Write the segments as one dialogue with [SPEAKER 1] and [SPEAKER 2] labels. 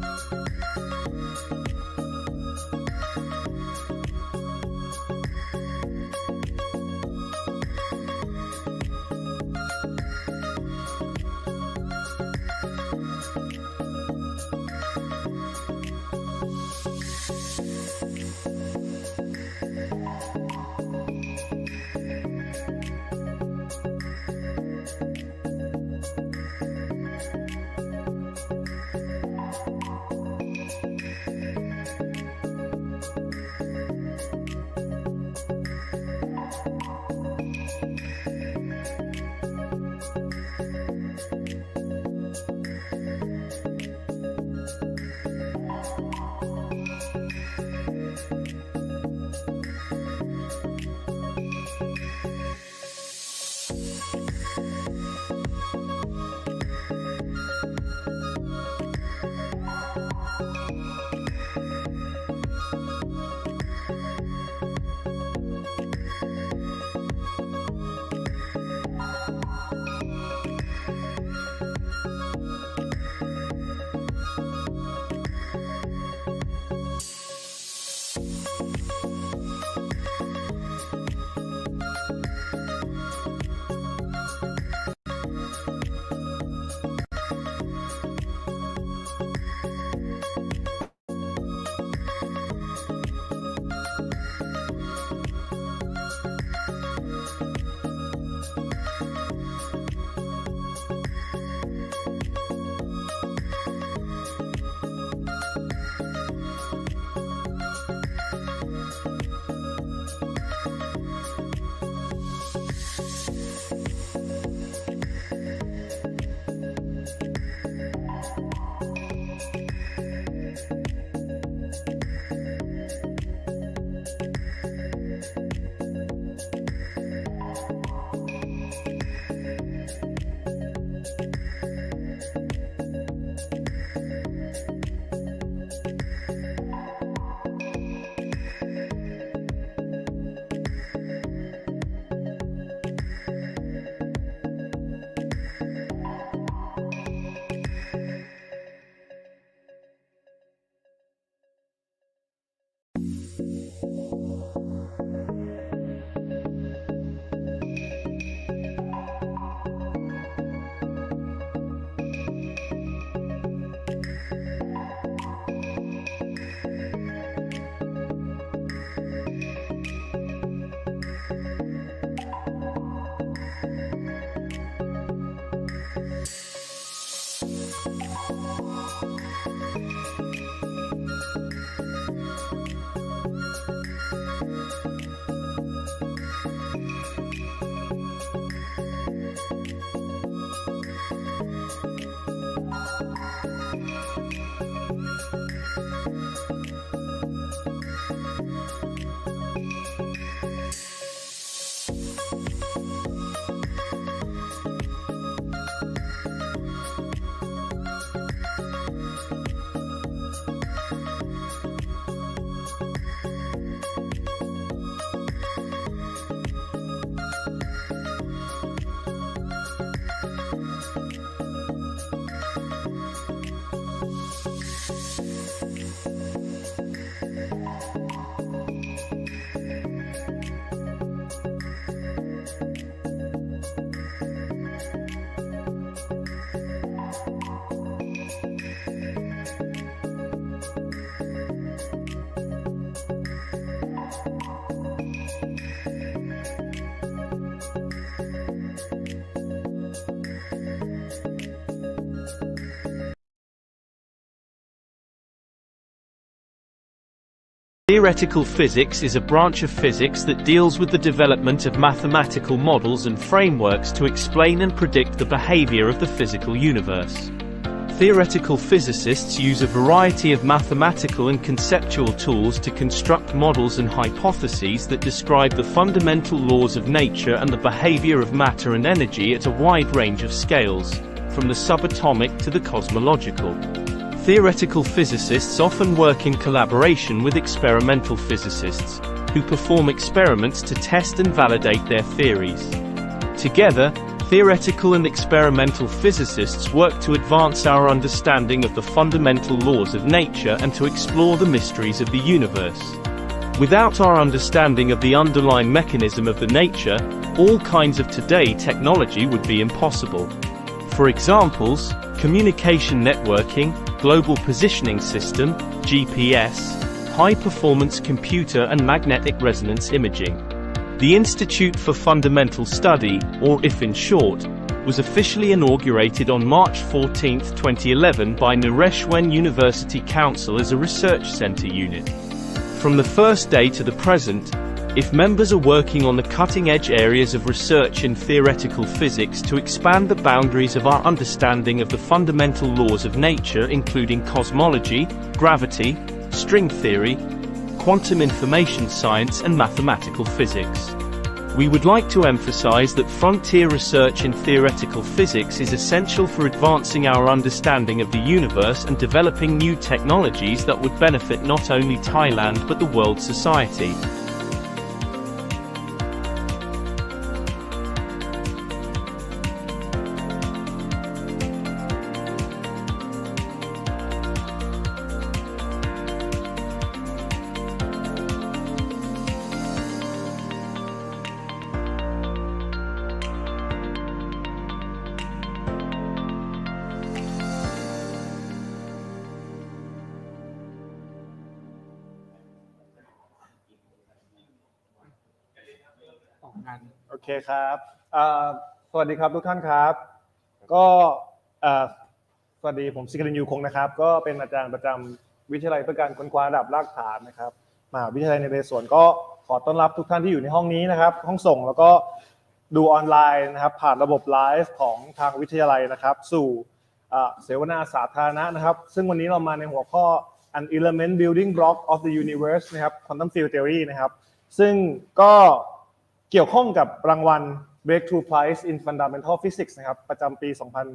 [SPEAKER 1] Theoretical physics is a branch of physics that deals with the development of mathematical models and frameworks to explain and predict the behavior of the physical universe. Theoretical physicists use a variety of mathematical and conceptual tools to construct models and hypotheses that describe the fundamental laws of nature and the behavior of matter and energy at a wide range of scales, from the subatomic to the cosmological. Theoretical physicists often work in collaboration with experimental physicists, who perform experiments to test and validate their theories. Together, Theoretical and experimental physicists work to advance our understanding of the fundamental laws of nature and to explore the mysteries of the universe. Without our understanding of the underlying mechanism of the nature, all kinds of today technology would be impossible. For examples, communication networking, global positioning system, GPS, high-performance computer and magnetic resonance imaging. The Institute for Fundamental Study, or IF in short, was officially inaugurated on March 14, 2011 by Naresuan University Council as a research center unit. From the first day to the present, IF members are working on the cutting-edge areas of research in theoretical physics to expand the boundaries of our understanding of the fundamental laws of nature, including cosmology, gravity, string theory, quantum information science and mathematical physics. We would like to emphasize that frontier research in theoretical physics is essential for advancing our understanding of the universe and developing new technologies that would benefit not only Thailand but the world society.
[SPEAKER 2] โอเคครับสวัสดีครับทุกท่านครับก็สวัสดีผมศิกรินทร์ ยูคงนะครับก็เป็นอาจารย์ประจำวิทยาลัยเพื่อการค้นคว้าระดับรากฐานนะครับมหาวิทยาลัยนเรศวรก็ขอต้อนรับทุกท่านที่อยู่ในห้องนี้นะครับห้องส่งแล้วก็ดูออนไลน์นะครับผ่านระบบไลฟ์ของทางวิทยาลัยนะครับสู่เสวนาสาธารณะนะครับซึ่งวันนี้เรามาในหัวข้อ An Element Building Block of the Universe นะครับ Quantum Field Theory นะครับซึ่งก็เกี่ยวข้องกับรางวัล Breakthrough Prize in Fundamental Physics นะครับประจำปี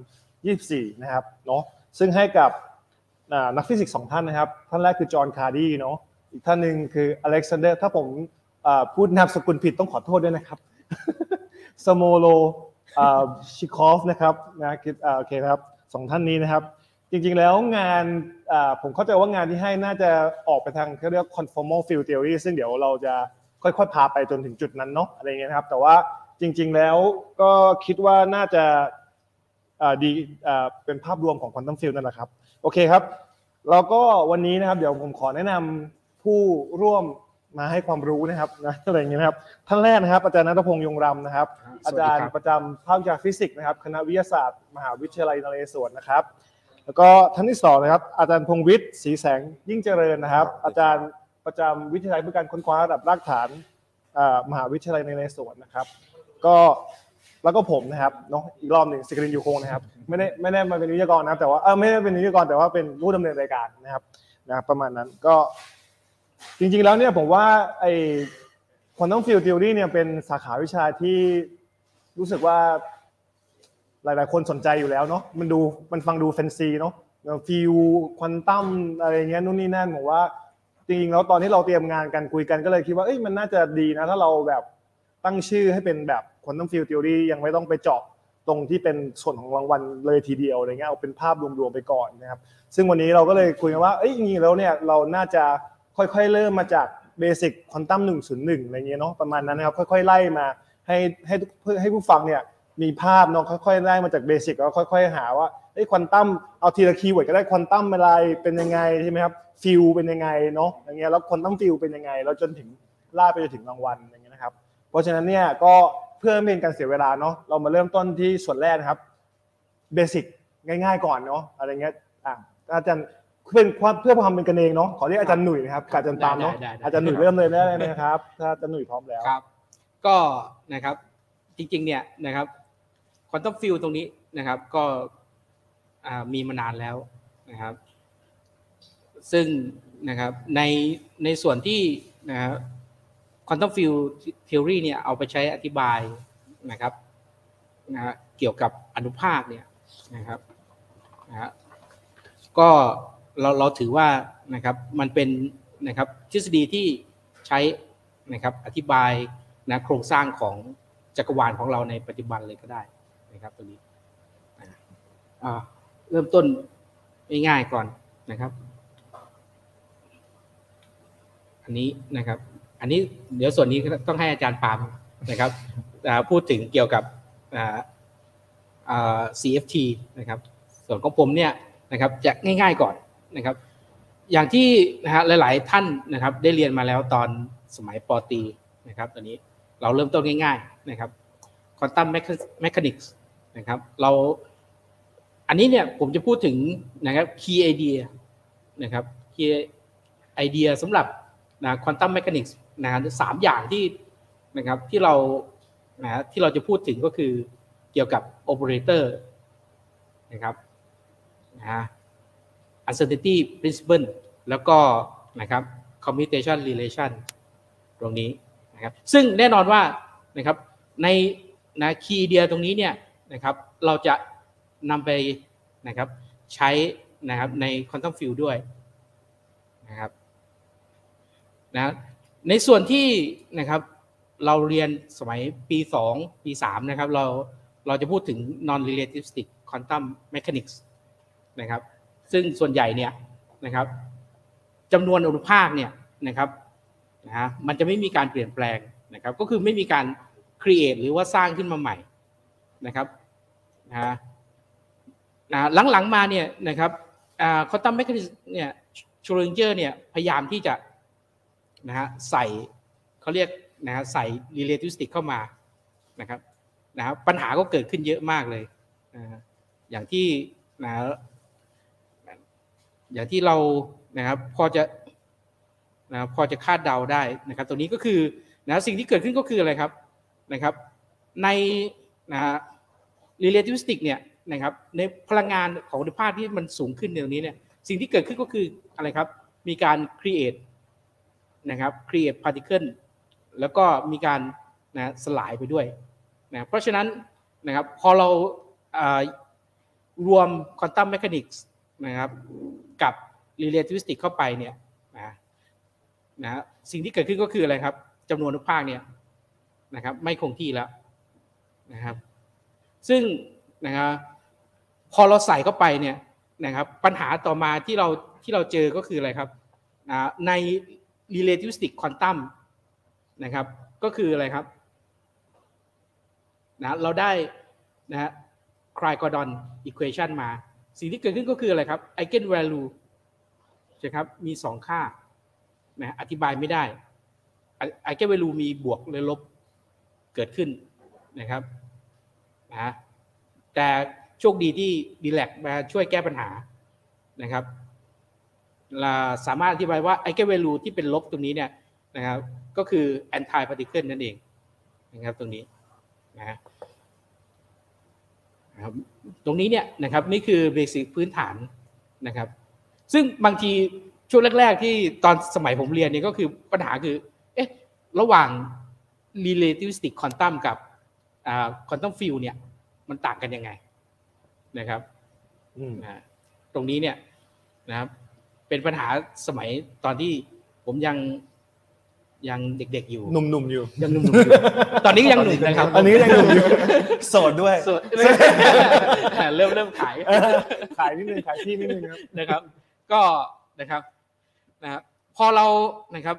[SPEAKER 2] 2024 นะครับเนาะซึ่งให้กับนักฟิสิกส์2ท่านนะครับท่านแรกคือจอห์นคาร์ดี้เนาะอีกท่านหนึ่งคืออเล็กซานเดอร์ถ้าผมพูดนามสกุลผิดต้องขอโทษด้วยนะครับสโมโลชิคอฟนะครับนะโอเคครับ2ท่านนี้นะครับจริงๆแล้วงานผมเข้าใจว่างานที่ให้น่าจะออกไปทางเขาเรียก conformal field theory ซึ่งเดี๋ยวเราจะค่อยๆพาไปจนถึงจุดนั้นเนาะอะไรเงี้ยนะครับแต่ว่าจริงๆแล้วก็คิดว่าน่าจะดีเป็นภาพรวมของ quantum field นั่นแหละครับโอเคครับแล้วก็วันนี้นะครับเดี๋ยวผมขอแนะนำผู้ร่วมมาให้ความรู้นะครับนะอะไรอย่างเงี้ยนะครับท่านแรกนะครับอาจารย์ณัฐพงษ์ยงรำนะครับอาจารย์ประจำภาควิชาฟิสิกส์นะครับคณะวิทยาศาสตร์มหาวิทยาลัยนเรศวรนะครับแล้วก็ท่านที่2นะครับอาจารย์พงษ์วิทย์ศรีแสงยิ่งเจริญนะครับอาจารย์ประจำวิทยาลัยเพื่อการค้นคว้าระดับรากฐานมหาวิทยาลัยนเรศวรนะครับก็แล้วก็ผมนะครับเนาะอีกรอบหนึ่งศิกรินทร์ ยูคงนะครับไม่ได้มาเป็นวิทยากรนะครับแต่ว่าไม่ได้เป็นวิทยากรแต่ว่าเป็นผู้ดำเนินรายการนะครับประมาณนั้นก็จริงๆแล้วเนี่ยผมว่าไอ้ Quantum Field Theory เนี่ยเป็นสาขาวิชาที่รู้สึกว่าหลายๆคนสนใจอยู่แล้วเนาะมันฟังดูแฟนซีเนาะฟิลควอนตัมอะไรเงี้ยนู่นนี่นั่นผมว่าจริงๆแล้วตอนที่เราเตรียมงานกันคุยกันก็เลยคิดว่ามันน่าจะดีนะถ้าเราแบบตั้งชื่อให้เป็นแบบ Quantum Field Theory ยังไม่ต้องไปเจาะตรงที่เป็นส่วนของรางวัลเลยทีเดียวอะไรเงี้ยเอาเป็นภาพรวมๆไปก่อนนะครับซึ่งวันนี้เราก็เลยคุยกันว่าจริงๆแล้วเนี่ยเราน่าจะค่อยๆเริ่มมาจากเบสิกควอนตัม101อะไรเงี้ยเนาะประมาณนั้นนะครับค่อยๆไล่มาให้ผู้ฟังเนี่ยมีภาพเนาะค่อยๆไล่มาจากเบสิกแล้วค่อยๆหาว่าควอนตัมเอาทีละคีย์เวิร์ดก็ได้ควอนตัมอะไรเป็นยังไงใช่ไหมครับฟิลเป็นยังไงเนาะอย่างเงี้ยแล้วควอนตัมฟิลเป็นยังไงแล้วจนถึงล่าไปจนถึงรางวัลอย่างเงี้ยนะครับเพราะฉะนั้นเนี่ยก็เพื่อไม่เป็นการเสียเวลาเนาะเรามาเริ่มต้นที่ส่วนแรกนะครับเบสิกง่ายๆก่อนเนาะอะไรเงี้ยอาจารย์เพื่อความเป็นกันเองเนาะขอเรียกอาจารย์หนุ่ยนะครับอาจารย์ตามเนาะอาจารย์หนุ่ยเริ่มเลยได้ไหมครับถ้าอาจารย์หนุ่ยพร้อมแล้ว
[SPEAKER 3] ครับก็นะครับจริงๆเนี่ยนะครับควอนตัมฟิลด์ตรงนี้นะครับก็มีมานานแล้วนะครับซึ่งนะครับในส่วนที่นะครับควอนตัมฟิลด์เทอรี่เนี่ยเอาไปใช้อธิบายนะครับเกี่ยวกับอนุภาคเนี่ยนะครับก็เราถือว่านะครับมันเป็นนะครับทฤษฎีที่ใช้นะครับอธิบายโครงสร้างของจักรวาลของเราในปัจจุบันเลยก็ได้นนะครับตัวนี้เริ่มต้นง่ายๆก่อนนะครับอันนี้นะครับอันนี้เดี๋ยวส่วนนี้ต้องให้อาจารย์ปาล์มนะครับพูดถึงเกี่ยวกับCFT นะครับส่วนของผมเนี่ยนะครับจะง่ายๆก่อนนะครับอย่างที่นะฮะหลายๆท่านนะครับได้เรียนมาแล้วตอนสมัยป.ตรีนะครับตอนนี้เราเริ่มต้นง่ายๆนะครับ Quantum Mechanics นะครับเราอันนี้เนี่ยผมจะพูดถึงนะครับ Key Idea นะครับ Key Idea สำหรับQuantum Mechanics นะ3อย่างที่นะครับที่เราจะพูดถึงก็คือเกี่ยวกับ Operator นะครับUncertainty Principle แล้วก็นะครับ Commutation Relation ตรงนี้นะครับซึ่งแน่นอนว่านะครับในKey Idea ตรงนี้เนี่ยนะครับเราจะนำไปนะครับใช้นะครับใน Quantum Field ด้วยนะครับในส่วนที่นะครับเราเรียนสมัยปี2ปี3นะครับเราจะพูดถึง Non-Relativistic Quantum Mechanics นะครับซึ่งส่วนใหญ่เนี่ยนะครับจำนวนอนุภาคเนี่ยนะครับมันจะไม่มีการเปลี่ยนแปลงนะครับก็คือไม่มีการ create หรือว่าสร้างขึ้นมาใหม่นะครับหลังๆมาเนี่ยนะครับQuantum Mechanics เนี่ย Schrödinger เนี่ยพยายามที่จะใส่เขาเรียกใส่ relativistic เข้ามานะครับปัญหาก็เกิดขึ้นเยอะมากเลยอย่างที่เรานะครับพอจะคาดเดาได้นะครับตัวนี้ก็คือสิ่งที่เกิดขึ้นก็คืออะไรครับนะครับในrelativistic เนี่ยนะครับในพลังงานของอนุภาคที่มันสูงขึ้นในตรงนี้เนี่ยสิ่งที่เกิดขึ้นก็คืออะไรครับมีการ create นะครับ create particle แล้วก็มีการสลายไปด้วยเพราะฉะนั้นนะครับพอเรารวม quantum mechanics นะครับกับ relativistic เข้าไปเนี่ยสิ่งที่เกิดขึ้นก็คืออะไรครับจำนวนอนุภาคเนี่ยนะครับไม่คงที่แล้วนะครับซึ่งนะครับพอเราใส่เข้าไปเนี่ยนะครับปัญหาต่อมาที่เราเจอก็คืออะไรครับใน relativistic quantum นะครับก็คืออะไรครับเราได้Cragordon equation มาสิ่งที่เกิดขึ้นก็คืออะไรครับ eigen value ใช่ครับมี2ค่าอธิบายไม่ได้ eigen value มีบวกหรือลบเกิดขึ้นนะครับแต่โชคดีที่ Dirac มาช่วยแก้ปัญหานะครับสามารถอธิบายว่า eigen value ที่เป็นลบตรงนี้เนี่ยนะครับก็คือ anti particle นั่นเองนะครับตรงนี้นะครับตรงนี้เนี่ยนะครับนี่คือเบสิกพื้นฐานนะครับซึ่งบางทีช่วงแรกๆที่ตอนสมัยผมเรียนเนี่ยก็คือปัญหาคือระหว่าง relativistic quantum กับquantum field เนี่ยมันต่างกันยังไงนะครับตรงนี้เนี่ยนะครับเป็นปัญหาสมัยตอนที่ผมยังเด็กๆอยู่
[SPEAKER 2] หนุ่มๆอยู่
[SPEAKER 3] ยังหนุ่มๆอยู่ตอนนี้ยังหนุ่มนะครับ
[SPEAKER 2] อันนี้ยังหนุ่มอยู่โสดด้วย
[SPEAKER 3] เริ่มขาย
[SPEAKER 2] นิดนึงขายที่นิดนึง
[SPEAKER 3] นะครับก็นะครับพอเรานะครับ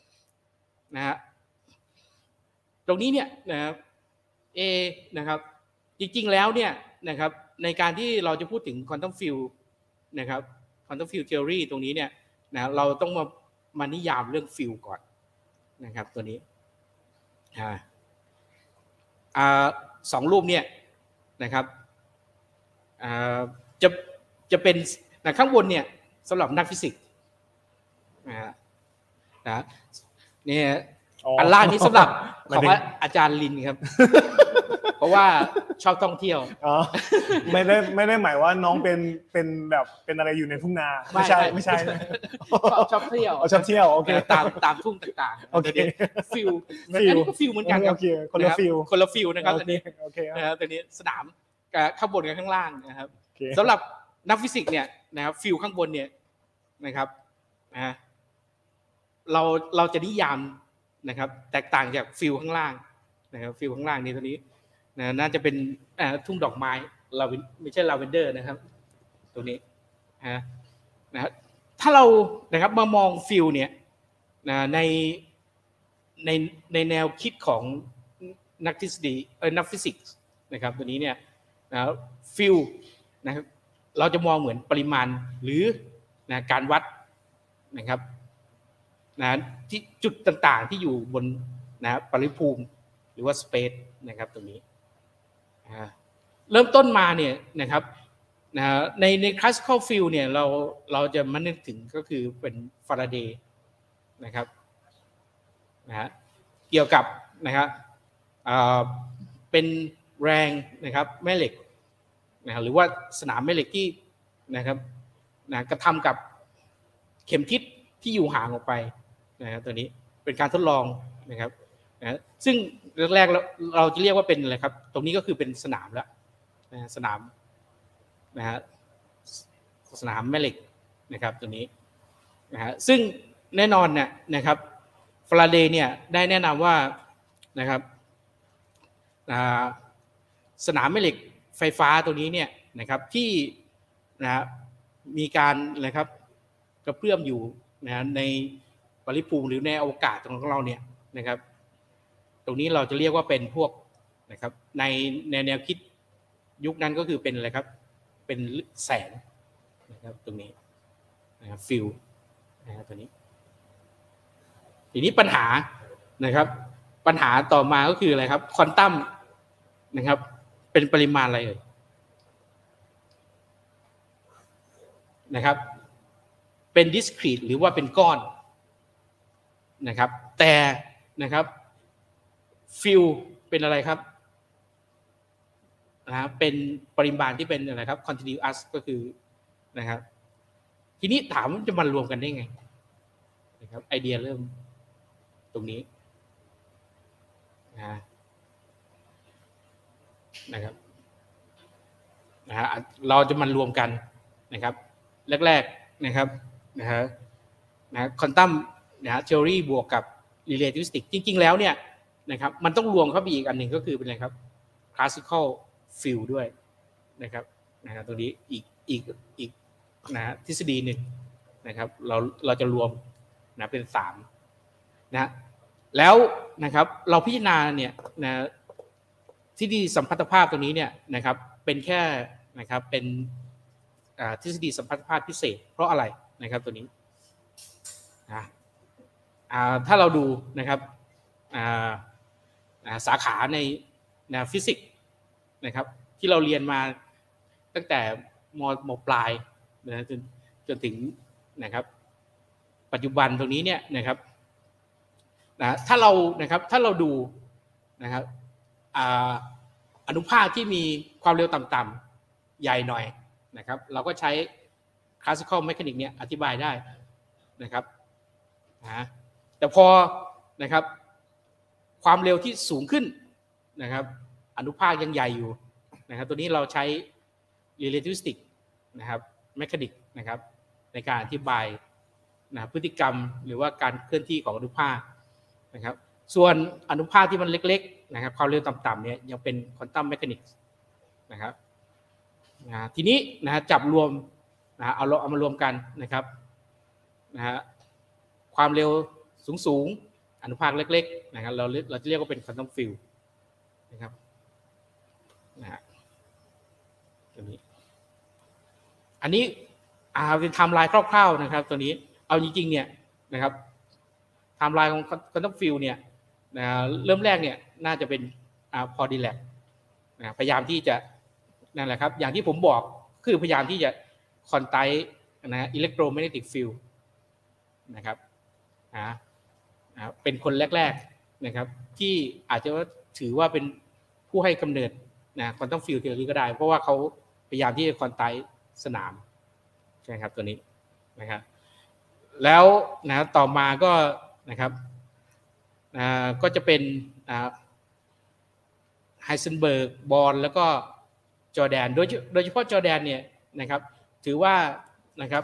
[SPEAKER 3] ตรงนี้เนี่ยนะครับนะครับจริงๆแล้วเนี่ยนะครับในการที่เราจะพูดถึง quantum field นะครับ quantum field theory ตรงนี้เนี่ยเราต้องมานิยามเรื่อง field ก่อนนะครับตัวนี้2รูปเนี่ยนะครับจะเป็นข้างบนเนี่ยสำหรับนักฟิสิกส์เนี่ยอันล่างนี้สำหรับของอาจารย์ลินครับเพราะว่าชอบท่องเที่ยว
[SPEAKER 2] ไม่ได้หมายว่าน้องเป็นแบบเป็นอะไรอยู่ในทุ่งนาไม่ใช่
[SPEAKER 3] ชอบเที่ยว
[SPEAKER 2] ชอบเที่ยวโอเค
[SPEAKER 3] ตามทุ่งต่างๆ
[SPEAKER 2] โอเค
[SPEAKER 3] ฟิลอันนี้ก็ฟิลเหมือนกันครับ
[SPEAKER 2] คนละ
[SPEAKER 3] ฟิลนะครับอันนี้นะครับตัวนี้สนามข้างบนกับข้างล่างนะครับสำหรับนักฟิสิกส์เนี่ยนะครับฟิลข้างบนเนี่ยนะครับเราจะนิยามนะครับแตกต่างจากฟิลข้างล่างนะครับฟิลข้างล่างนี่ตัวนี้น่าจะเป็นทุ่งดอกไม้ไม่ใช่ลาเวนเดอร์นะครับตรงนี้นะถ้าเรานะครับมามองฟิลเนี่ยในแนวคิดของนักทฤษฎีนักฟิสิกส์นะครับตัวนี้เนี่ยฟิลนะครับเราจะมองเหมือนปริมาณหรือการวัดนะครับที่จุดต่างๆที่อยู่บนปริภูมิหรือว่าสเปซนะครับตรงนี้เริ่มต้นมาเนี่ยนะครับใน classical field เนี่ยเราจะมานึกถึงก็คือเป็นฟาราเดย์นะครับเกี่ยวกับนะครับเป็นแรงนะครับแม่เหล็กหรือว่าสนามแม่เหล็กที่นะครับกระทำกับเข็มทิศที่อยู่ห่างออกไปนะครับตัวนี้เป็นการทดลองนะครับซึ่งแรกๆเราจะเรียกว่าเป็นอะไรครับตรงนี้ก็คือเป็นสนามแล้วสนามสนามแม่เหล็กนะครับตัวนี้ซึ่งแน่นอนเนี่ยนะครับฟาราเดย์เนี่ยได้แนะนำว่านะครับสนามแม่เหล็กไฟฟ้าตัวนี้เนี่ยนะครับที่มีการนะครับกระเพื่อมอยู่ในปริภูมิหรือในอวกาศของเราเนี่ยนะครับตรงนี้เราจะเรียกว่าเป็นพวกนะครับในแนวคิดยุคนั้นก็คือเป็นอะไรครับเป็นแสงนะครับตรงนี้นะครับฟิลนะครับตัวนี้ทีนี้ปัญหานะครับปัญหาต่อมาก็คืออะไรครับควอนตัมนะครับเป็นปริมาณอะไรเอ่ยนะครับเป็น discrete หรือว่าเป็นก้อนนะครับแต่นะครับฟิลเป็นอะไรครับเป็นปริมาณที่เป็นอะไรครับ continuous ก็คือนะครับทีนี้ถามว่าจะมารวมกันได้ไงนะครับไอเดียเริ่มตรงนี้นะครับเราจะมารวมกันนะครับแรกๆนะครับควอนตัมทีโอรีบวกกับ relativistic จริงๆแล้วเนี่ยนะครับมันต้องรวมเข้าไปอีกอันหนึ่งก็คือเป็นอะไรครับ classical field ด้วยนะครับตัวนี้อีกทฤษฎีหนึ่งนะครับเราจะรวมเป็น3แล้วนะครับเราพิจารณาเนี่ยทฤษฎีสัมพัทธภาพตัวนี้เนี่ยนะครับเป็นแค่นะครับเป็นทฤษฎีสัมพัทธภาพพิเศษเพราะอะไรนะครับตัวนี้ถ้าเราดูนะครับสาขาในฟิสิกส์นะครับที่เราเรียนมาตั้งแต่ม.ปลายจนถึงนะครับปัจจุบันตรงนี้เนี่ยนะครับถ้าเราดูนะครับอนุภาคที่มีความเร็วต่ำๆใหญ่หน่อยนะครับเราก็ใช้ classical mechanics เนี่ยอธิบายได้นะครับแต่พอนะครับความเร็วที่สูงขึ้นนะครับอนุภาคยังใหญ่อยู่นะครับตัวนี้เราใช้ relativistic นะครับ mechanics นะครับในการอธิบายพฤติกรรมหรือว่าการเคลื่อนที่ของอนุภาคนะครับส่วนอนุภาคที่มันเล็กๆนะครับความเร็วต่ำๆเนี่ยยังเป็น quantum mechanics นะครับทีนี้จับรวมเอามารวมกันนะครับความเร็วสูงอนุภาคเล็กๆนะครับเราจะเรียกว่าเป็น quantum field นะครับตัวนี้อันนี้เป็นไทม์ไลน์คร่าวๆนะครับตัวนี้เอาจริงๆเนี่ยนะครับไทม์ไลน์ของ quantum field เนี่ยเริ่มแรกเนี่ยน่าจะเป็นพอดีแลกพยายามที่จะนั่นแหละครับอย่างที่ผมบอกคือพยายามที่จะคอนไทต์อิเล็กโทรแมกเนติกฟิลด์นะครับเป็นคนแรกๆนะครับที่อาจจะถือว่าเป็นผู้ให้กำเนิดควอนตัมฟิลด์เทอรีก็ได้เพราะว่าเขาพยายามที่จะคอนไทต์สนามใช่ครับตัวนี้นะครับแล้วต่อมาก็นะครับก็จะเป็นไฮเซนเบิร์กบอร์นแล้วก็จอร์แดนโดยเฉพาะจอร์แดนเนี่ยนะครับถือว่านะครับ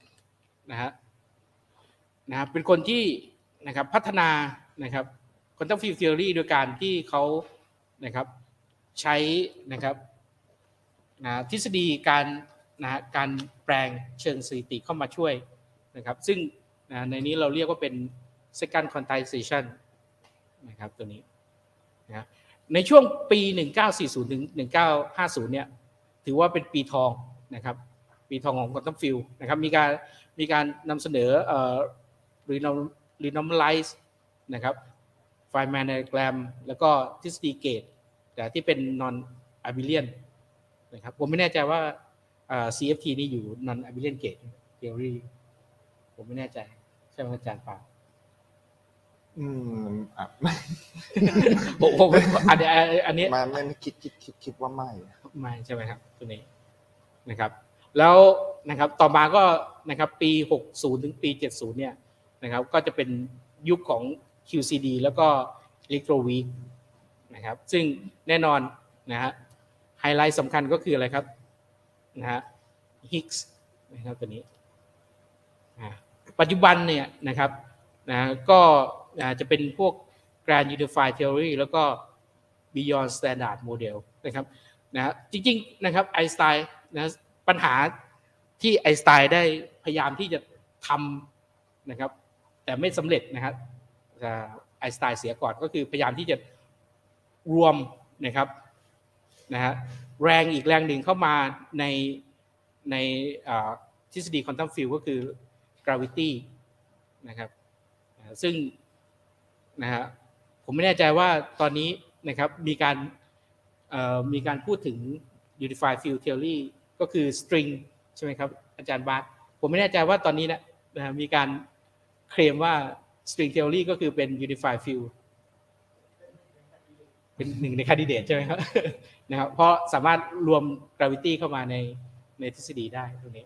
[SPEAKER 3] เป็นคนที่นะครับพัฒนานะครับควอนตัมฟิลด์เทอรีโดยการที่เขานะครับใช้นะครับทฤษฎีการแปลงเชิงสถิติเข้ามาช่วยนะครับซึ่งในนี้เราเรียกว่าเป็น second quantization นะครับตัวนี้นะในช่วงปี 1940 ถึง 1950 เนี่ยถือว่าเป็นปีทองนะครับปีทองของ quantum field นะครับมีการนำเสนอrenormalize นะครับ Feynman diagram แล้วก็ทฤษฎีเกตแต่ที่เป็น non abelian นะครับผมไม่แน่ใจว่า CFT นี่อยู่ non abelian gate theory ผมไม่แน่ใจใช่ไหมอาจารย์ปาผมอันนี้
[SPEAKER 4] ไม่คิดว่าไม่
[SPEAKER 3] ใช่ไหมครับตัวนี้นะครับแล้วนะครับต่อมาก็นะครับปี60ถึงปี70เนี่ยนะครับก็จะเป็นยุคของ QCD แล้วก็ Electroweak นะครับซึ่งแน่นอนนะฮะไฮไลท์สำคัญก็คืออะไรครับนะฮะ Higgs นะครับตัวนี้ปัจจุบันเนี่ยนะครับนะก็จะเป็นพวก Grand Unified Theory แล้วก็ Beyond Standard Model นะครับนะจริงๆนะครับไอน์สไตน์นะปัญหาที่ไอน์สไตน์ได้พยายามที่จะทำนะครับแต่ไม่สำเร็จนะครับไอน์สไตน์เสียก่อนก็คือพยายามที่จะรวมนะครับนะฮะแรงอีกแรงหนึ่งเข้ามาในทฤษฎีควอนตัมฟิลด์ก็คือ gravity นะครับซึ่งนะฮะผมไม่แน่ใจว่าตอนนี้นะครับมีการพูดถึง unified field theory ก็คือ string ใช่ไหมครับอาจารย์บาสผมไม่แน่ใจว่าตอนนี้นะมีการเคลมว่า string theory ก็คือเป็น unified field เป็นหนึ่งใน candidate ใช่ไหมครับนะครับเพราะสามารถรวม gravity เข้ามาในทฤษฎีได้ตรงนี้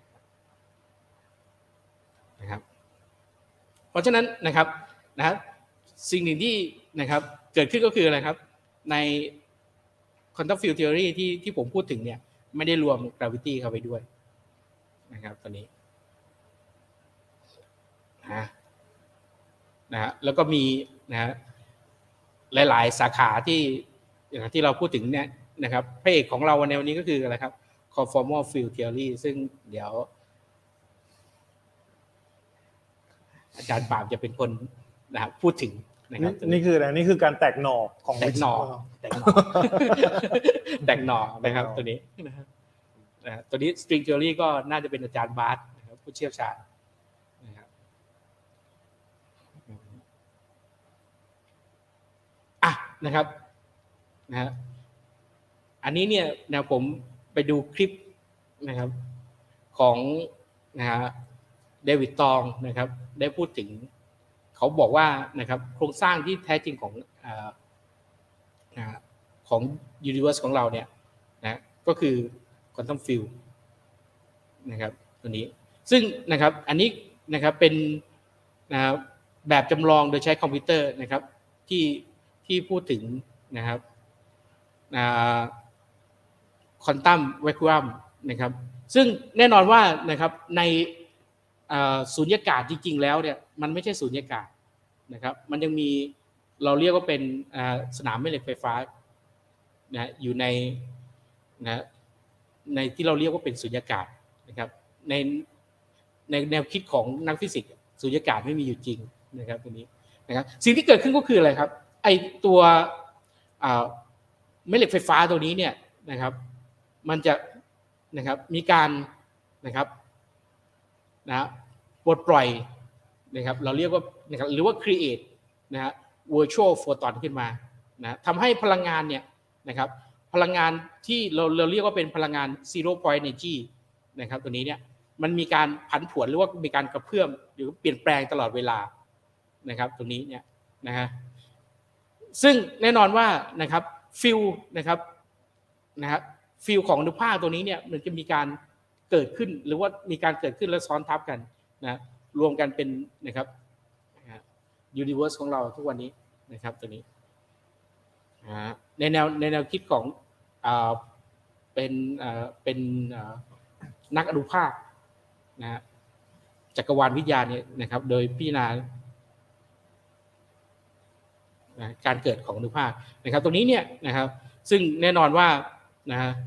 [SPEAKER 3] นะครับเพราะฉะนั้นนะครับสิ่งหนึ่งที่นะครับเกิดขึ้นก็คืออะไรครับใน quantum field theory ที่ผมพูดถึงเนี่ยไม่ได้รวม gravity เข้าไปด้วยนะครับตอนนี้นะฮะแล้วก็มีนะหลายๆสาขาที่เราพูดถึงเนี่ยนะครับพระเอกของเราในวันนี้ก็คืออะไรครับ conformal field theory ซึ่งเดี๋ยวอาจารย์ปราบจะเป็นคนนะครับพูดถึงนะครับ
[SPEAKER 2] นี่คืออะไรนี่คือการแตกหน่อของ
[SPEAKER 3] แตกหน่อนะครับตัวนี้นะตัวนี้ string theory ก็น่าจะเป็นอาจารย์บาสนะครับผู้เชี่ยวชาญนะครับนะครับนะฮะอันนี้เนี่ยนะผมไปดูคลิปนะครับของนะฮะเดวิดตองนะครับได้พูดถึงเขาบอกว่านะครับโครงสร้างที่แท้จริงของ universe ของเราเนี่ยนะก็คือ quantum field นะครับตัวนี้ซึ่งนะครับอันนี้นะครับเป็นแบบจำลองโดยใช้คอมพิวเตอร์นะครับที่พูดถึงนะครับควอนตัมแวคูอัมนะครับซึ่งแน่นอนว่านะครับในสุญญากาศจริงๆแล้วเนี่ยมันไม่ใช่สุญญากาศนะครับมันยังมีเราเรียกว่าเป็นสนามแม่เหล็กไฟฟ้านะอยู่ในที่เราเรียกว่าเป็นสุญญากาศนะครับในแนวคิดของนักฟิสิกส์สุญญากาศไม่มีอยู่จริงนะครับตรงนี้นะครับสิ่งที่เกิดขึ้นก็คืออะไรครับไอตัวแม่เหล็กไฟฟ้าตัวนี้เนี่ยนะครับมันจะนะครับมีการนะครับปลดปล่อยนะครับเราเรียกว่านะครับหรือว่า create นะฮะ virtual photon ขึ้นมานะทำให้พลังงานเนี่ยนะครับพลังงานที่เราเรียกว่าเป็นพลังงาน zero point energy นะครับตัวนี้เนี่ยมันมีการผันผวนหรือว่ามีการกระเพื่อมหรือเปลี่ยนแปลงตลอดเวลานะครับตัวนี้เนี่ยนะฮะซึ่งแน่นอนว่านะครับฟิลนะครับฟิลของอนุภาคตัวนี้เนี่ยมันจะมีการเกิดขึ้นหรือว่ามีการเกิดขึ้นและซ้อนทับกันนะรวมกันเป็นนะครับยูนิเวอร์สของเราทุกวันนี้นะครับตัวนี้ในแนวคิดของเป็นนักอนุภาคนะจักรวาลวิทยาเนี่ยนะครับโดยพิจารณาการเกิดของอนุภาคนะครับตรงนี้เนี่ยนะครับซึ่งแน่นอนว่านะฮะ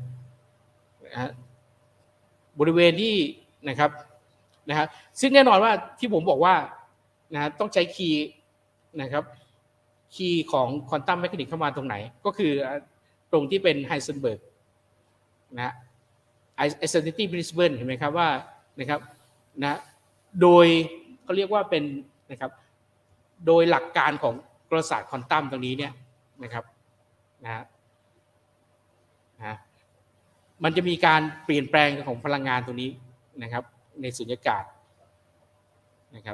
[SPEAKER 3] บริเวณที่นะครับซึ่งแน่นอนว่าที่ผมบอกว่านะต้องใช้คีย์นะครับคีย์ของควอนตัมแมคานิกเข้ามาตรงไหนก็คือตรงที่เป็นไฮเซนเบิร์กนะIdentity Principle เห็นไหมครับว่านะครับนะโดยเขาเรียกว่าเป็นนะครับโดยหลักการของกลศาสตร์ควอนตัมตรงนี้เนี่ยนะครับนะมันจะมีการเปลี่ยนแปลงของพลังงานตรงนี้นะครับในสุญญากาศนะครับ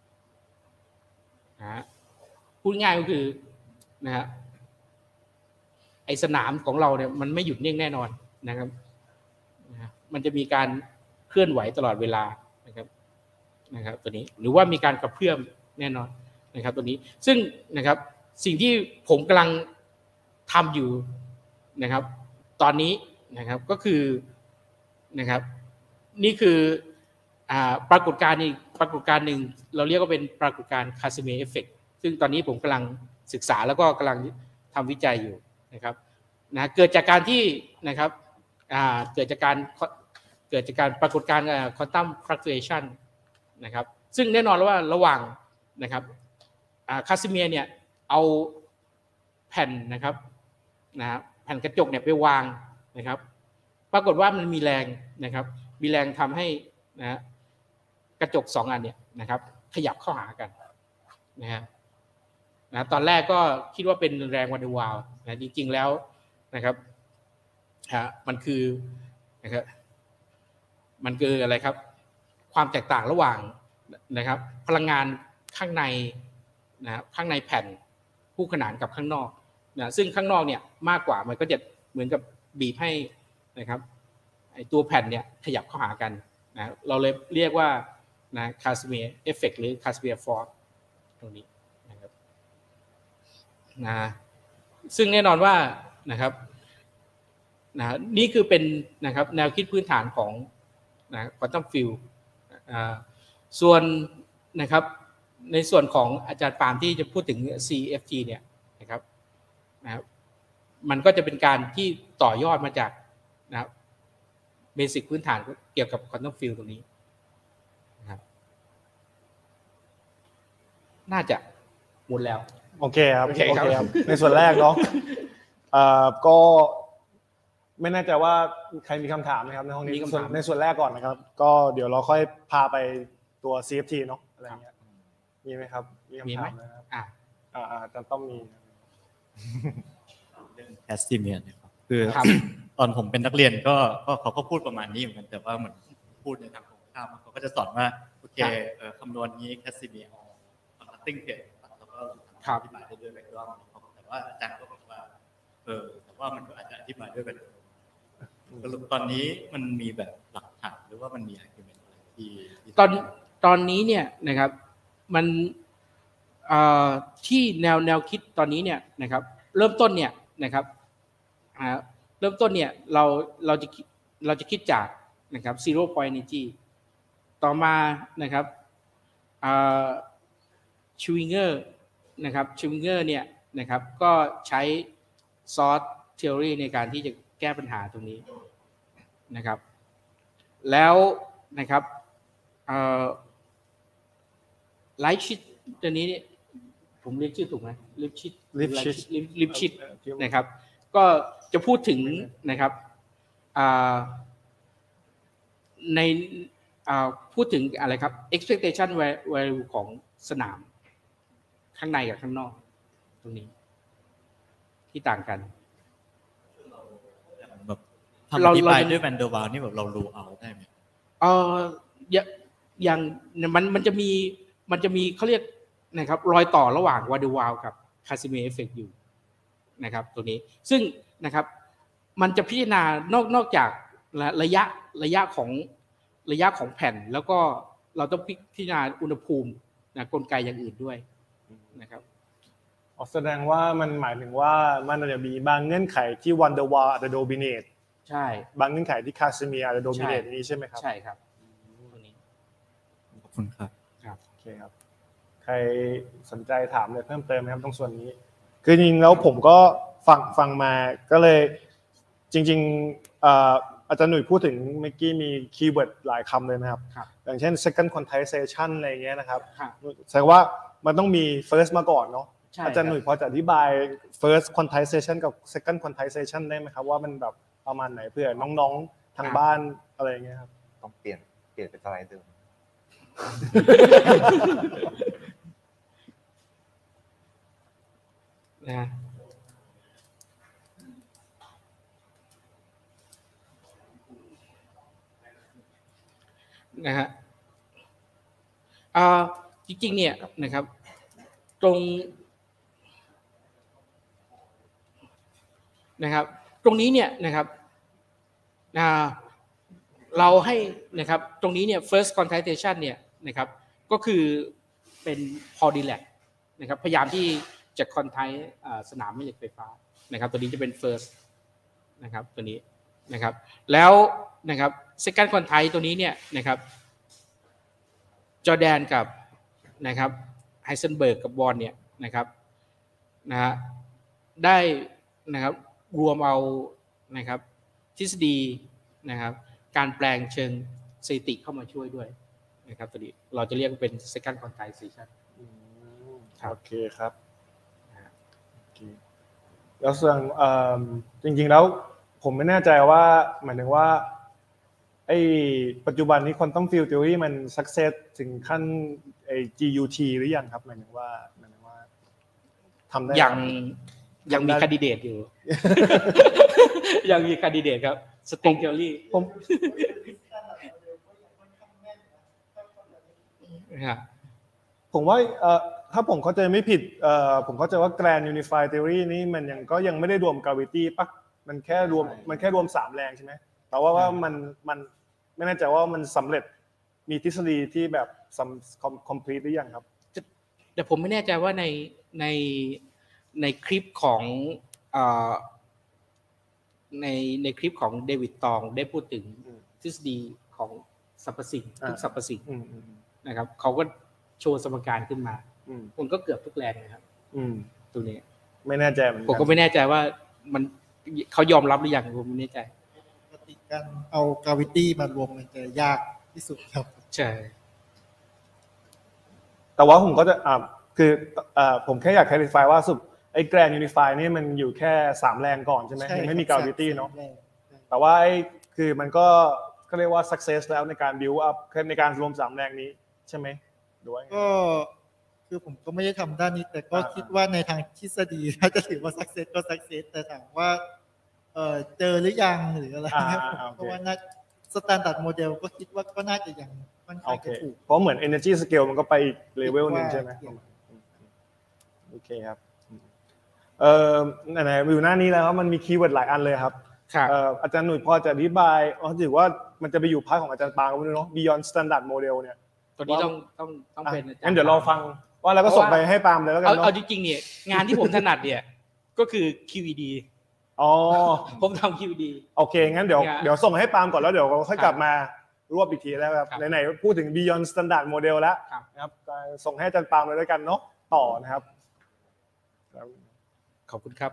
[SPEAKER 3] พูดง่ายก็คือนะฮะไอสนามของเราเนี่ยมันไม่หยุดนิ่งแน่นอนนะครับมันจะมีการเคลื่อนไหวตลอดเวลานะครับตัวนี้หรือว่ามีการกระเพื่อมแน่นอนนะครับตัวนี้ซึ่งนะครับสิ่งที่ผมกำลังทำอยู่นะครับตอนนี้นะครับก็คือนะครับนี่คือปรากฏการณ์หนึ่งเราเรียกว่าเป็นปรากฏการณ์คาซิเมียร์เอฟเฟกต์ซึ่งตอนนี้ผมกำลังศึกษาแล้วก็กำลังทำวิจัยอยู่นะครับเกิดจากการที่นะครับเกิดจากการปรากฏการณ์ควอนตัมฟลักชูเอชันนะครับซึ่งแน่นอนว่าระหว่างนะครับคาซิเมียร์เนี่ยเอาแผ่นนะครับแผ่นกระจกเนี่ยไปวางนะครับปรากฏว่ามันมีแรงนะครับมีแรงทำให้กระจก2อันเนี่ยนะครับขยับเข้าหากันนะตอนแรกก็คิดว่าเป็นแรงวันเดอร์วาลนะจริงๆแล้วนะครับมันคือนะครับมันคืออะไรครับความแตกต่างระหว่างนะครับพลังงานข้างในนะข้างในแผ่นคู่ขนานกับข้างนอกนะซึ่งข้างนอกเนี่ยมากกว่ามันก็จะเหมือนกับบีบให้นะครับไอตัวแผ่นเนี่ยขยับเข้าหากันนะเราเลยเรียกว่านะคาซิเมียร์เอฟเฟกต์หรือคาซิเมียร์ฟอร์สตรงนี้นะครับนะซึ่งแน่นอนว่านะครับนี่คือเป็นนะครับแนวคิดพื้นฐานของควอนตัมฟิลด์ส่วนนะครับในส่วนของอาจารย์ปาล์มที่จะพูดถึง CFT เนี่ยนะครับมันก็จะเป็นการที่ต่อยอดมาจากนะครับเบสิกพื้นฐานเกี่ยวกับควอนตัมฟิลด์ตรงนี้นะครับน่าจะหมดแล้ว
[SPEAKER 2] โอเคครับในส่วนแรกเนาะก็ไม่แน่ใจว่าใครมีคำถามไหมครับในห้องนี้ในส่วนแรกก่อนนะครับก็เดี๋ยวเราค่อยพาไปตัว CFT เนาะอะไรเงี้ยมีไหมครับมีคำถามนะครับจะต้องมี
[SPEAKER 5] เรื่องแคสติเมียนะครับคือตอนผมเป็นนักเรียนก็เขาก็พูดประมาณนี้เหมือนกันแต่ว่าเหมือนพูดในทางตรงข้ามเขาก็จะสอนว่าโอเคคำนวณนี้แคสติเมียร์คอนตัตติ้งเพจแล้วก็อธิบายได้ด้วยแบ็คกราวด์แต่ว่าอาจารย์ก็บอกว่าแต่ว่ามันก็อาจจะอธิบายด้วยแบ็คกราวด์สรุปตอนนี้มันมีแบบหลักฐานหรือว่ามันมีอาร์กิวเมนต์อะไรที่
[SPEAKER 3] ตอนนี้เนี่ยนะครับมันที่แนวคิดตอนนี้เนี่ยนะครับเริ่มต้นเนี่ยนะครับเริ่มต้นเนี่ยเราจะคิดจากนะครับ zero point energy ต่อมานะครับชูวิงเกอร์นะครับชูวิงเกอร์เนี่ยนะครับก็ใช้ซอร์สเทอรี่ในการที่จะแก้ปัญหาตรงนี้นะครับแล้วนะครับไลท์ชิดตัวนี้เนี่ยผมเรียกชื่อถูกไหมลิปชิดนะครับก็จะพูดถึงนะครับในพูดถึงอะไรครับ expectation value ของสนามข้างในกับข้างนอกตรงนี้ที่ต่างกัน
[SPEAKER 5] แบบทำอธิบายด้วยแวนเดอร์วาลนี่แบบเรารู้เอาได้ไหม
[SPEAKER 3] อย่างมันจะมีเขาเรียกนะครับรอยต่อระหว่างวาเดอร์วาลกับคาซิเมียร์เอฟเฟกต์อยู่นะครับตัวนี้ซึ่งนะครับมันจะพิจารณานอกจากระยะของแผ่นแล้วก็เราต้องพิจารณาอุณหภูมิกลไกอย่างอื่นด้วยนะครับ
[SPEAKER 2] แสดงว่ามันหมายถึงว่ามันจะมีบางเงื่อนไขที่วันเดอร์วาลอาจจะโดมิเนต
[SPEAKER 3] ใช่
[SPEAKER 2] บางเงื่อนไขที่คาซิเมียร์อาจจะโดมิเนตนี้ใช่ไหมครับ
[SPEAKER 3] ใช่ครับตัวนี้
[SPEAKER 5] ขอบคุณครับ
[SPEAKER 2] โอเคครับใครสนใจถามอะไรเพิ่มเติมไหมครับตรงส่วนนี้คือจริงๆแล้วผมก็ฟังมาก็เลยจริงๆอาจารย์หนุ่ยพูดถึงเมื่อกี้มีคีย์เวิร์ดหลายคำเลยนะครับอย่างเช่น second quantization อะไรอย่างเงี้ยนะครับแสดงว่ามันต้องมี first มาก่อนเนาะอาจารย์หนุ่ยพอจะอธิบาย first quantization กับ second quantization ได้ไหมครับว่ามันแบบประมาณไหนเพื่อน้องๆทางบ้านอะไรอย่างเงี้ยครับ
[SPEAKER 4] ต้องเปลี่ยนเป็นสไลด์เดิม
[SPEAKER 3] นะฮะจริงๆเนี่ยนะครับตรงนี้เนี่ยนะครับเราให้นะครับตรงนี้เนี่ย first quantization เนี่ยนะครับก็คือเป็น Paul Dirac นะครับพยายามที่จะ quantize สนามแม่เหล็กไฟฟ้านะครับตัวนี้จะเป็น first นะครับตัวนี้นะครับแล้วนะครับ second quantize ตัวนี้เนี่ยนะครับจอร์แดนกับนะครับไฮเซนเบิร์กกับบอร์นเนี่ยนะครับได้นะครับรวมเอานะครับทฤษฎีนะครับการแปลงเชิงสถิติเข้ามาช่วยด้วยนะครับตัวนี้เราจะเรียกเป็น second quantization
[SPEAKER 2] โอเคครับแล้วส่วนจริงๆแล้วผมไม่แน่ใจว่าหมายถึงว่าไอ้ปัจจุบันนี้ quantum field theory มัน success ถึงขั้นไอ้ GUT หรือยังครับหมายถึงว่าทำได้
[SPEAKER 3] ยังมี candidate อยู่ ยังมี candidate ครับ string theory
[SPEAKER 2] ผมว่าถ้าผมเข้าใจไม่ผิดผมเข้าใจว่า grand unified theory นี่มันยังไม่ได้รวม gravity ป่ะมันแค่รวม3แรงใช่ไหมแต่ว่ามันไม่แน่ใจว่ามันสำเร็จมีทฤษฎีที่แบบ complete หรือยังครับ
[SPEAKER 3] แต่ผมไม่แน่ใจว่าในคลิปของในคลิปของเดวิดตองได้พูดถึงทฤษฎีของสรรพสิ่งทุกสรรพสิ่งนะครับเขาก็โชว์สมการขึ้นมามันก็เกือบทุกแรงนะครับตัวนี้
[SPEAKER 2] ไม่แน่ใจ
[SPEAKER 3] ผมก็ไม่แน่ใจว่ามันเขายอมรับหรือยังผมไม่แน่ใจ
[SPEAKER 6] ปกติการเอา gravity มารวมมันจะยากที่สุดครับ
[SPEAKER 3] ใช่
[SPEAKER 2] แต่ว่าผมก็จะคือผมแค่อยาก clarify ว่าสุดไอ้ grand unify นี่มันอยู่แค่3แรงก่อนใช่ไหมยังไม่มี gravity เนาะแต่ว่าไอ้คือมันก็เรียกว่า success แล้วในการ build up ในการรวม3แรงนี้ใช่ไหมด้วย
[SPEAKER 6] ก็คือผมก็ไม่ได้ทำด้านนี้แต่ก็คิดว่าในทางทฤษฎีถ้าจะถือว่า success ก็ success แต่ถามว่าเจอหรือยังหรืออะไรเพราะว่าน่า standard model ก็คิดว่าก็น่าจะยังค่อนข้างจะถูก
[SPEAKER 2] เพราะเหมือน energy scale มันก็ไปอีก level นึงใช่ไหมโอเคครับไหนๆอยู่หน้านี้แล้วมันมีคีย์เวิร์ดหลายอันเลยครับอาจารย์หนุ่ยพอจะอธิบายถือว่ามันจะไปอยู่พาร์ทของอาจารย์ปางก็ไม่รู้เนาะ beyond standard model เนี่ย
[SPEAKER 3] ตัวนี้ต้องเป็นอาจารย์
[SPEAKER 2] งั้นเดี๋ยวเราฟังว่าแล้วก็ส่งไปให้ปามเลยแล้วกันเนาะ
[SPEAKER 3] เอาจริงๆเนี่ยงานที่ผมถนัดเนี่ยก็คือ QED ผมทำ QED
[SPEAKER 2] โอเคงั้นเดี๋ยวส่งให้ปามก่อนแล้วเดี๋ยวค่อยกลับมารวบอีกทีแล้วครับไหนๆพูดถึง beyond standard model แล้วนะครับส่งให้อาจารย์ปามเลยแล้วกันเนาะต่อนะครับ
[SPEAKER 3] ขอบคุณครับ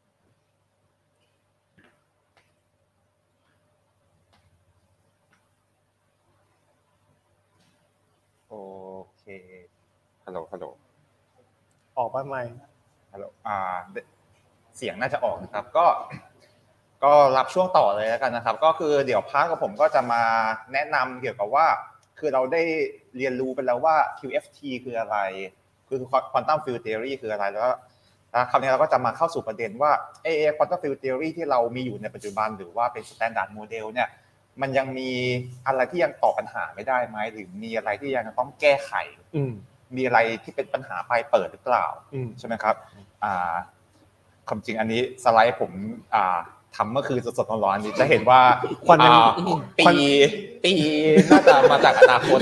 [SPEAKER 4] โอเคฮัลโหล
[SPEAKER 2] ออกป่ะไมค์
[SPEAKER 4] ฮัลโหลเสียงน่าจะออกนะครับก็รับช่วงต่อเลยแล้วกันนะครับก็คือเดี๋ยวพาร์ทกับผมก็จะมาแนะนำเกี่ยวกับว่าคือเราได้เรียนรู้ไปแล้วว่า QFT คืออะไรคือ Quantum Field Theory คืออะไรแล้วคราวนี้เราก็จะมาเข้าสู่ประเด็นว่าQuantum Field Theory ที่เรามีอยู่ในปัจจุบันหรือว่าเป็น Standard Model เนี่ยมันยังมีอะไรที่ยังตอบปัญหาไม่ได้ไหมหรือมีอะไรที่ยังต้องแก้ไขมีอะไรที่เป็นปัญหาปลายเปิดหรือเปล่าใช่ไหมครับความจริงอันนี้สไลด์ผมทำเมื่อคืนสดๆร้อนๆนี้จะเห็นว่าปีน่าจะมาจากอนาคต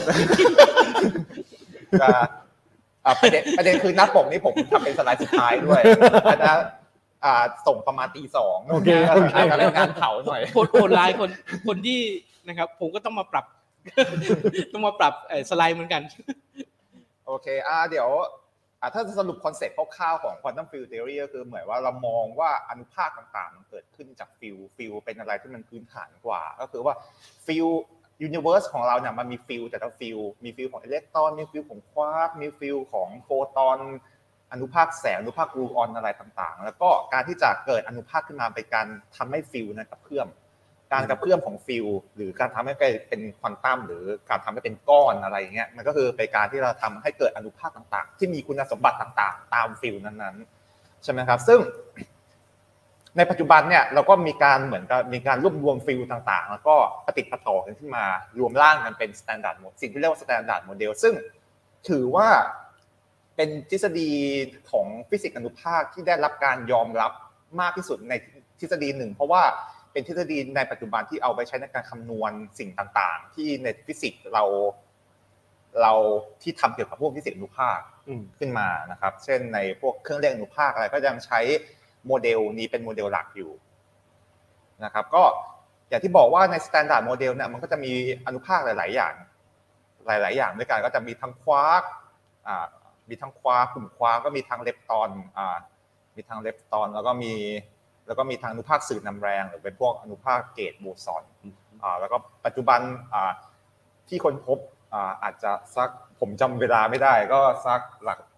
[SPEAKER 4] ประเด็นคือหน้าปกนี้ผมทำเป็นสไลด์สุดท้ายด้วยนะส่งประมาณ 2:00 นโอเคงานเผาหน่อย
[SPEAKER 3] คนไลน์คนที่นะครับผมก็ต้องมาปรับสไลด์เหมือนกัน
[SPEAKER 4] โอเคเดี๋ยวถ้าจะสรุปคอนเซ็ปต์คร่าวๆของ Quantum Field Theory ก็คือเหมือนว่าเรามองว่าอนุภาคต่างๆมันเกิดขึ้นจากฟิลเป็นอะไรที่มันพื้นฐานกว่าก็คือว่าฟิลยูนิเวอร์สของเราเนี่ยมันมีฟิลแต่ละฟิลมีฟิลของอิเล็กตรอนมีฟิลของควาร์กมีฟิลของโฟตอนอนุภาคแสงอนุภาคกลูออนอะไรต่างๆแล้วก็การที่จะเกิดอนุภาคขึ้นมาเป็นการทำให้ฟิลนั้นกระเพื่อมการกระเพื่อมของฟิลหรือการทำให้เป็นควอนตัมหรือการทำให้เป็นก้อนอะไรอย่างเงี้ยมันก็คือเป็นการที่เราทำให้เกิดอนุภาคต่างๆที่มีคุณสมบัติต่างๆตามฟิลนั้นๆใช่ไหมครับซึ่งในปัจจุบันเนี่ยเราก็มีการเหมือนกับมีการรวบรวมฟิลต่างๆแล้วก็ปฏิปต่อกันขึ้นมารวมร่างกันเป็นสแตนดาร์ดสิ่งที่เรียกว่าสแตนดาร์ดโมเดลซึ่งถือว่าเป็นทฤษฎีของฟิสิกส์อนุภาคที่ได้รับการยอมรับมากที่สุดในทฤษฎีหนึ่งเพราะว่าเป็นทฤษฎีในปัจจุบันที่เอาไปใช้ในการคำนวณสิ่งต่างๆที่ในฟิสิกส์เราที่ทำเกี่ยวกับพวกฟิสิกส์อนุภาคขึ้นมานะครับเช่นในพวกเครื่องเล่นอนุภาคอะไรก็ยังใช้โมเดลนี้เป็นโมเดลหลักอยู่นะครับก็อย่างที่บอกว่าใน standard model เนี่ยมันก็จะมีอนุภาคหลายๆอย่างด้วยกันก็จะมีทั้งควาร์กมีทั้งควาร์กกลุ่มควาร์กก็มีทั้งเลปตอนแล้วก็มีทางอนุภาคสื่อนำแรงหรือเป็นพวกอนุภาคเกตโบซอนแล้วก็ปัจจุบันที่คนพบอาจจะสักผมจำเวลาไม่ได้ก็สักหลัก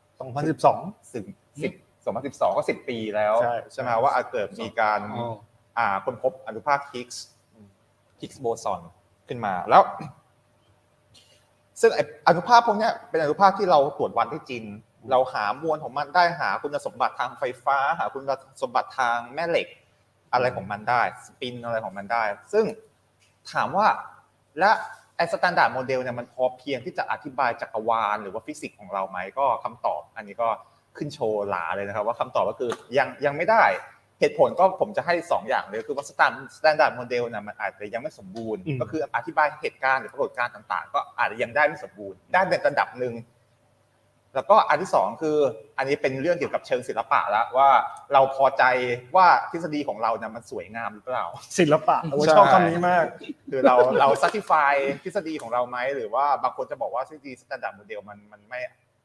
[SPEAKER 4] 2012ก็10 ปีแล้วใช่ไหมว่าเกิดมีการค้นพบอนุภาคฮิกส์โบซอนขึ้นมาแล้วซึ่งอนุภาคพวกนี้เป็นอนุภาคที่เราตรวจวัดได้จริงเราหามวลของมันได้หาคุณสมบัติทางไฟฟ้าหาคุณสมบัติทางแม่เหล็กอะไรของมันได้สปินอะไรของมันได้ซึ่งถามว่าและไอ้สแตนดาร์ดโมเดลเนี่ยมันพอเพียงที่จะอธิบายจักรวาลหรือว่าฟิสิกส์ของเราไหมก็คำตอบอันนี้ก็ขึ้นโชว์หลาเลยนะครับว่าคำตอบก็คือยังไม่ได้เหตุผลก็ผมจะให้2อย่างเลยคือว่าสแตนดาร์ดโมเดลเนี่ยมันอาจจะยังไม่สมบูรณ์ก็คืออธิบายเหตุการณ์หรือปรากฏการณ์ต่างๆก็อาจจะยังได้ไม่สมบูรณ์ได้ในระดับนึงแล้วก็อันที่2คืออันนี้เป็นเรื่องเกี่ยวกับเชิงศิลปะแล้วว่าเราพอใจว่าทฤษฎีของเราเนี่ยมันสวยงามหรือเปล่า
[SPEAKER 2] ศิลปะชอบคำนี้มาก
[SPEAKER 4] คือเรา satisfy ทฤษฎีของเราไหมหรือว่าบางคนจะบอกว่าทฤษฎี standard model มันไม่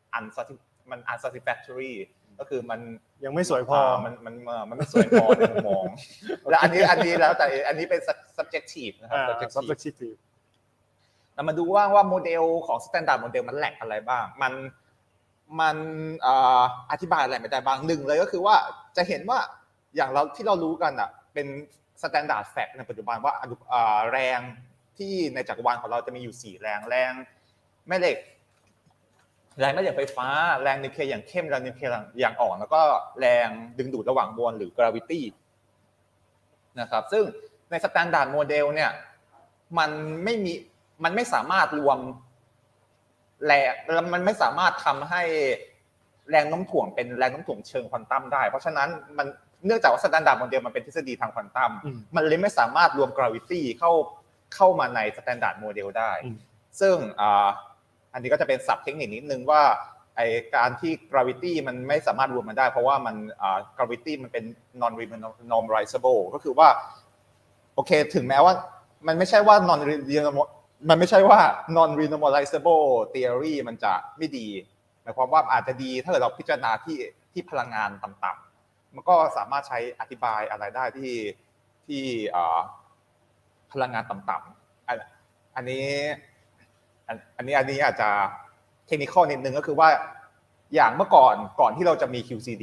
[SPEAKER 4] unsatisfactory ก็คือมัน
[SPEAKER 2] ยังไม่สวยพอ
[SPEAKER 4] มันไม่สวยพอในมุมมองและอันนี้แล้วแต่อันนี้เป็น subjective นะครับ
[SPEAKER 2] subjective
[SPEAKER 4] เรามาดูว่าโมเดลของ standard model มันแหลกอะไรบ้างมันอธิบายอะไรไม่ได้บ้างหนึ่งเลยก็คือว่าจะเห็นว่าอย่างเราที่เรารู้กันอ่ะเป็น standard fact ในปัจจุบันว่าแรงที่ในจักรวาลของเราจะมีอยู่4แรงแม่เหล็กแรงแม่เหล็กไฟฟ้าแรงนิวเคลียร์อย่างเข้มแรงนิวเคลียร์อย่างอ่อนแล้วก็แรงดึงดูดระหว่างมวลหรือ gravity นะครับซึ่งใน standard model เนี่ยมันไม่สามารถรวมแรงมันไม่สามารถทำให้แรงโน้มถ่วงเป็นแรงโน้มถ่วงเชิงควอนตัมได้เพราะฉะนั้นมันเนื่องจากว่า standard model มันเป็นทฤษฎีทางควอนตัมมันเลยไม่สามารถรวม gravity เข้ามาใน standard model ได้ซึ่งอันนี้ก็จะเป็นศัพท์เทคนิคนิดนึงว่าไอการที่ gravity มันไม่สามารถรวมมันได้เพราะว่ามันgravity มันเป็น non renormalizable ก็คือว่าโอเคถึงแม้ว่ามันไม่ใช่ว่า non renormalizable theory มันจะไม่ดีหมายความว่าอาจจะดีถ้าเกิดเราพิจารณาที่พลังงานต่ำๆมันก็สามารถใช้อธิบายอะไรได้ที่พลังงานต่ำๆอันนี้อาจจะเทคนิคอลนิดนึงก็คือว่าอย่างเมื่อก่อนที่เราจะมี QCD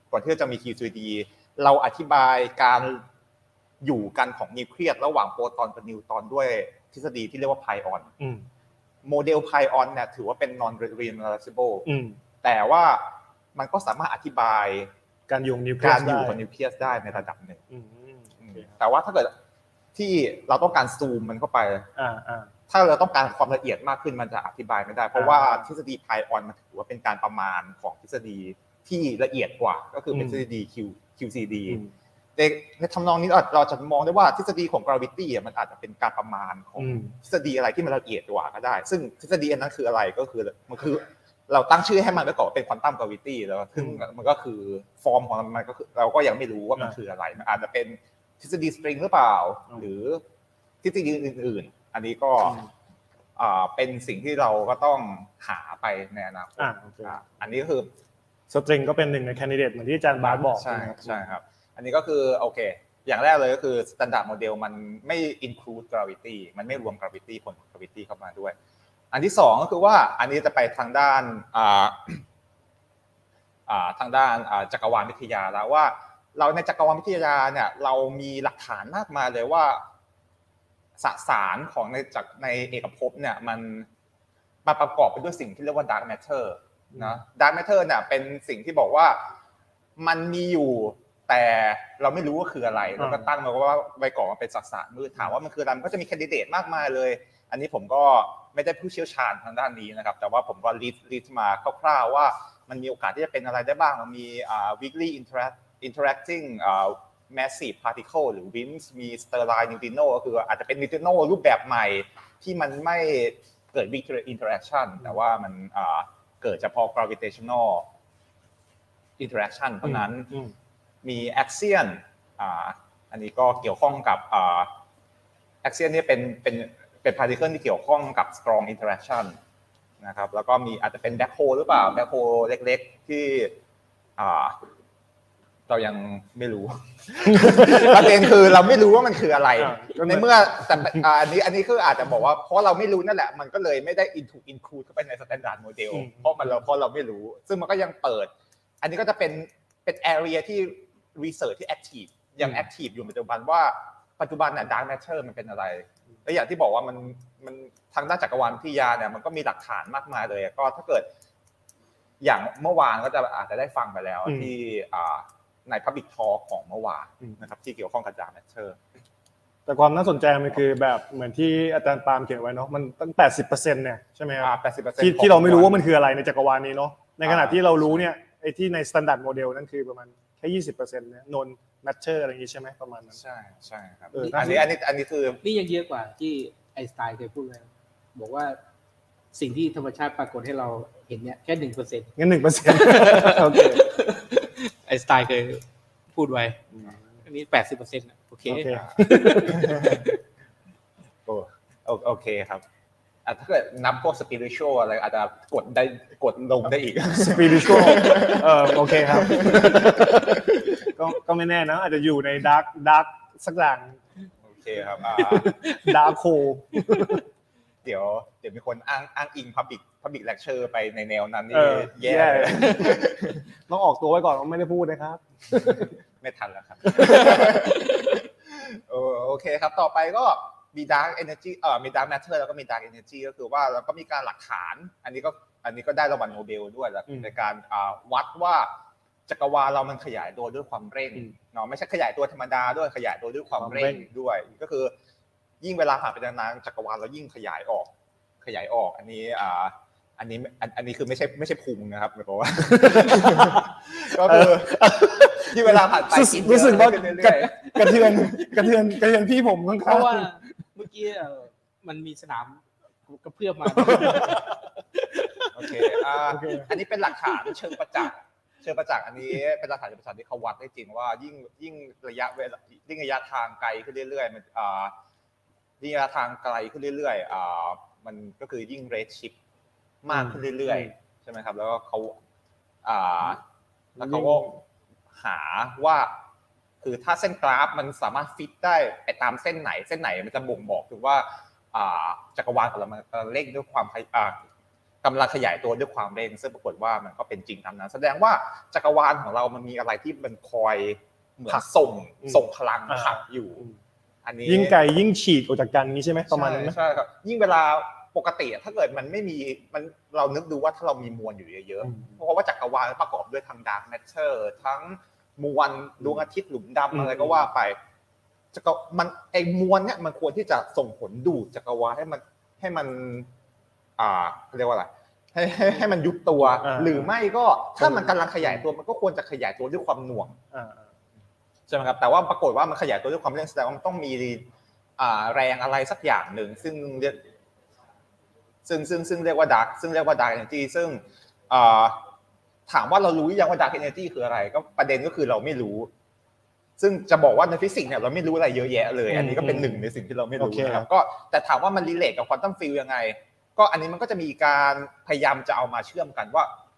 [SPEAKER 4] เราอธิบายการอยู่กันของนิวเคลียสระหว่างโปรตอนกับนิวตรอนด้วยทฤษฎีที่เรียกว่าไพออนโมเดลไพออนเนี่ยถือว่าเป็น non renormalizable แต่ว่ามันก็สามารถอธิบา
[SPEAKER 2] ยการอยู่นิวเค
[SPEAKER 4] ลียสได้ในระดับหนึ่งแต่ว่าถ้าเกิดที่เราต้องการซูมมันเข้าไปถ้าเราต้องการความละเอียดมากขึ้นมันจะอธิบายไม่ได้เพราะว่าทฤษฎีไพออนมันถือว่าเป็นการประมาณของทฤษฎีที่ละเอียดกว่าก็คือเป็นทฤษฎี QCDในทำนองนี้เราจะมองได้ว่าทฤษฎีของ gravity มันอาจจะเป็นการประมาณของทฤษฎีอะไรที่มันละเอียดกว่าก็ได้ซึ่งทฤษฎีอันนั้นคืออะไรก็คือมันคือเราตั้งชื่อให้มันไว้ก่อนเป็น quantum gravity แล้วซึ่งมันก็คือฟอร์มของมันก็คือเราก็ยังไม่รู้ว่ามันคืออะไรมันอาจจะเป็นทฤษฎี string หรือเปล่าหรือทฤษฎีอื่นๆอันนี้ก็เป็นสิ่งที่เราก็ต้องหาไปในอนาคตอันนี้ก็คือ
[SPEAKER 2] สตริงก็เป็นหนึ่งในแคนดิเดตเหมือนที่อาจารย์บาสบอก
[SPEAKER 4] ใช่ครับอันนี้ก็คือโอเคอย่างแรกเลยก็คือ standard model มันไม่ include gravity มันไม่รวม gravity ผล gravity เข้ามาด้วยอันที่สองก็คือว่าอันนี้จะไปทางด้านจักรวาลวิทยาแล้วว่าเราในจักรวาลวิทยาเนี่ยเรามีหลักฐานมากมายเลยว่าสสารของในเอกภพเนี่ยมันประกอบไปด้วยสิ่งที่เรียกว่า dark matter นะ dark matter เนี่ยเป็นสิ่งที่บอกว่ามันมีอยู่แต่เราไม่รู้ว่าคืออะไรแล้วก็ตั้งมาว่าไว้ก่อนว่าเป็นสสารมืดถามว่ามันคืออะไรมันก็จะมีแคนดิเดตมากมายเลยอันนี้ผมก็ไม่ได้ผู้เชี่ยวชาญทางด้านนี้นะครับแต่ว่าผมก็ลิสต์มาคร่าวๆว่ามันมีโอกาสที่จะเป็นอะไรได้บ้างมันมีweakly interacting massive particle หรือ WIMPs มี sterile neutrino ก็คืออาจจะเป็น neutrino รูปแบบใหม่ที่มันไม่เกิด weak interaction แต่ว่ามันเกิดเฉพาะ gravitational interaction เท่านั้นมี axion อันนี้ก็เกี่ยวข้องกับ axion นี่เป็น particle ที่เกี่ยวข้องกับ strong interaction นะครับแล้วก็มีอาจจะเป็น black hole หรือเปล่า black hole เล็กๆที่เรายังไม่รู้ ประเด็นคือเราไม่รู้ว่ามันคืออะไรในเมื่อแต่อันนี้คืออาจจะบอกว่าเพราะเราไม่รู้นั่นแหละมันก็เลยไม่ได้ include เข้าไปใน standard model เพราะเราไม่รู้ซึ่งมันก็ยังเปิดอันนี้ก็จะเป็น area ที่ research ที่ active ยัง active อยู่ปัจจุบันว่าปัจจุบันน่ะ dark matter มันเป็นอะไรและอย่างที่บอกว่ามันทางด้านจักรวาลวิทยาเนี่ยมันก็มีหลักฐานมากมายเลยก็ถ้าเกิดอย่างเมื่อวานก็จะอาจจะได้ฟังไปแล้วที่ใน Public Talk ของเมื่อวานนะครับที่เกี่ยวข้องกับ dark matter
[SPEAKER 2] แต่ความน่าสนใจมันคือแบบเหมือนที่อาจารย์ปาล์มเขียนไว้เนาะมันตั้ง 80% เนี่ยใช่ไหมครับ
[SPEAKER 4] 80%
[SPEAKER 2] ที่เราไม่รู้ว่ามันคืออะไรในจักรวาลนี้เนาะในขณะที่เรารู้เนี่ยไอ้ที่ใน standard model นั่นคือประมาณแค่ 20% เนี่ย non matter อะไรอย่างงี้ใช่ไหมประมาณนั้น
[SPEAKER 4] ใช่ครับอันนี้คือ
[SPEAKER 3] นี่ยังเยอะกว่าที่ไอน์สไตน์เคยพูดไว้บอกว่าสิ่งที่ธรรมชาติปรากฏให้เราเห็นเนี่ยแค่ 1%
[SPEAKER 2] งั้น 1% โอเค
[SPEAKER 3] ไอน์สไตน์เคยพูดไว้อันนี้ 80% โอเค
[SPEAKER 4] โอเคครับถ้าเกิดนับพวก spiritual อะไรอาจจะกดลงได้อีก
[SPEAKER 2] spiritual โอเคครับก็ไม่แน่นะอาจจะอยู่ใน dark สักอย่าง
[SPEAKER 4] โอเคครับ
[SPEAKER 2] dark hole
[SPEAKER 4] เดี๋ยวมีคนอ้างอิง public lecture ไปในแนวนั้นนี่แย่เลย
[SPEAKER 2] ต้องออกตัวไว้ก่อนว่าไม่ได้พูดนะครับ
[SPEAKER 4] ไม่ทันแล้วครับโอเคครับต่อไปก็มี dark energy มี dark matter แล้วก็มี dark energy ก็คือว่าเราก็มีการหลักฐานอันนี้ก็ได้รางวัลโนเบลด้วยในการวัดว่าจักรวาลเรามันขยายตัวด้วยความเร่งเนาะไม่ใช่ขยายตัวธรรมดาด้วยขยายตัวด้วยความเร่งด้วยก็คือยิ่งเวลาผ่านไปนานๆจักรวาลเรายิ่งขยายออกอันนี้คือไม่ใช่พุงนะครับหมายความว่าก็คือที่เวลาผ่านไป
[SPEAKER 2] รู้สึกว่ากระเทือนพี่ผมข้างๆ
[SPEAKER 3] เพราะว่าเมื่อกี้มันมีสนามกระเพื่อมมา
[SPEAKER 4] โอเคอันนี้เป็นหลักฐานเชิงประจักษ์อันนี้เป็นหลักฐานเชิงประจักษ์ที่เขาวัดได้จริงว่ายิ่งระยะทางไกลขึ้นเรื่อยๆมันยิ่งระยะทางไกลขึ้นเรื่อยๆมันก็คือยิ่งเรดชิปมากขึ้นเรื่อยๆใช่ไหมครับแล้วก็เขาก็หาว่าคือถ้าเส้นกราฟมันสามารถฟิตได้ไปตามเส้นไหนมันจะบ่งบอกถึงว่าจักรวาลของเรามันเร่งด้วยความกำลังขยายตัวด้วยความเร่งซึ่งปรากฏว่ามันก็เป็นจริงตามนั้นแสดงว่าจักรวาลของเรามันมีอะไรที่มันคอยเหมือนส่งพลังขับอยู่อันนี้
[SPEAKER 2] ยิ่งไกลยิ่งฉีกออกจากกันนี้ใช่ไหมประมาณนั้น
[SPEAKER 4] ใช่ครับยิ่งเวลาปกติถ้าเกิดมันไม่มีมันเรานึกดูว่าถ้าเรามีมวลอยู่เยอะๆเพราะว่าจักรวาลประกอบด้วยทั้ง dark matter ทั้งมวลดวงอาทิตย์หลุมดำอะไรก็ว่าไปมันไอ้มวลเนี่ยมันควรที่จะส่งผลดูดจักรวาลให้มันเรียกว่าอะไรให้มันยุบตัวหรือไม่ก็ถ้ามันกำลังขยายตัวมันก็ควรจะขยายตัวด้วยความหน่วงใช่ไหมครับแต่ว่าปรากฏว่ามันขยายตัวด้วยความเร่งแสดงว่ามันต้องมีแรงอะไรสักอย่างหนึ่งซึ่งเรียกว่า dark energy ซึ่งถามว่าเรารู้ยังว่า dark energy คืออะไรก็ประเด็นก็คือเราไม่รู้ซึ่งจะบอกว่าในฟิสิกส์เนี่ยเราไม่รู้อะไรเยอะแยะเลยอันนี้ก็เป็นหนึ่งในสิ่งที่เราไม่รู้นะครับก็แต่ถามว่ามันรีเลทกับควอนตัมฟิลด์ยังไงก็อันนี้มันก็จะมีการพยายามจะเอามาเชื่อมกันว่า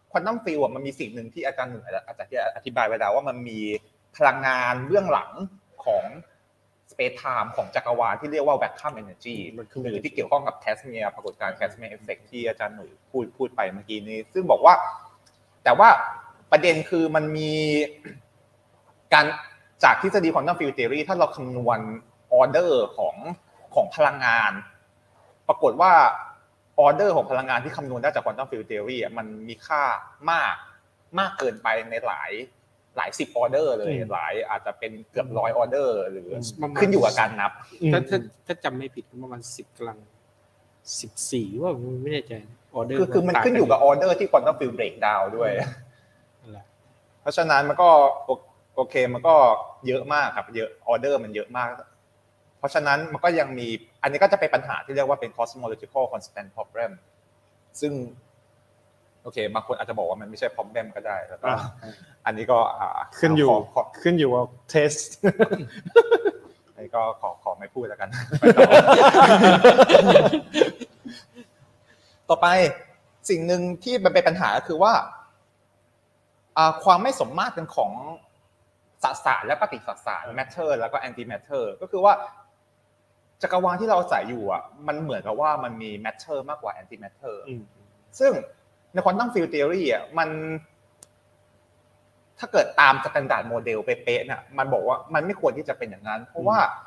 [SPEAKER 4] ควอนตัมฟิลด์มันมีสิ่งหนึ่งที่อาจารย์หนึ่งอาจจะอธิบายไว้แล้วว่ามันมีพลังงานเบื้องหลังของสเปซไทม์ของจักรวาลที่เรียกว่า vacuum energy หรือที่เกี่ยวข้องกับแคสเมียร์ปรากฏการณ์แคสเมียร์เอฟเฟกต์ที่อาจารย์หนุ่ยพูดไปเมื่อกี้นี้ซึ่งบอกว่าแต่ว่าประเด็นคือมันมีการจากทฤษฎีควอนตัมฟิลด์ธีอรี่ถ้าเราคำนวณออเดอร์ของพลังงานปรากฏว่าออเดอร์ของพลังงานที่คำนวณได้จากควอนตัมฟิลด์ธีอรี่มันมีค่ามากเกินไปในหลาย10ออเดอร์เลยหลายอาจจะเป็นเกือบ100ออเดอร์หรือขึ้นอยู่กับการนับ
[SPEAKER 3] ถ้าจำไม่ผิดประมาณ10กำลัง14ว่าไม่แน่ใจออเดอร์
[SPEAKER 4] คือมันขึ้นอยู่กับออเดอร์ที่ควอนตัมฟิลด์เบรกดาวน์ด้วยเพราะฉะนั้นมันก็โอเคมันก็เยอะมากครับเยอะออเดอร์มันเยอะมากเพราะฉะนั้นมันก็ยังมีอันนี้ก็จะเป็นปัญหาที่เรียกว่าเป็น cosmological constant problem ซึ่งโอเคบางคนอาจจะบอกว่ามันไม่ใช่ problem ก็ได้แล้วก็อันนี้ก็
[SPEAKER 2] ขึ้นอยู่กับ test
[SPEAKER 4] อันนี้ก็ขอไม่พูดแล้วกันต่อไปสิ่งหนึ่งที่มันเป็นปัญหาก็คือว่าความไม่สมมาตรกันของสสารและปฏิสสาร matter แล้วก็ anti matter ก็คือว่าจักรวาลที่เราอาศัยอยู่อ่ะมันเหมือนกับว่ามันมี matter มากกว่า anti matter ซึ่งใน quantum field theory อ่ะมันถ้าเกิดตาม standard model เป๊ะๆเนี่ยมันบอกว่ามันไม่ควรที่จะเป็นอย่างนั้นเพราะ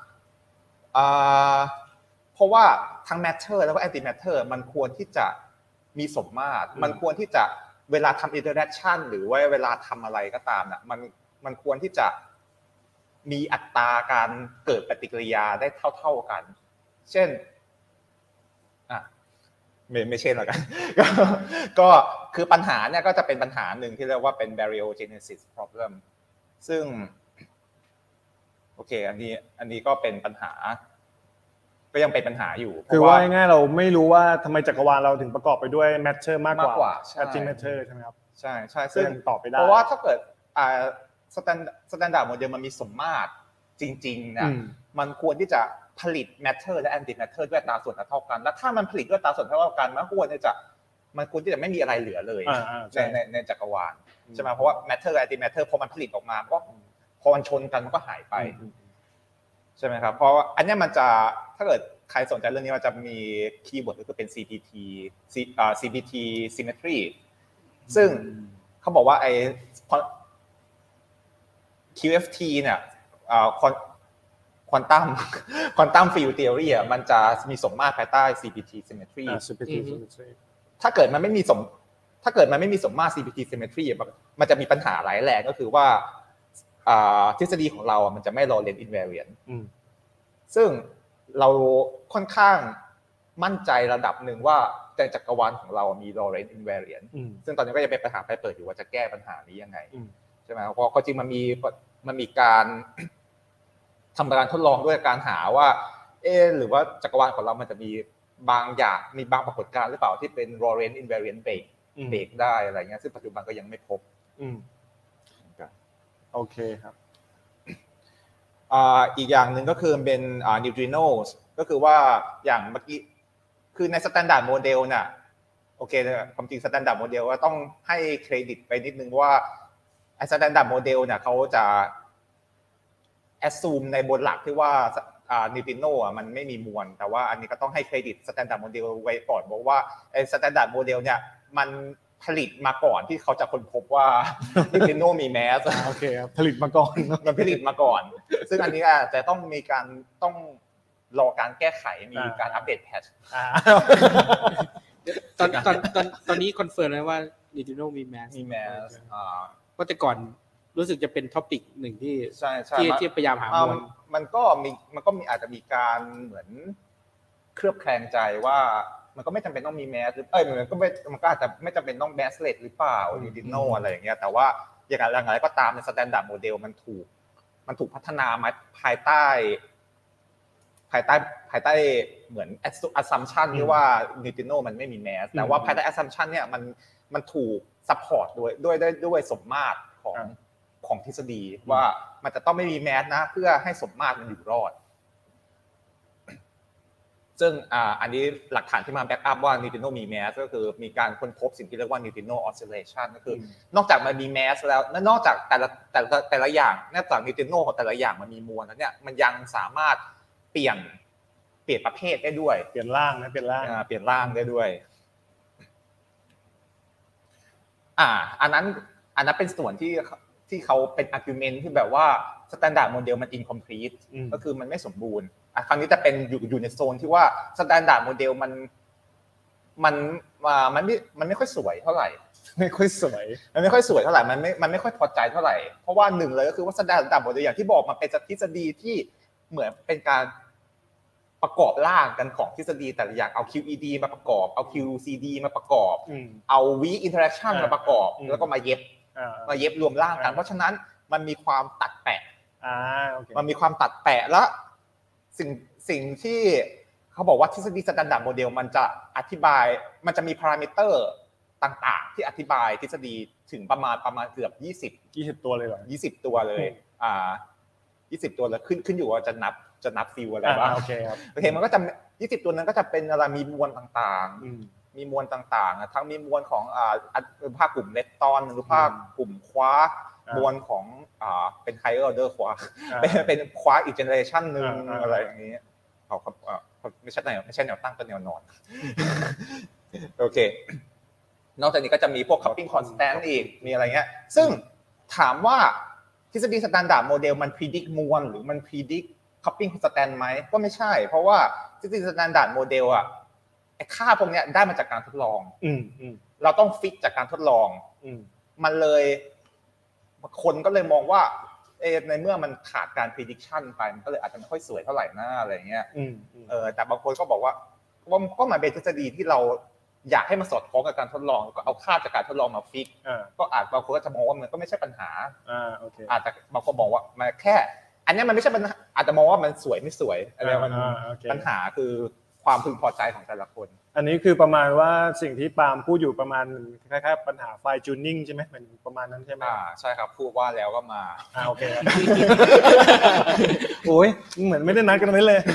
[SPEAKER 4] ว่าทั้ง matter แล้วก็ anti matter มันควรที่จะมีสมมาตรมันควรที่จะเวลาทำ interaction หรือว่าเวลาทำอะไรก็ตามน่ะมันควรที่จะมีอัตราการเกิดปฏิกิริยาได้เท่ากันเช่นไม่ใช่หรอกก็คือปัญหาเนี่ยก็จะเป็นปัญหาหนึ่งที่เรียกว่าเป็น baryogenesis problem ซึ่งโอเคอันนี้ก็เป็นปัญหาก็ยังเป็นปัญหาอยู่
[SPEAKER 2] คือว่าง่ายๆเราไม่รู้ว่าทำไมจักรวาลเราถึงประกอบไปด้วย matter มากกว่า anti matter ใช่ไหมครับ
[SPEAKER 4] ใช่ซึ่ง
[SPEAKER 2] ตอบไปได้
[SPEAKER 4] เพราะว่าถ้าเกิดstandard model มันมีสมมาตรจริงๆนะมันควรที่จะผลิต matter และ anti matter ด้วยอัตราส่วนเท่ากันแล้วถ้ามันผลิตด้วยอัตราส่วนเท่ากันมันควรที่จะไม่มีอะไรเหลือเลยในจักรวาลใช่ไหมเพราะว่า matter และ anti matter พอมันผลิตออกมาก็พอมันชนกันมันก็หายไปใช่ไหมครับเพราะว่าอันนี้มันจะถ้าเกิดใครสนใจเรื่องนี้มันจะมีคีย์เวิร์ดก็คือเป็น CPT symmetry ซึ่งเขาบอกว่าไอ้ QFT เนี่ยควอนตัมฟิลด์ธีอรี่อ่ะมันจะมีสมมาตรภายใต้ CPT symmetry ถ้าเกิดมันไม่มีสมมาตร CPT symmetry มันจะมีปัญหาหลายแหล่ก็คือว่าทฤษฎีของเรามันจะไม่ Lorentz invariant ซึ่งเราค่อนข้างมั่นใจระดับหนึ่งว่าในจักรวาลของเรามี Lorentz invariant ซึ่งตอนนี้ก็ยังเป็นปัญหาไปเปิดอยู่ว่าจะแก้ปัญหานี้ยังไงใช่ไหมเพราะจริงมันมีการทำการทดลองด้วยการหาว่าหรือว่าจักรวาลของเรามันจะมีบางอย่างมีบางปรากฏการณ์หรือเปล่าที่เป็น Lorentz invariant break ได้อะไรเงี้ยซึ่งปัจจุบันก็ยังไม่พบ
[SPEAKER 2] โอเคครับ
[SPEAKER 4] อีกอย่างหนึ่งก็คือเป็นneutrinos ก็คือว่าอย่างเมื่อกี้คือใน standard model น่ะโอเคความจริง standard model ว่าต้องให้เครดิตไปนิดนึงว่าไอ้ standard model เนี่ยเขาจะ assume ในบนหลักที่ว่าneutrino มันไม่มีมวลแต่ว่าอันนี้ก็ต้องให้เครดิต standard model ไว้ก่อนบอกว่าไอ้ standard model เนี่ยมันผลิตมาก่อนที่เขาจะค้นพบว่าneutrino มีแมส
[SPEAKER 2] โอเคครับผลิตมาก่อน
[SPEAKER 4] มันผลิตมาก่อนซึ่งอันนี้แต่ต้องรอการแก้ไขมีการอัปเดตแพทช์
[SPEAKER 3] ตอนนี้คอนเฟิร์มแล้วว่า neutrino มีแมสเพราะแต่ก่อนรู้สึกจะเป็นท็อปิกหนึ่งที่ที่พยายามหามวล
[SPEAKER 4] มันก็มีอาจจะมีการเหมือนเคลือบแคลงใจว่ามันก็ไม่จำเป็นต้องมีแมสมันก็อาจจะไม่จำเป็นต้องแมสเลสหรือเปล่าneutrinoอะไรอย่างเงี้ยแต่ว่าอย่างไรก็ตามใน standard model มันถูกพัฒนามาภายใต้เหมือน assumption ที่ว่า neutrino มันไม่มีแมสแต่ว่าภายใต้ assumption เนี่ยมันถูก support ด้วยสมมาตรของทฤษฎีว่ามันจะต้องไม่มีแมสนะเพื่อให้สมมาตรมันอยู่รอดซึ่งอันนี้หลักฐานที่มาแบ็กอัพว่านิวตริโนมีแมสก็คือมีการค้นพบสิ่งที่เรียกว่านิวตริโนออสซิลเลชันก็คือนอกจากมันมีแมสแล้วนอกจากแต่ละอย่างนอกจากนิวตริโนของแต่ละอย่างมันมีมวลแล้วเนี่ยมันยังสามารถเปลี่ยนประเภทได้ด้วย
[SPEAKER 2] เปลี่ยนร่างนะเปลี่ยนร่
[SPEAKER 4] างได้ด้วยอันนั้นเป็นส่วนที่เขาเป็น argument ที่แบบว่า standard model มัน incomplete ก็คือมันไม่สมบูรณ์คราวนี้จะเป็นอยู่ในโซนที่ว่า standard model มันไม่ค่อยสวยเท่าไหร่มันไม่ค่อยสวยเท่าไหร่มันไม่ค่อยพอใจเท่าไหร่เพราะว่าหนึ่งเลยก็คือว่า standard model อย่างที่บอกมันเป็นทฤษฎีที่เหมือนเป็นการประกอบร่างกันของทฤษฎีแต่ละอย่างเอา QED มาประกอบเอา QCD มาประกอบเอา weak interaction มาประกอบแล้วก็มาเย็บรวมร่างกันเพราะฉะนั้นมันมีความตัดแปะมันมีความตัดแปะแล้วสิ่งที่เขาบอกว่าทฤษฎี standard model มันจะอธิบายมันจะมีพารามิเตอร์ต่างๆที่อธิบายทฤษฎีถึงประมาณเกือบ20
[SPEAKER 2] ตัวเลยเหรอ
[SPEAKER 4] 20ตัวเลย20ตัวแล้วขึ้นอยู่ว่าจะนับฟิลอะไรบ้าง
[SPEAKER 2] โอเคครับ
[SPEAKER 4] มันก็จะ20ตัวนั้นก็จะเป็นอะไรมีมวลต่างๆมีมวลต่างๆทั้งมีมวลของภาคกลุ่มเลปตอนหรือภาคกลุ่มควาร์กมวลของเป็นไฮเออร์เดอร์ควาร์กเป็นควาร์กอีกเจเนอเรชันนึงอะไรอย่างนี้เขาไม่ใช่แนวตั้งก็แนวนอนโอเคนอกจากนี้ก็จะมีพวก coupling constant อีกมีอะไรเงี้ยซึ่งถามว่าทฤษฎี standard model มัน predict มวลหรือมัน predict coupling constant ไหมก็ไม่ใช่เพราะว่าทฤษฎี standard model ไอ้ค่าพวกนี้ได้มาจากการทดลองเราต้องฟิกจากการทดลองมันเลยคนก็เลยมองว่าในเมื่อมันขาดการ prediction ไปมันก็เลยอาจจะไม่ค่อยสวยเท่าไหร่นะอะไรเงี้ยแต่บางคนก็บอกว่าก็มันเป็นทฤษฎีที่เราอยากให้มันสอดคล้องกับการทดลองก็เอาค่าจากการทดลองมาฟิกก็อาจบางคนก็จะมองว่ามันก็ไม่ใช่ปัญหาอาจจะบางคนมองว่ามันแค่อันนี้มันไม่ใช่ปัญหาอาจจะมองว่ามันสวยไม่สวยอะไรมันปัญหาคือความพึงพอใจของแต่ละคน
[SPEAKER 2] อันนี้คือประมาณว่าสิ่งที่ปาล์มพูดอยู่ประมาณคล้ายๆปัญหาไฟจูนนิ่งใช่ไหมเป็นประมาณนั้นใช่ไหม
[SPEAKER 4] ใช่ครับพูดว่าแล้วก็มา
[SPEAKER 2] โอเคโอ้ยเหมือนไม่ได้นัดกันไว้เลย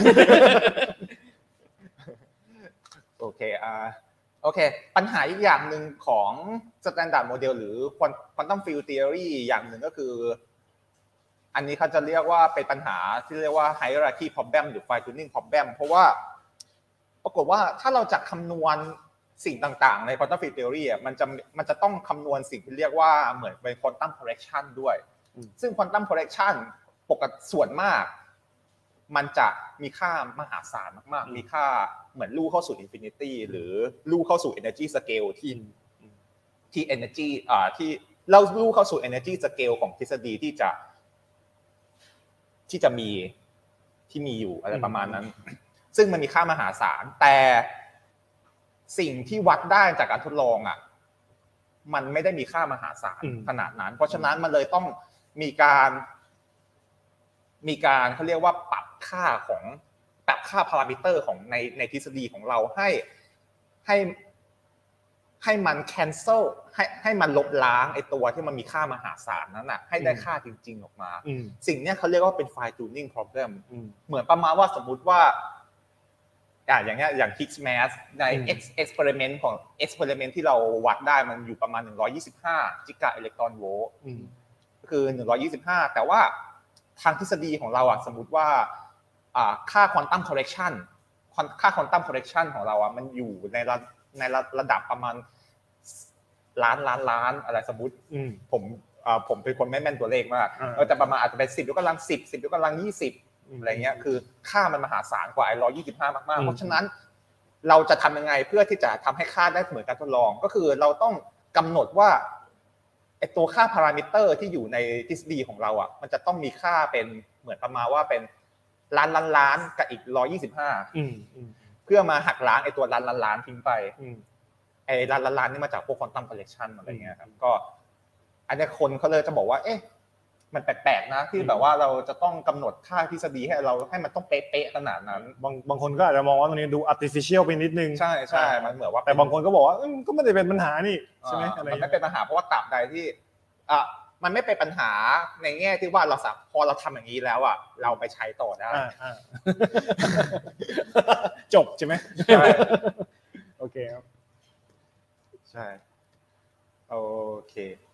[SPEAKER 4] โอเคปัญหาอีกอย่างหนึ่งของ standard model หรือ quantum field theory อย่างหนึ่งก็คืออันนี้เขาจะเรียกว่าเป็นปัญหาที่เรียกว่า hierarchy problem หรือ fine tuning problem เพราะว่าปรากฏว่าถ้าเราจะคำนวณสิ่งต่างๆใน quantum field theory มันจะต้องคำนวณสิ่งที่เรียกว่าเหมือนเป็น quantum correction ด้วยซึ่ง quantum correction ปกติส่วนมากมันจะมีค่ามหาศาลมากๆมีค่าเหมือนลู่เข้าสู่ infinity หรือลู่เข้าสู่ energy scale ที่ energy ที่เราลู่เข้าสู่ energy scale ของทฤษฎีที่จะมีอยู่อะไรประมาณนั้นซึ่งมันมีค่ามหาศาลแต่สิ่งที่วัดได้จากการทดลองมันไม่ได้มีค่ามหาศาลขนาดนั้นเพราะฉะนั้นมันเลยต้องมีการเขาเรียกว่าปรับค่าพารามิเตอร์ของในทฤษฎีของเราให้มัน cancel ให้มันลบล้างไอ้ตัวที่มันมีค่ามหาศาลนั้นให้ได้ค่าจริงๆออกมาสิ่งนี้เขาเรียกว่าเป็น fine tuning problem เหมือนประมาณว่าสมมุติว่าอย่างเงี้ยอย่าง Higgs mass ใน experiment ของ experiment ที่เราวัดได้มันอยู่ประมาณ125จิกะอิเล็กตรอนโวลต์คือ125แต่ว่าทางทฤษฎีของเราสมมุติว่าค่า quantum correction ของเรามันอยู่ในระดับประมาณล้านอะไรสมมุติผมเป็นคนไม่แม่นตัวเลขมากแต่ประมาณอาจจะเป็น10ยกกำลัง10 10ยกกำลัง20อะไรเงี้ยคือค่ามันมหาศาลกว่าไอ้125มากๆเพราะฉะนั้นเราจะทำยังไงเพื่อที่จะทำให้ค่าได้เหมือนการทดลองก็คือเราต้องกำหนดว่าไอ้ตัวค่าพารามิเตอร์ที่อยู่ในทฤษฎีของเรามันจะต้องมีค่าเป็นเหมือนประมาณว่าเป็นล้านกับอีก125เพื่อมาหักล้างไอ้ตัวล้านทิ้งไปไอ้ล้านนี่มาจากพวก quantum correction อะไรเงี้ยครับก็อันนี้คนเขาเลยจะบอกว่าเอ๊ะมันแปลกๆนะที่แบบว่าเราจะต้องกำหนดค่าทฤษฎีให้มันต้องเป๊ะๆขนาดนั้น
[SPEAKER 2] บางคนก็อาจจะมองว่าตรงนี้ดู artificial ไปนิดนึง
[SPEAKER 4] ใช่มันเหมือนว่า
[SPEAKER 2] แต่บางคนก็บอกว่าก็ไม่ได้เป็นปัญหานี่ใช่ไหม
[SPEAKER 4] มันไม่เป็นปัญหาเพราะว่าตราบใดที่มันไม่เป็นปัญหาในแง่ที่ว่าเราพอเราทำอย่างนี้แล้วอ่ะเราไปใช้ต่อได้
[SPEAKER 2] จบใช่ไหมใช่โอเคครับ
[SPEAKER 4] ใช่โอเค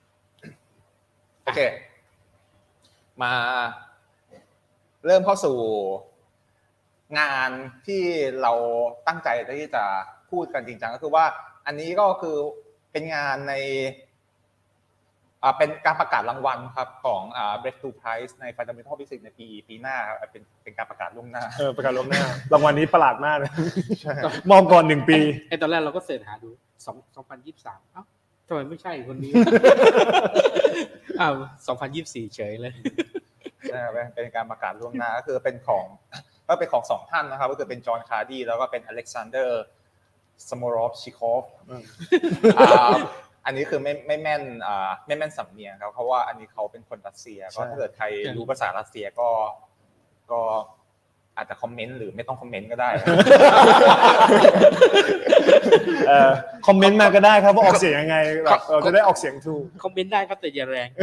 [SPEAKER 4] มาเริ่มเข้าสู่งานที่เราตั้งใจที่จะพูดกันจริงจังก็คือว่าอันนี้ก็คือเป็นงานในเป็นการประกาศรางวัลครับของBreakthrough Prize ใน Fundamental Physics ในปีหน้าครับเป็นการประกาศล่วงหน้า
[SPEAKER 2] ประกาศล่วงหน้ารางวัลนี้ประหลาดมากเลยมอบก่อน1ปี
[SPEAKER 3] ตอนแรกเราก็เสิร์ชหาดู2023เอ้าทำไมไม่ใช่คนนี้2024เฉยเลย
[SPEAKER 4] ใช่เป็นการประกาศล่วงหน้าก็คือเป็นของ2ท่านนะครับก็คือเป็นจอห์นคาร์ดีแล้วก็เป็นอเล็กซานเดอร์สโมรอฟชิคอฟอันนี้คือไม่แม่นสำเนียงครับเพราะว่าอันนี้เขาเป็นคนรัสเซียก็ถ้าเกิดใครรู้ภาษารัสเซียก็อาจจะคอมเมนต์หรือไม่ต้องคอมเมนต์ก็ได้
[SPEAKER 2] คอมเมนต์มาก็ได้ครับว่าออกเสียงยังไงแบบเราจะได้ออกเสียงถูก
[SPEAKER 3] คอมเมนต์ได้ครับแต่อย่าแรง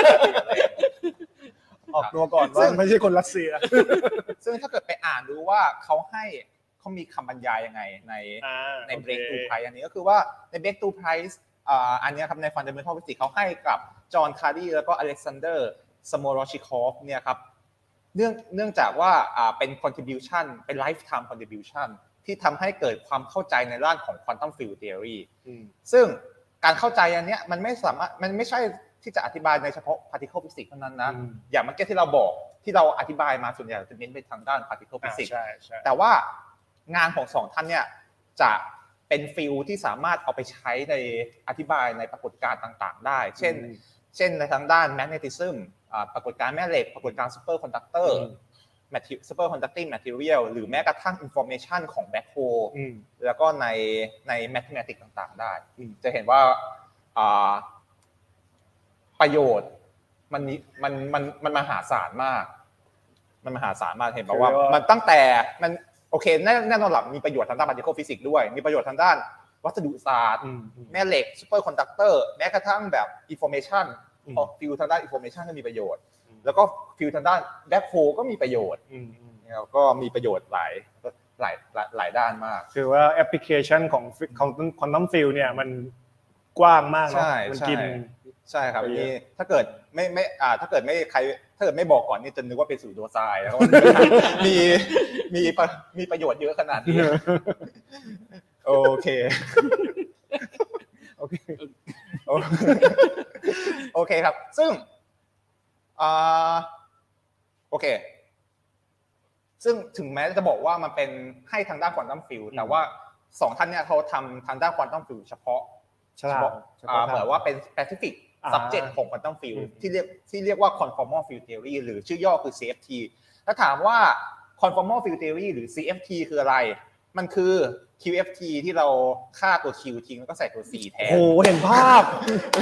[SPEAKER 2] ออกตัวก่อนว่าไม่ใช่คนรัสเซีย
[SPEAKER 4] ซึ่งถ้าเกิดไปอ่านดูว่าเขามีคำบรรยายยังไงใน Breakthrough Prize อันนี้ก็คือว่าใน Breakthrough Prize อันนี้ครับใน Fundamental Physics เขาให้กับจอห์นคาร์ดีแล้วก็อเล็กซานเดอร์สโมรอชิคอฟเนี่ยครับเนื่องจากว่าเป็น contribution เป็น lifetime contribution ที่ทำให้เกิดความเข้าใจในด้านของ quantum field theory ซึ่งการเข้าใจอันเนี้ยมันไม่ใช่ที่จะอธิบายในเฉพาะ particle physics เท่านั้นนะอย่างเมื่อกี้ที่เราอธิบายมาส่วนใหญ่จะเน้นไปทางด้าน particle physics แต่ว่างานของ2ท่านเนี่ยจะเป็นฟิลที่สามารถเอาไปใช้ในอธิบายในปรากฏการณ์ต่างๆได้เช่นในทางด้าน magnetism ปรากฏการณ์แม่เหล็กปรากฏการณ์ superconductor superconducting material หรือแม้กระทั่ง information ของ black hole แล้วก็ใน mathematics ต่างๆได้จะเห็นว่าประโยชน์มันมหาศาลมากเห็นป่ะว่ามันตั้งแต่มันโอเคแน่นอนหลับมีประโยชน์ทางด้าน particle physics ด้วยมีประโยชน์ทางด้านวัสดุศาสตร์แม่เหล็ก superconductor แม้กระทั่งแบบ information ฟิลทางด้าน information ก็มีประโยชน์แล้วก็ฟิลทางด้าน black hole ก็มีประโยชน์แล้วก็มีประโยชน์หลายด้านมาก
[SPEAKER 2] คือว่าแอปพลิเคชันของ quantum field เนี่ยมันกว้างมากเนาะมันกิน
[SPEAKER 4] ใช่ครับนี่ถ้าเกิดไม่บอกก่อนนี่จะนึกว่าเป็นสูตรโดไซน์แล้วมีประโยชน์เยอะขนาดนี้โอเคครับซึ่งโอเคซึ่งถึงแม้จะบอกว่ามันเป็นให้ทางด้านควอนตัมฟิลด์แต่ว่า2ท่านเนี่ยเขาทำทางด้านควอนตัมฟิลด์เฉพาะเหมือนว่าเป็น specific subject ของ quantum field ที่เรียกว่า conformal field theory หรือชื่อย่อคือ CFT ถ้าถามว่า conformal field theory หรือ CFT คืออะไรมันคือ QFT ที่เราฆ่าตัว Q ทิ้งแล้วก็ใส่ตัว C แทน
[SPEAKER 2] โอ้โหเห็นภาพ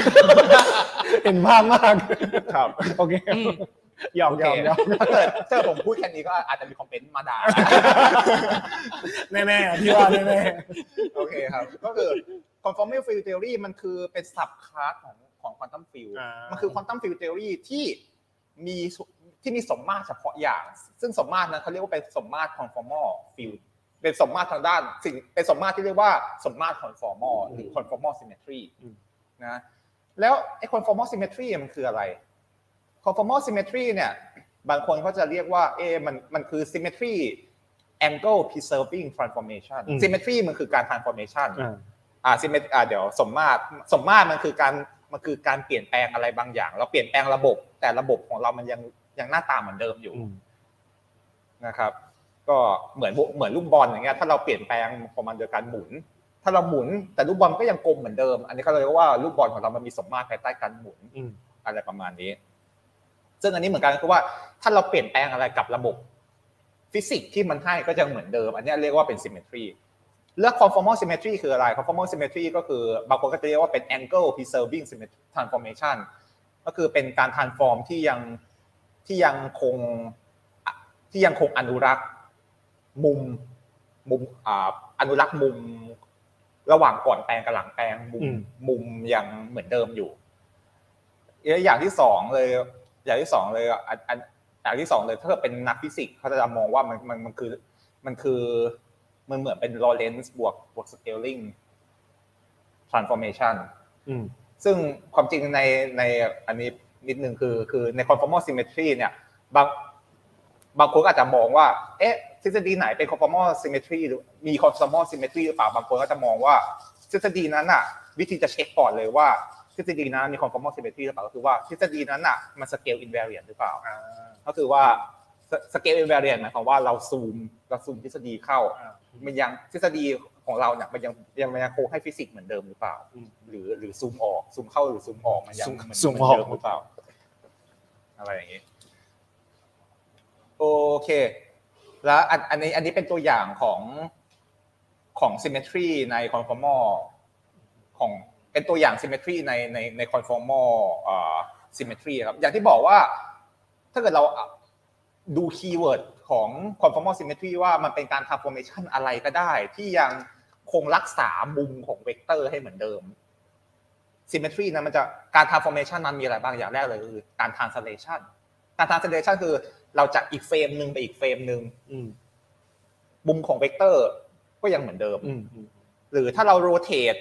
[SPEAKER 2] มาก
[SPEAKER 4] ครับ
[SPEAKER 2] โอเคยอม
[SPEAKER 4] ถ้าผมพูดแค่นี้ก็อาจจะมีคอมเมนต์มาด่า
[SPEAKER 2] แน่ๆที่ว่าแน่
[SPEAKER 4] ๆโอเคครับก็คือ conformal field theory มันคือเป็น sub class ของ quantum field มันคือ quantum field theory ที่มีสมมาตรเฉพาะอย่างซึ่งสมมาตรนั้นเขาเรียกว่าเป็นสมมาตร conformal field เป็นสมมาตรทางด้านเป็นสมมาตรที่เรียกว่าสมมาตร conformal หรือ conformal symmetry นะแล้วไอ้ conformal symmetry มันคืออะไร conformal symmetry เนี่ยบางคนเขาจะเรียกว่ามันคือ symmetry angle preserving transformation symmetry มันคือการ transformationเดี๋ยวสมมาตรมันคือการเปลี่ยนแปลงอะไรบางอย่างเราเปลี่ยนแปลงระบบแต่ระบบของเรามันยังหน้าตาเหมือนเดิมอยู่นะครับก็เหมือนลูกบอลอย่างเงี้ยถ้าเราเปลี่ยนแปลงประมาณโดยการหมุนถ้าเราหมุนแต่ลูกบอลก็ยังกลมเหมือนเดิมอันนี้ก็เลยว่าลูกบอลของเรามันมีสมมาตรภายใต้การหมุนอะไรประมาณนี้ซึ่งอันนี้เหมือนกันคือว่าถ้าเราเปลี่ยนแปลงอะไรกับระบบฟิสิกส์ที่มันให้ก็จะเหมือนเดิมอันนี้เรียกว่าเป็น symmetry แล้ว conformal symmetry คืออะไร conformal symmetry ก็คือบางคนก็จะเรียกว่าเป็น angle preserving transformation ก็คือเป็นการ transform ที่ยังคงอนุรักษ์มุมอนุรักษ์มุมระหว่างก่อนแปลงกับหลังแปลงมุมยังเหมือนเดิมอยู่อย่างที่สองเลยอย่างที่สองเลยอย่างที่สองเลยถ้าเกิดเป็นนักฟิสิกส์เขาจะมองว่ามันเหมือนเป็น Lorentz บวก scaling transformation ซึ่งความจริงในอันนี้นิดนึงคือใน conformal symmetry เนี่ยบางคนอาจจะมองว่าทฤษฎีไหนเป็น conformal symmetry หรือมี conformal symmetry หรือเปล่าบางคนก็จะมองว่าทฤษฎีนั้นน่ะวิธีจะเช็คก่อนเลยว่าทฤษฎีนั้นมี conformal symmetry หรือเปล่าก็คือว่าทฤษฎีนั้นน่ะมัน scale invariant หรือเปล่าก็คือว่า scale invariant หมายความว่าเราซูมทฤษฎีเข้ามันยังทฤษฎีของเราเนี่ยมันยังคงให้ฟิสิกส์เหมือนเดิมหรือเปล่าหรือซูมออกซูมเข้าหรือซูมออกมันยังเหมือนเดิมหรือเปล่าอะไรอย่างนี้โอเคแล้วอันนี้เป็นตัวอย่างของ symmetry ใน conformal ของเป็นตัวอย่าง symmetry ใน conformal symmetry ครับอย่างที่บอกว่าถ้าเกิดเราดูคีย์เวิร์ดของ conformal symmetry ว่ามันเป็นการ transformation อะไรก็ได้ที่ยังคงรักษามุมของเวกเตอร์ให้เหมือนเดิม symmetry นั้นมันจะการ transformation นั้นมีอะไรบ้างอย่างแรกเลยคือการ translation คือเราจากอีกเฟรมนึงไปอีกเฟรมนึงมุมของเวกเตอร์ก็ยังเหมือนเดิมหรือถ้าเรา rotate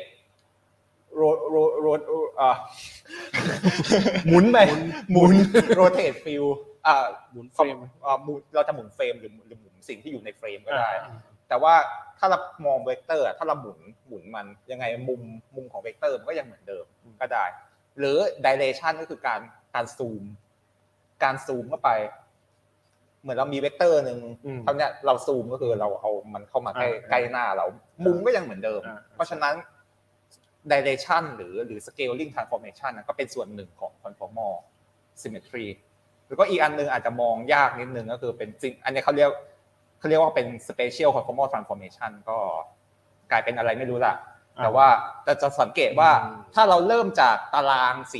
[SPEAKER 2] หมุนไป
[SPEAKER 4] rotate field
[SPEAKER 3] หมุนเฟรม
[SPEAKER 4] เราจะหมุนเฟรมหรือหมุนสิ่งที่อยู่ในเฟรมก็ได้แต่ว่าถ้าเรามองเวกเตอร์ถ้าเราหมุนมันยังไงมุมของเวกเตอร์มันก็ยังเหมือนเดิมก็ได้หรือ dilation ก็คือการซูมเข้าไปเหมือนเรามีเวกเตอร์นึงเท่านี้เราซูมก็คือเราเอามันเข้ามาใกล้หน้าเรามุมก็ยังเหมือนเดิมเพราะฉะนั้น dilation หรือ scaling transformation ก็เป็นส่วนหนึ่งของ conformal symmetry แล้วก็อีกอันนึงอาจจะมองยากนิดนึงก็คือเป็นอันนี้เขาเรียกว่าเป็น spatial conformal transformation ก็กลายเป็นอะไรไม่รู้ล่ะแต่ว่าจะสังเกตว่าถ้าเราเริ่มจากตารางสี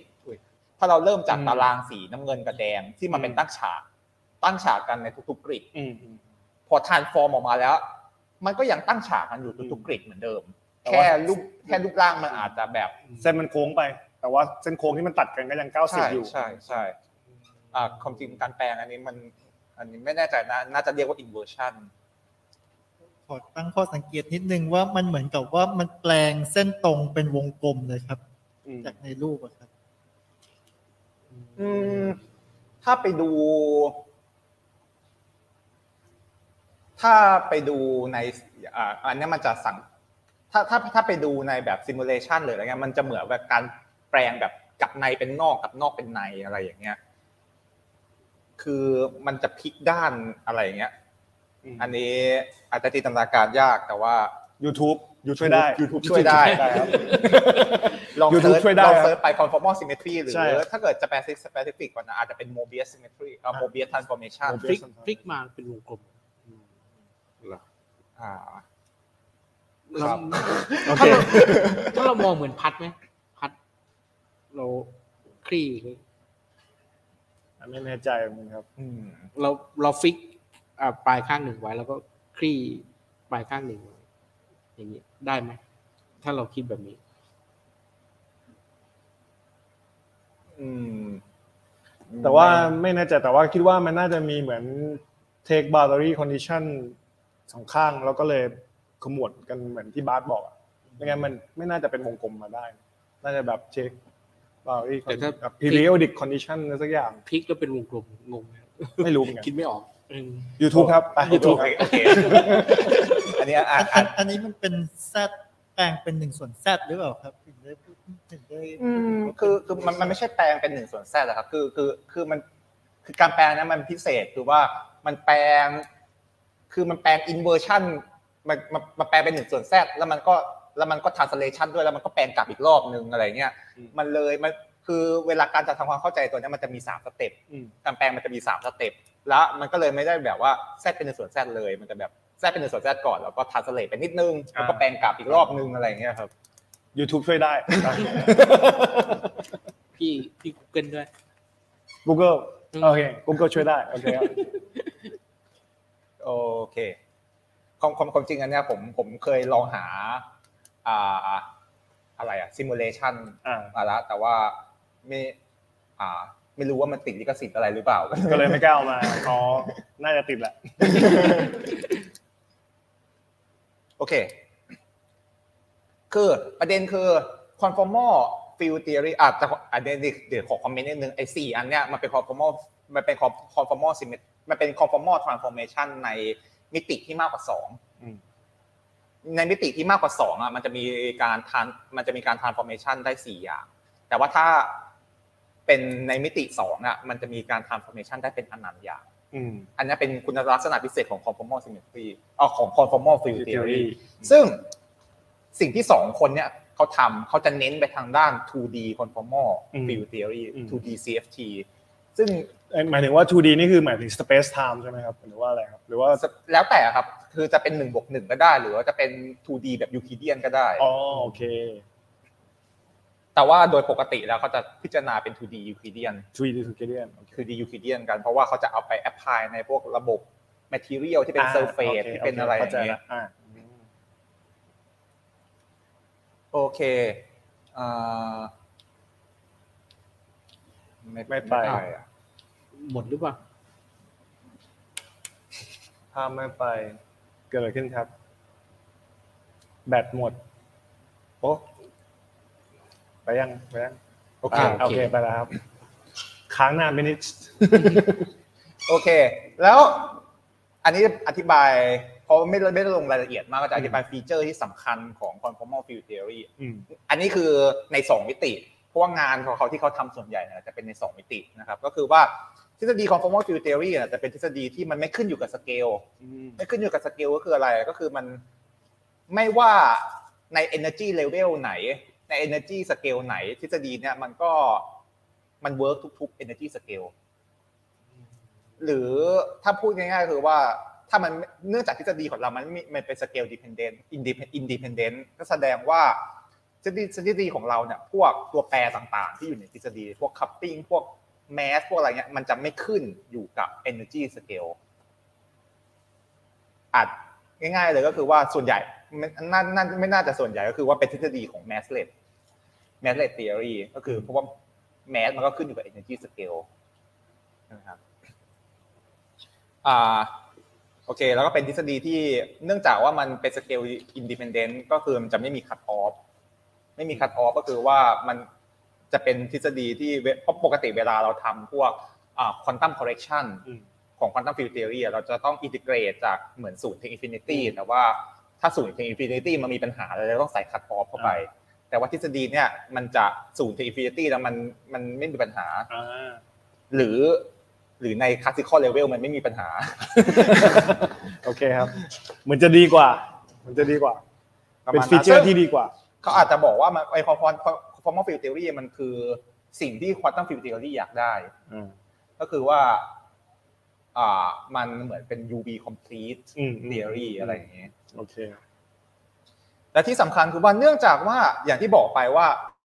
[SPEAKER 4] น้ำเงินกับแดงที่มันเป็นตั้งฉากกันในทุกๆกริดพอ transform ออกมาแล้วมันก็ยังตั้งฉากกันอยู่ทุกๆกริดเหมือนเดิมแค่รูปร่างมันอาจจะแบบ
[SPEAKER 2] เส้นมันโค้งไปแต่ว่าเส้นโค้งที่มันตัดกันก็ยัง90อยู่
[SPEAKER 4] ใช่ความจริงการแปลงอันนี้ไม่แน่ใจน่าจะเรียกว่า inversion
[SPEAKER 6] ขอตั้งข้อสังเกตนิดนึงว่ามันเหมือนกับว่ามันแปลงเส้นตรงเป็นวงกลมเลยครับจากในรูปครับ
[SPEAKER 4] ถ้าไปดูในอันนี้มันจะสั่งถ้าไปดูในแบบ simulation เลยอะไรเงี้ยมันจะเหมือนแบบการแปลงแบบกับในเป็นนอกกับนอกเป็นในอะไรอย่างเงี้ยคือมันจะพลิกด้านอะไรอย่างเงี้ยอันนี้อาจจะจินตนาการยากแต่ว่า
[SPEAKER 2] YouTube ช่วยได้
[SPEAKER 4] YouTube ช่วยได้ครับลองเซิร์ชไป conformal symmetry หรือถ้าเกิดจะspecific กว่านั้นอาจจะเป็น Mobius symmetry Mobius transformation
[SPEAKER 3] พลิกมาเป็นวงกลมถ้าเรามองเหมือนพัดไหมพัดเราคลี่
[SPEAKER 2] ไม่แน่ใจเหมือนครับ
[SPEAKER 3] เราฟิกปลายข้างหนึ่งไว้แล้วก็คลี่ปลายข้างหนึ่งอย่างนี้ได้ไหมถ้าเราคิดแบบนี้
[SPEAKER 2] แต่ว่าไม่แน่ใจแต่ว่าคิดว่ามันน่าจะมีเหมือน take boundary condition สองข้างแล้วก็เลยขมวดกันเหมือนที่บาสบอกไม่งั้นมันไม่น่าจะเป็นวงกลมมาได้น่าจะแบบเช็คแต่ถ้า periodic condition อะไรสักอย่าง
[SPEAKER 3] พลิกแล้วเป็นวงกลมงง
[SPEAKER 2] ไม่รู้เหมือนกัน
[SPEAKER 3] คิดไม่ออก
[SPEAKER 2] YouTube ครับไป
[SPEAKER 4] YouTube โอเคอั
[SPEAKER 6] นนี้มันเป็นZแปลงเป็น1/Zหรือเปล่าครับถึงได้
[SPEAKER 4] คือมันไม่ใช่แปลงเป็น1/Zหรอกครับคือมันคือการแปลงนั้นมันพิเศษคือว่ามันแปลงinversion มันแปลงเป็น1/Zแล้วมันก็ translation ด้วยแล้วมันก็แปลงกลับอีกรอบนึงอะไรเงี้ยมันคือเวลาการจะทำความเข้าใจตัวนี้มันจะมี3สเต็ปการแปลงมันจะมี3สเต็ปแล้วมันก็เลยไม่ได้แบบว่า Z เป็น1/Z เลยมันจะแบบ Z เป็น1/Z ก่อนแล้วก็ translate ไปนิดนึงแล้วก็แปลงกลับอีกรอบนึงอะไรเงี้ยครับ
[SPEAKER 2] YouTube ช่วยได้
[SPEAKER 3] พี่ Google ด้วย
[SPEAKER 2] Google โอเค Google ช่วยได้โอเคครับ
[SPEAKER 4] โอเคความจริงอันเนี้ยผมเคยลองหาอะไรsimulation มาแล้วแต่ว่าไม่รู้ว่ามันติดลิขสิทธิ์อะไรหรือเปล่า
[SPEAKER 2] ก็เลยไม่กล้าเอามาอ๋อน่าจะติดแหละ
[SPEAKER 4] โอเคคือประเด็นคือ conformal field theory แต่เดี๋ยวขอคอมเมนต์นิดนึงไอ้4อันเนี้ยมันเป็น conformal มันเป็น conformal symmetry มันเป็น conformal transformation ในมิติที่มากกว่า2ในมิติที่มากกว่า2อ่ะมันจะมีการ transformation ได้4อย่างแต่ว่าถ้าเป็นในมิติ2อ่ะมันจะมีการ transformation ได้เป็นอนันต์อย่างอันนี้เป็นคุณลักษณะพิเศษของ conformal symmetry ของ conformal field theory ซึ่งสิ่งที่2คนเนี่ยเขาจะเน้นไปทางด้าน 2D conformal field theory 2D CFT ซึ่ง
[SPEAKER 2] หมายถึงว่า 2D นี่คือหมายถึง space time ใช่ไหมครับหรือว่าอะไรครับหรือว่า
[SPEAKER 4] แล้วแต่ครับคือจะเป็น1+1ก็ได้หรือว่าจะเป็น 2D แบบยูคลิเดียนก็ได้
[SPEAKER 2] อ๋อโอเค
[SPEAKER 4] แต่ว่าโดยปกติแล้วเขาจะพิจารณาเป็น 2D ยูคลิเดียน
[SPEAKER 2] 2D ยูคลิเดียน
[SPEAKER 4] 2D ยูคลิเดียนกันเพราะว่าเขาจะเอาไปแอพพลายในพวกระบบ material ที่เป็น surface ที่เป็นอะไรอย่างเงี้ยโอเค
[SPEAKER 2] ไม่ไป
[SPEAKER 3] หมดหรือเปล่า
[SPEAKER 2] ถ้าไม่ไปเกิดอะไรขึ้นครับแบตหมดโอ้ไปยังโอเคไปแล้วครับค้างนานไปนิด
[SPEAKER 4] โอเคแล้วอันนี้อธิบายเพราะไม่ได้ลงรายละเอียดมากก็จะอธิบายฟีเจอร์ที่สำคัญของ conformal field theory อันนี้คือใน2มิติเพราะว่างานของเขาที่เขาทำส่วนใหญ่จะเป็นใน2มิตินะครับก็คือว่าทฤษฎี conformal field theory จะเป็นทฤษฎีที่มันไม่ขึ้นอยู่กับสเกลไม่ขึ้นอยู่กับสเกลก็คืออะไรก็คือมันไม่ว่าใน energy level ไหนใน energy scale ไหนทฤษฎีเนี่ยมัน work ทุก energy scale หรือถ้าพูดง่ายๆคือว่าถ้ามันเนื่องจากทฤษฎีของเรามันเป็น scale dependent independent ก็แสดงว่าทฤษฎีของเราเนี่ยพวกตัวแปรต่างๆที่อยู่ในทฤษฎีพวก coupling พวก mass พวกอะไรเงี้ยมันจะไม่ขึ้นอยู่กับ energy scale ง่ายๆเลยก็คือว่าส่วนใหญ่ไม่น่าจะส่วนใหญ่ก็คือว่าเป็นทฤษฎีของ massless theory ก็คือเพราะว่า mass มันก็ขึ้นอยู่กับ energy scale นะครับโอเคแล้วก็เป็นทฤษฎีที่เนื่องจากว่ามันเป็น scale independent ก็คือมันจะไม่มี cut off ก็คือว่ามันจะเป็นทฤษฎีที่เพราะปกติเวลาเราทำพวกquantum correction ของ quantum field theory เราจะต้อง integrate จากเหมือน0ถึง infinity แต่ว่าถ้า0ถึง infinity มันมีปัญหาเราต้องใส่ cut off เข้าไปแต่ว่าทฤษฎีเนี่ยมันจะ0ถึง infinity แล้วมันไม่มีปัญหาหรือใน classical level มันไม่มีปัญหา
[SPEAKER 2] โอเคครับเหมือนจะดีกว่าเป็นฟีเจอร์ที่ดีกว่า
[SPEAKER 4] เขาอาจจะบอกว่าไอ้ conformal field theory มันคือสิ่งที่ quantum field theory อยากได้ก็คือว่ามันเหมือนเป็น UV complete theory อะไรอย่างเงี้ย
[SPEAKER 2] โอเค
[SPEAKER 4] และที่สำคัญคือว่าเนื่องจากว่าอย่างที่บอกไปว่า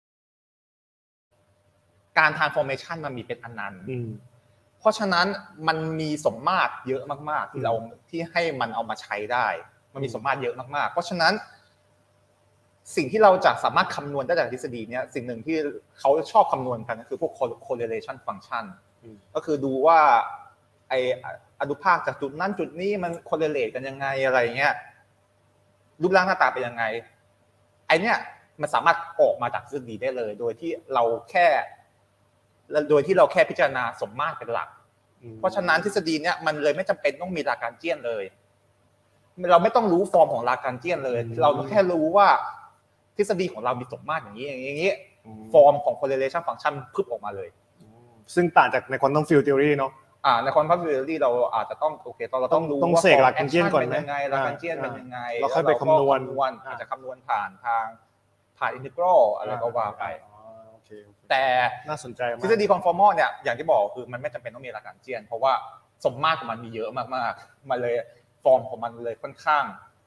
[SPEAKER 4] การ transformation มันมีเป็นอนันต์เพราะฉะนั้นมันมีสมมาตรเยอะมากๆที่ให้มันเอามาใช้ได้มันมีสมมาตรเยอะมากๆเพราะฉะนั้นสิ่งที่เราจะสามารถคำนวณได้จากทฤษฎีนี้สิ่งหนึ่งที่เขาชอบคำนวณกันก็คือพวก correlation function ก็คือดูว่าไออนุภาคจากจุดนั้นจุดนี้มัน correlate กันยังไงอะไรเงี้ยรูปร่างหน้าตาเป็นยังไงไอเนี้ยมันสามารถออกมาจากทฤษฎีได้เลยโดยที่เราแค่พิจารณาสมมาตรเป็นหลักเพราะฉะนั้นทฤษฎีเนี้ยมันเลยไม่จำเป็นต้องมีลาการเจียนเลยเราไม่ต้องรู้ฟอร์มของลาการเจียนเลยเราแค่รู้ว่าทฤษฎีของเรามีสมมาตรอย่างนี้ฟอร์มของ correlation function พึบออกมาเลย
[SPEAKER 2] ซึ่งต่างจากใน quantum field theory เนาะ
[SPEAKER 4] ใน quantum field theory เราอาจจะต้องโอเคเราต้องรู้
[SPEAKER 2] ว่าเสกลาการเจียนก่อน
[SPEAKER 4] เป็นยังไงลาการเจียนเป็นยังไง
[SPEAKER 2] เราค่อยไปคำนวณ
[SPEAKER 4] อาจจะคำนวณผ่าน integral อะไรก็ว่าไปแต่
[SPEAKER 2] น่าสนใจมาก
[SPEAKER 4] ทฤษฎี conformal เนี่ยอย่างที่บอกคือมันไม่จำเป็นต้องมีลาการเจียนเพราะว่าสมมาตรของมันมีเยอะมากๆมันเลยฟอร์มของมันเลยค่อนข้าง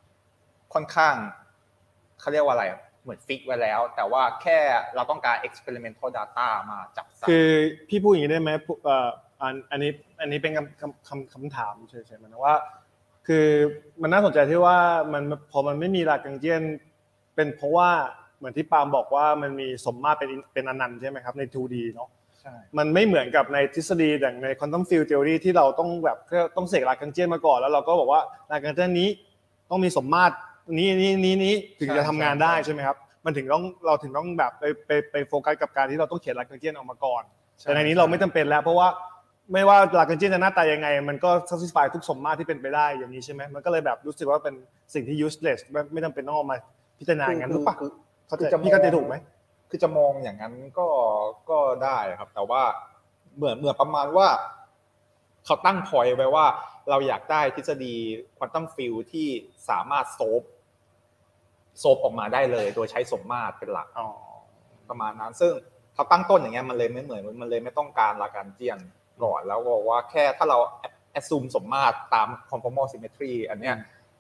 [SPEAKER 4] เขาเรียกว่าอะไรเหมือนฟิกไว้แล้วแต่ว่าแค่เราต้องการ experimental data มาจับ
[SPEAKER 2] คือพี่พูดอย่างนี้ได้ไหมอันนี้เป็นคำถามเฉยๆมันว่าคือมันน่าสนใจที่ว่ามันพอมันไม่มีลากังเจียนเป็นเพราะว่าเหมือนที่ปาล์มบอกว่ามันมีสมมาตรเป็นอนันต์ใช่ไหมครับใน 2D เนาะมันไม่เหมือนกับในทฤษฎีอย่างใน quantum field theory ที่เราต้องแบบต้องเสกลาแกรนเจียนมาก่อนแล้วเราก็บอกว่าลาแกรนเจียนนี้ต้องมีสมมาตรนี้ถึงจะทำงานได้ใช่ไหมครับเราถึงต้องแบบไปโฟกัสกับการที่เราต้องเขียนลาแกรนเจียนออกมาก่อนแต่ในนี้เราไม่จำเป็นแล้วเพราะว่าไม่ว่าลาแกรนเจียนจะหน้าตายังไงมันก็ satisfy ทุกสมมาตรที่เป็นไปได้อย่างนี้ใช่ไหมมันก็เลยแบบรู้สึกว่าเป็นสิ่งที่ useless ไม่จำเป็นต้องเอามาพิจารณาอย่างนั้นหรือเปล่าพี่เข้าใจถูกไหม
[SPEAKER 4] คือจะมองอย่างนั้นก็ได้ครับแต่ว่าเหมือนประมาณว่าเขาตั้งพอยต์ไว้ว่าเราอยากได้ทฤษฎีควอนตัมฟิลด์ที่สามารถโซฟออกมาได้เลยโดยใช้สมมาตรเป็นหลักประมาณนั้นซึ่งเขาตั้งต้นอย่างเงี้ยมันเลยไม่เหมือนมันเลยไม่ต้องการลาแกรนเจียนก่อนแล้วบอกว่าแค่ถ้าเราแอสซูมสมมาตรตาม conformal symmetry อันเนี้ย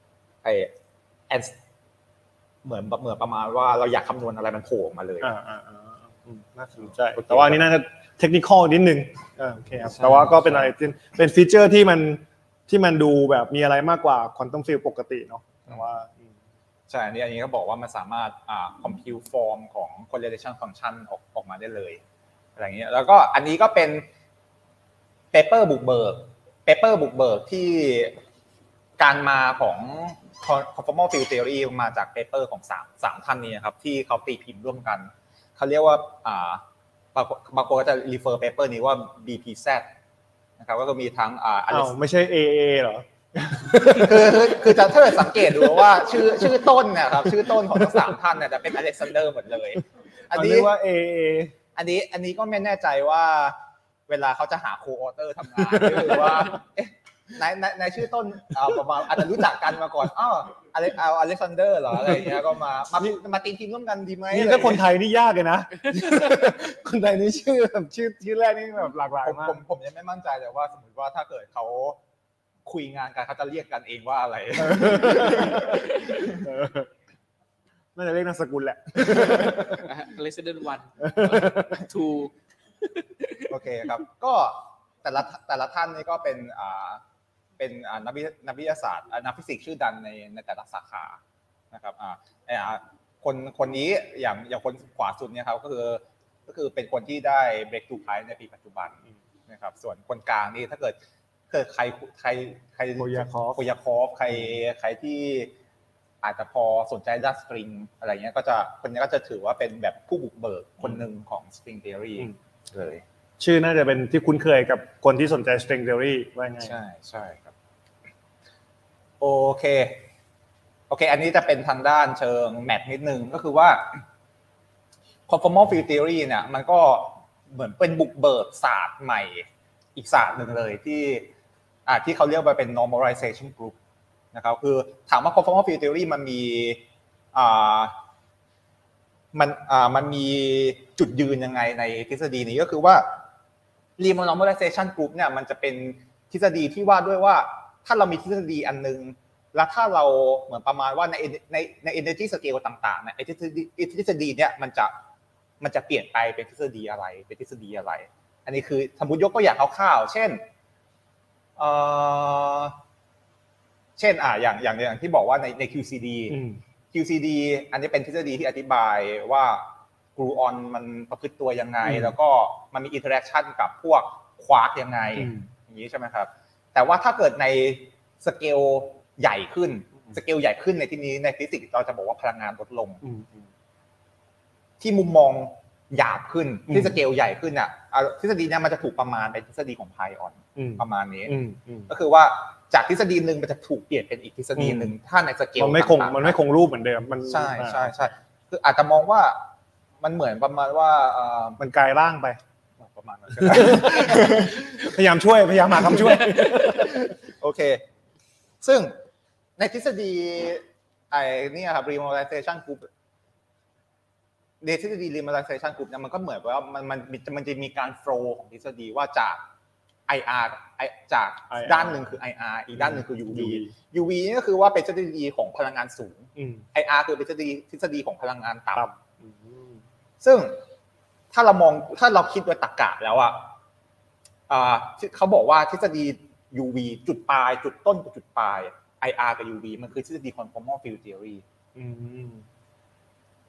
[SPEAKER 4] เหมือนประมาณว่าเราอยากคำนวณอะไรมันโผล่ออกมาเลย
[SPEAKER 2] น่าสนใจแต่ว่านี่น่าจะเทคนิคอลนิดนึงโอเคครับแต่ว่าก็เป็นอะไรเป็นฟีเจอร์ที่มันดูแบบมีอะไรมากกว่าควอนตัมฟิลด์ปกติเนาะแต่ว่า
[SPEAKER 4] ใช่อันนี้ก็บอกว่ามันสามารถcompute form ของ correlation function ออกมาได้เลยอะไรอย่างเงี้ยแล้วก็อันนี้ก็เป็นเปเปอร์บุกเบิกที่การมาของ conformal field theory มาจากเปเปอร์ของ3ท่านนี้ครับที่เขาตีพิมพ์ร่วมกันเขาเรียกว่าบางคนก็จะ refer paper นี้ว่า BPZ นะครับก็มีทั้ง
[SPEAKER 2] ไม่ใช่ AA เหรอ
[SPEAKER 4] คือจะถ้าสังเกตดูว่าชื่อต้นเนี่ยครับชื่อต้นของทั้ง3ท่านเนี่ยจะเป็นอเล็กซานเดอร์หมดเลย
[SPEAKER 2] อันนี้ว่า AA
[SPEAKER 4] อันนี้ก็ไม่แน่ใจว่าเวลาเขาจะหาโคออเตอร์ทำงานหรือว่าในชื่อต้นประมาณอาจจะรู้จักกันมาก่อนอเล็กซานเดอร์เหรออะไรอย่างเงี้ยก็มาตีทีมร่วมกันดีไหม
[SPEAKER 2] นี่ถ้าคนไทยนี่ยากเลยนะคนไทยนี่ชื่อแรกนี่แบบหลากหลายมาก
[SPEAKER 4] ผมยังไม่มั่นใจแต่ว่าสมมติว่าถ้าเกิดเขาคุยงานกันเขาจะเรียกกันเองว่าอะไร
[SPEAKER 2] น่าจะเรียกนามสกุลแหละ
[SPEAKER 3] Resident 1 2
[SPEAKER 4] โอเคครับก็แต่ละท่านนี่ก็เป็นนักวิทยาศาสตร์นักฟิสิกส์ชื่อดังในแต่ละสาขานะครับคนนี้อย่างคนขวาสุดเนี่ยครับก็คือเป็นคนที่ได้ breakthrough prize ในปีปัจจุบันนะครับส่วนคนกลางนี่ถ้าเกิดใคร
[SPEAKER 2] โคยาค
[SPEAKER 4] อฟใครที่อาจจะพอสนใจด้านสตริงอะไรเงี้ยคนนี้ก็จะถือว่าเป็นแบบผู้บุกเบิกคนหนึ่งของ string theory เลย
[SPEAKER 2] ชื่อน่าจะเป็นที่คุ้นเคยกับคนที่สนใจ string theory ว่าไง
[SPEAKER 4] ใช่ครับโอเคอันนี้จะเป็นทางด้านเชิงแมทนิดนึงก็คือว่า conformal field theory เนี่ยมันก็เหมือนเป็นบุกเบิกศาสตร์ใหม่อีกศาสตร์หนึ่งเลยที่เขาเรียกว่าเป็น normalization group นะครับคือถามว่า conformal field theory มันมีจุดยืนยังไงในทฤษฎีนี้ก็คือว่า Riemann normalization group เนี่ยมันจะเป็นทฤษฎีที่ว่าด้วยว่าถ้าเรามีทฤษฎีอันนึงแล้วถ้าเราเหมือนประมาณว่าใน energy scale ต่างๆเนี่ยทฤษฎีเนี่ยมันจะเปลี่ยนไปเป็นทฤษฎีอะไรอันนี้คือสมมุติยกตัวอย่างคร่าวๆเช่นอย่างที่บอกว่าใน QCD อันนี้เป็นทฤษฎีที่อธิบายว่ากลูออนมันประพฤติตัวยังไงแล้วก็มันมีอินเทอร์แอคชั่นกับพวกควาร์กยังไงอย่างนี้ใช่ไหมครับแต่ว่าถ้าเกิดในสเกลใหญ่ขึ้นในที่นี้ในฟิสิกส์เราจะบอกว่าพลังงานลดลงที่มุมมองหยาบขึ้นที่สเกลใหญ่ขึ้นอ่ะทฤษฎีนี้มันจะถูกประมาณเป็นทฤษฎีของไพออนประมาณนี้ก็คือว่าจากทฤษฎีนึงมันจะถูกเปลี่ยนเป็นอีกทฤษฎีนึงถ้าในสเกล
[SPEAKER 2] มันไม่คงรูปเหมือนเดิมมัน
[SPEAKER 4] ใช่คืออาจจะมองว่ามันเหมือนประมาณว่า
[SPEAKER 2] มันกลายร่างไปประมาณนั้นพยายามหาคำช่วย
[SPEAKER 4] โอเคซึ่งในทฤษฎีนี่ครับ renormalization group ในทฤษฎี renormalization group เนี่ยมันก็เหมือนว่ามันจะมีการ flow ของทฤษฎีว่าจาก IR จากด้านหนึ่งคือ IR อีกด้านหนึ่งคือ UV นี่ก็คือว่าเป็นทฤษฎีของพลังงานสูง IR คือเป็นทฤษฎีของพลังงานต่ำซึ่งถ้าเราคิดโดยตรรกะแล้วเขาบอกว่าทฤษฎี UV จุดปลายจุดต้นกับจุดปลาย IR กับ UV มันคือทฤษฎี conformal field theory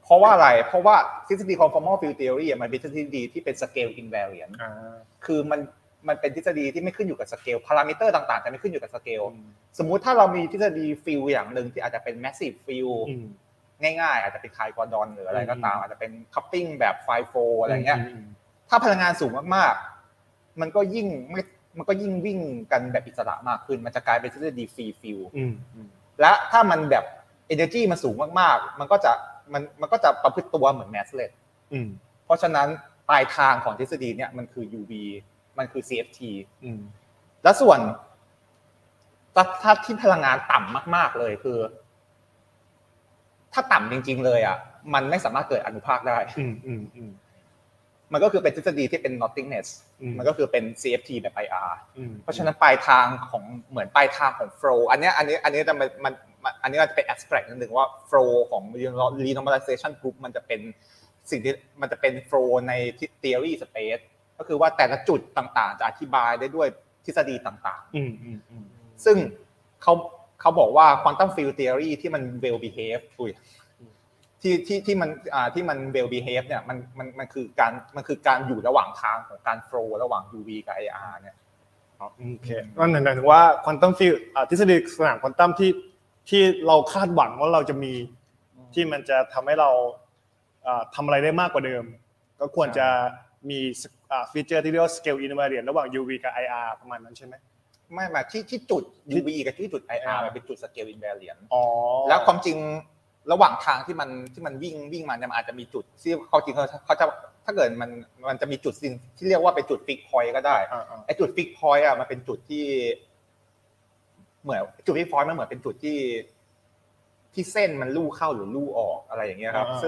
[SPEAKER 4] เพราะว่าอะไรเพราะว่าทฤษฎี conformal field theory มันเป็นทฤษฎีที่เป็น scale invariant คือมันเป็นทฤษฎีที่ไม่ขึ้นอยู่กับสเกลพารามิเตอร์ต่างๆจะไม่ขึ้นอยู่กับสเกลสมมุติถ้าเรามีทฤษฎีฟิลอย่างหนึ่งที่อาจจะเป็น massive field ง่ายๆอาจจะเป็นไคกอร์ดอนหรืออะไรก็ตามอาจจะเป็น coupling แบบ 5-4 อะไรเงี้ยถ้าพลังงานสูงมากๆมันก็ยิ่งวิ่งกันแบบอิสระมากขึ้นมันจะกลายเป็นทฤษฎีฟรีฟิลและถ้ามันแบบ energy มันสูงมากๆมันก็จะประพฤติตัวเหมือน massless เพราะฉะนั้นปลายทางของทฤษฎีเนี่ยมันคือ UV มันคือ CFT และส่วนถ้าที่พลังงานต่ำมากๆเลยคือถ้าต่ำจริงๆเลยอ่ะมันไม่สามารถเกิดอนุภาคได้มันก็คือเป็นทฤษฎีที่เป็น nothingness มันก็คือเป็น CFT แบบ IR เพราะฉะนั้นปลายทางของเหมือนปลายทางของ flow อันนี้จะอันนี้จะเป็น abstract นิดนึงว่า flow ของ renormalization group มันจะเป็นสิ่งที่มันจะเป็น flow ใน theory space ก็คือว่าแต่ละจุดต่างๆจะอธิบายได้ด้วยทฤษฎีต่างๆซึ่งเขาบอกว่า quantum field theory ที่มัน well behave ที่มัน well behave เนี่ยมันคือการอยู่ระหว่างทางของการ flow ระหว่าง UV กับ IR เนี่ย
[SPEAKER 2] โอเคก็หมายถึงว่า quantum field ทฤษฎีสนามควอนตัมที่เราคาดหวังว่าเราจะมีที่มันจะทำให้เราทำอะไรได้มากกว่าเดิมก็ควรจะมีฟีเจอร์ที่เรียกว่า scale invariant ระหว่าง UV กับ IR ประมาณนั้นใช่ไหม
[SPEAKER 4] ไม่ที่จุด UV กับที่จุด IR มันเป็นจุด scale invariant แล้วความจริงระหว่างทางที่มันวิ่งมาเนี่ยมันอาจจะมีจุดที่เขาจริงเขาจะถ้าเกิดมันจะมีจุดที่เรียกว่าเป็นจุด fix point ก็ได้ไอ้จุด fix point อ่ะมันเป็นจุดที่เหมือนจุด fix point มันเหมือนเป็นจุดที่เส้นมันลู่เข้าหรือลู่ออกอะไรอย่างเงี้ยครับ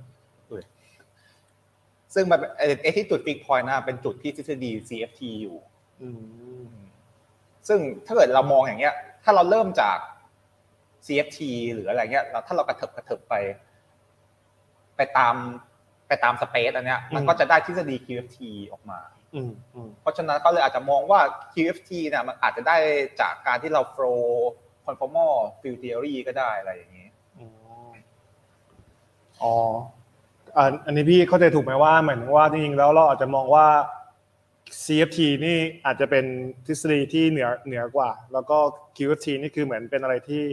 [SPEAKER 4] ซึ่งมันไอ้ที่จุด fix point นะเป็นจุดที่ทฤษฎี CFT อยู่ซึ่งถ้าเกิดเรามองอย่างเงี้ยถ้าเราเริ่มจาก CFT หรืออะไรเงี้ยถ้าเรากระเถิบไปตามสเปซอันเนี้ยมันก็จะได้ทฤษฎี QFT ออกมาเพราะฉะนั้นเขาเลยอาจจะมองว่า QFT เนี่ยมันอาจจะได้จากการที่เรา flow conformal field theory ก็ได้อะไรอย่างงี้
[SPEAKER 2] อันนี้พี่เข้าใจถูกไหมว่าหมายถึงว่าจริงๆแล้วเราอาจจะมองว่า CFT นี่อาจจะเป็นทฤษฎีที่เหนือกว่าแล้วก็ QFT นี่คือเหมือนเป็นอะไรที่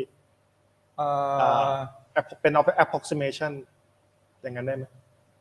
[SPEAKER 2] เป็น approximation อย่างนั้นได้ไหม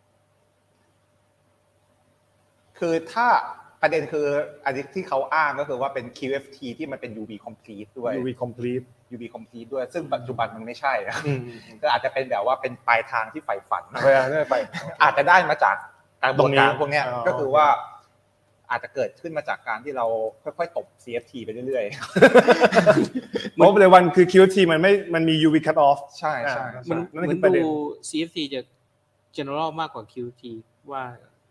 [SPEAKER 4] คือถ้าประเด็นคืออันที่เขาอ้างก็คือว่าเป็น QFT ที่มันเป็น UV complete ด้วย
[SPEAKER 2] UV complete
[SPEAKER 4] ด้วยซึ่งปัจจุบันมันไม่ใช่ก็อาจจะเป็นแบบว่าเป็นปลายทางที่ใฝ่ฝันอาจจะได้มาจากการบวกการพวกนี้ก็คือว่าอาจจะเกิดขึ้นมาจากการที่เราค่อยๆตบ CFT ไปเรื่อย
[SPEAKER 2] ๆเพราะในวันคือ QFT มันมี UV cut off
[SPEAKER 4] ใช่
[SPEAKER 3] มันดู CFT จะ general มากกว่า QFT ว่า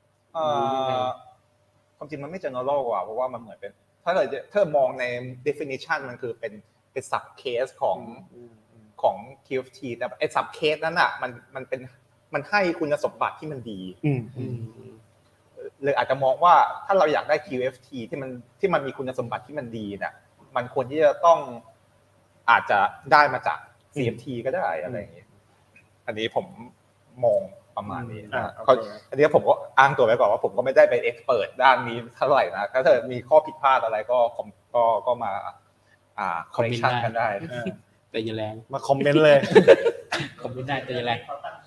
[SPEAKER 4] ความจริงมันไม่ general กว่าเพราะว่ามันเหมือนเป็นถ้าเกิดเธอมองใน definition มันคือเป็น sub case ของ QFT แต่ไอ้ sub case นั้นน่ะมันให้คุณสมบัติที่มันดีเลยอาจจะมองว่าถ้าเราอยากได้ QFT ที่มันมีคุณสมบัติที่มันดีเนี่ยมันควรที่จะต้องอาจจะได้มาจาก CFT ก็ได้อะไรอย่างงี้อันนี้ผมมองประมาณนี้นะอันนี้ผมก็อ้างตัวไว้ก่อนว่าผมก็ไม่ได้เป็นเอ็กซ์เพิร์ทด้านนี้เท่าไหร่นะถ้าเกิดมีข้อผิดพลาดอะไรก็มาคอร์เรคชั่นกันได้
[SPEAKER 3] แต่อย่าแรง
[SPEAKER 2] มาคอมเมนต์เลย
[SPEAKER 3] คอมเมนต์ได้แต่อย่าแรง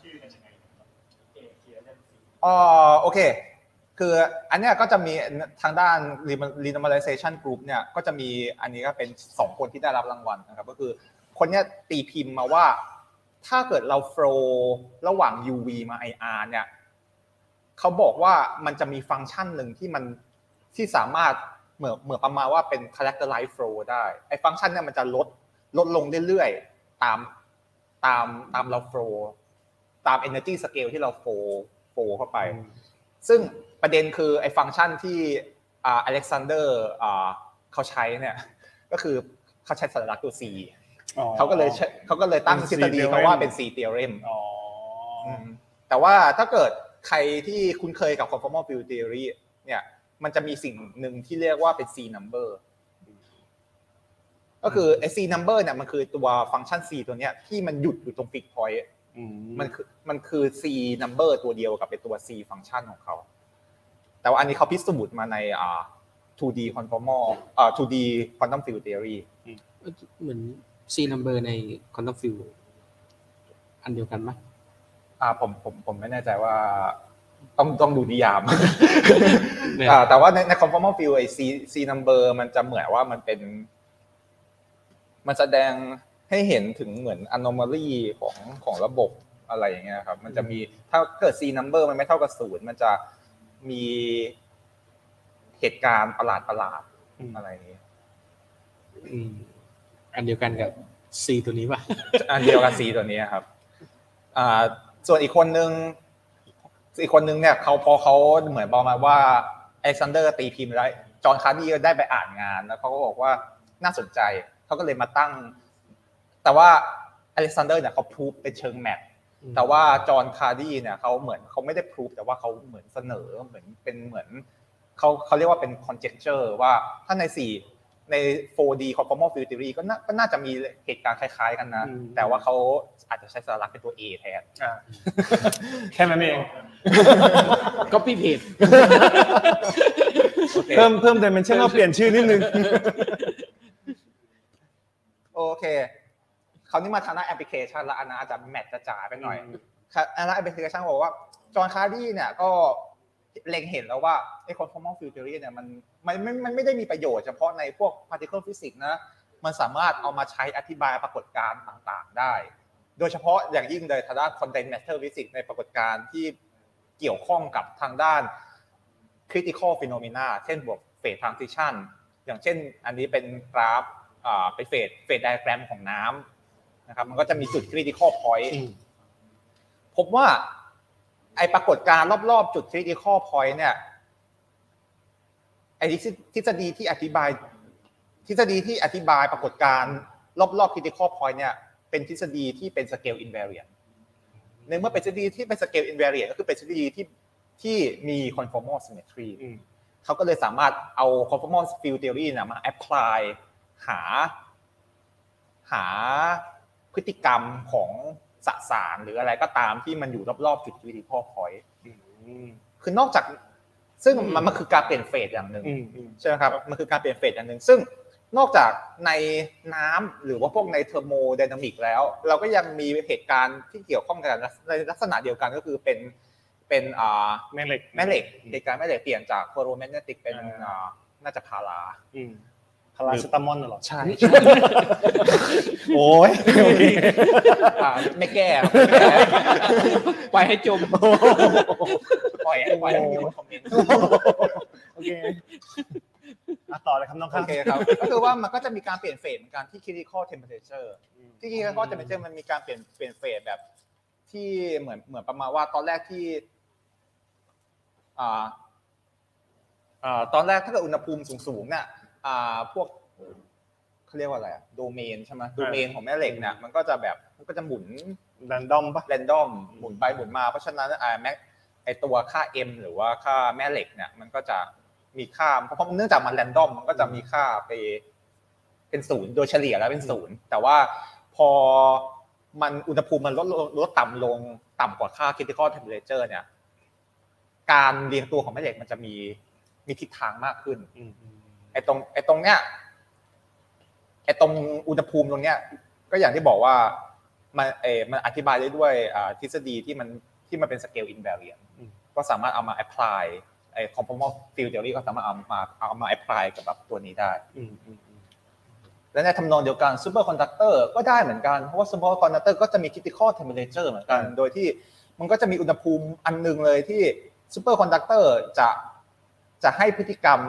[SPEAKER 4] โอเคคืออันเนี้ยก็จะมีทางด้าน renormalization group เนี่ยก็จะมีอันนี้ก็เป็น2คนที่ได้รับรางวัลนะครับก็คือคนเนี้ยตีพิมพ์มาว่าถ้าเกิดเรา flow ระหว่าง UV มา IR เนี่ยเขาบอกว่ามันจะมีฟังก์ชันหนึ่งที่สามารถเหมือนประมาณว่าเป็น characterize flow ได้ไอ้ฟังก์ชันเนี่ยมันจะลดลงเรื่อยๆตามเรา flow ตาม energy scale ที่เรา flow เข้าไปซึ่งประเด็นคือไอ้ฟังก์ชันที่อเล็กซานเดอร์เขาใช้เนี่ยก็คือเขาใช้สัญลักษณ์ตัว C เขาก็เลยตั้งทฤษฎีเขาว่าเป็น C theorem แต่ว่าถ้าเกิดใครที่คุ้นเคยกับ conformal field theory เนี่ยมันจะมีสิ่งหนึ่งที่เรียกว่าเป็น C number ก็คือไอ้ C number เนี่ยมันคือตัวฟังก์ชัน C ตัวเนี้ยที่มันหยุดอยู่ตรง fix point มันคือ C number ตัวเดียวกับเป็นตัว C function ของเขาแต่ว่าอันนี้เขาพิสูจน์มาใน2D conformal2D quantum field theory
[SPEAKER 3] เหมือน C number ใน quantum field อันเดียวกันไหม
[SPEAKER 4] ผมไม่แน่ใจว่าต้องดูนิยาม แต่ว่าใน conformal field ไอ้ C number มันจะเหมือนว่ามันแสดงให้เห็นถึงเหมือน anomaly ของระบบอะไรอย่างเงี้ยครับมันจะมีถ้าเกิด C number มันไม่เท่ากับ0มันจะมีเหตุการณ์ประหลาดอะไรนี้
[SPEAKER 3] อันเดียวกันกับ C ตัวนี้ป่ะ
[SPEAKER 4] อันเดียวกับ C ตัวนี้ครับส่วนอีกคนนึงเนี่ยพอเขาเหมือนบอกมาว่าอเล็กซานเดอร์ตีพิมพ์แล้วจอห์นคาร์ดี้ก็ได้ไปอ่านงานแล้วเขาก็บอกว่าน่าสนใจเขาก็เลยมาตั้งแต่ว่าอเล็กซานเดอร์เนี่ยเขาพูฟเป็นเชิงแมทแต่ว่าจอห์นคาร์ดี้เนี่ยเขาไม่ได้พูฟแต่ว่าเขาเหมือนเสนอเหมือนเขาเรียกว่าเป็น conjecture ว่าถ้าใน 4D conformal field theory ก็น่าจะมีเหตุการณ์คล้ายๆกันนะแต่ว่าเขาอาจจะใช้สัญลักษณ์เป็นตัว A แทน
[SPEAKER 2] แค่นั้นเอง
[SPEAKER 3] copy paste
[SPEAKER 2] เพิ่ม dimension เปลี่ยนชื่อนิดนึง
[SPEAKER 4] โอเคคราวนี้มาทางด้านแอปพลิเคชันแล้วอันนั้นอาจจะแมทจะจ๋าไปหน่อยอันนั้นแอปพลิเคชันบอกว่าจอห์นคาร์ดี้เนี่ยก็เล็งเห็นแล้วว่าไอ้ conformal field theory เนี่ยมันไม่ได้มีประโยชน์เฉพาะในพวก particle physics นะมันสามารถเอามาใช้อธิบายปรากฏการณ์ต่างๆได้โดยเฉพาะอย่างยิ่งเลยทางด้าน condensed matter physics ในปรากฏการณ์ที่เกี่ยวข้องกับทางด้าน critical phenomena เช่นพวก phase transition อย่างเช่นอันนี้เป็นกราฟเป็นphase diagram ของน้ำนะครับมันก็จะมีจุด critical point พบว่าไอปรากฏการณ์รอบๆจุด critical point เนี่ยไอทฤษฎีที่อธิบายปรากฏการณ์รอบๆ critical point เนี่ยเป็นทฤษฎีที่เป็น scale invariant ในเมื่อเป็นทฤษฎีที่เป็น scale invariant ก็คือเป็นทฤษฎีที่มี conformal symmetry เขาก็เลยสามารถเอา conformal field theory เนี่ยมา apply หาพฤติกรรมของสสารหรืออะไรก็ตามที่มันอยู่รอบๆจุด critical point คือนอกจากซึ่งมันคือการเปลี่ยนเฟสอย่างหนึ่งใช่ไหมครับมันคือการเปลี่ยนเฟสอย่างหนึ่งซึ่งนอกจากในน้ำหรือว่าพวกในเทอร์โมไดนามิกแล้วเราก็ยังมีเหตุการณ์ที่เกี่ยวข้องกันในลักษณะเดียวกันก็คือเป็นแม่เหล็กเหตุการณ์แม่เหล็กเปลี่ยนจากเฟอโรแมกเนติกเป็นน่าจะพารา
[SPEAKER 2] สตามอนเหรอ
[SPEAKER 4] ใช่
[SPEAKER 2] โอ้ยโอเค
[SPEAKER 4] ไม่แก้
[SPEAKER 3] ปล่อยให้จม
[SPEAKER 4] ปล่อยให้มีคนคอมเมนต์
[SPEAKER 2] โอเคต่อเลยครับน้องครับ
[SPEAKER 4] โอเคครับก็คือว่ามันก็จะมีการเปลี่ยนเฟสเหมือนกันที่ critical temperature ที่ critical temperature มันมีการเปลี่ยนเฟสแบบที่เหมือนประมาณว่าตอนแรกที่ตอนแรกถ้าเกิดอุณหภูมิสูงๆเนี่ยพวกเขาเรียกว่าอะไรโดเมนใช่ไหมโดเมนของแม่เหล็กเนี่ยมันก็จะหมุน
[SPEAKER 2] แรนดอม
[SPEAKER 4] หมุนไปหมุนมาเพราะฉะนั้นไอตัวค่า m หรือว่าค่าแม่เหล็กเนี่ยมันก็จะมีค่าเพราะเนื่องจากมันแรนดอมมันก็จะมีค่าไปเป็น0โดยเฉลี่ยแล้วเป็น0แต่ว่าพอมันอุณหภูมิมันลดต่ำลงต่ำกว่าค่า critical temperature เนี่ยการเรียงตัวของแม่เหล็กมันจะมีทิศทางมากขึ้นไอ้ตรงเนี้ยไอ้ตรงอุณหภูมิตรงเนี้ยก็อย่างที่บอกว่ามันอธิบายได้ด้วยทฤษฎีที่มันเป็น scale invariant ก็สามารถเอามา apply ไอ้ conformal field theory ก็สามารถเอามา apply กับแบบตัวนี้ได้และในทำนองเดียวกัน superconductor ก็ได้เหมือนกันเพราะว่า superconductor ก็จะมี critical temperature เหมือนกันโดยที่มันก็จะมีอุณหภูมิอันนึงเลยที่ superconductor จะให้พฤติกรรม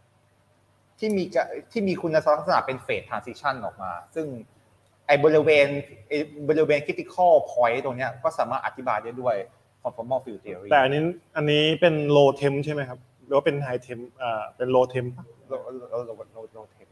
[SPEAKER 4] ที่มีคุณลักษณะเป็น phase transition ออกมาซึ่งไอ้บริเวณ critical point ตรงเนี้ยก็สามารถอธิบายได้ด้วย conformal field theory
[SPEAKER 2] แต่อันนี้เป็น low temp ใช่ไหมครับหรือว่าเป็น high temp เป็น low temp
[SPEAKER 4] low temp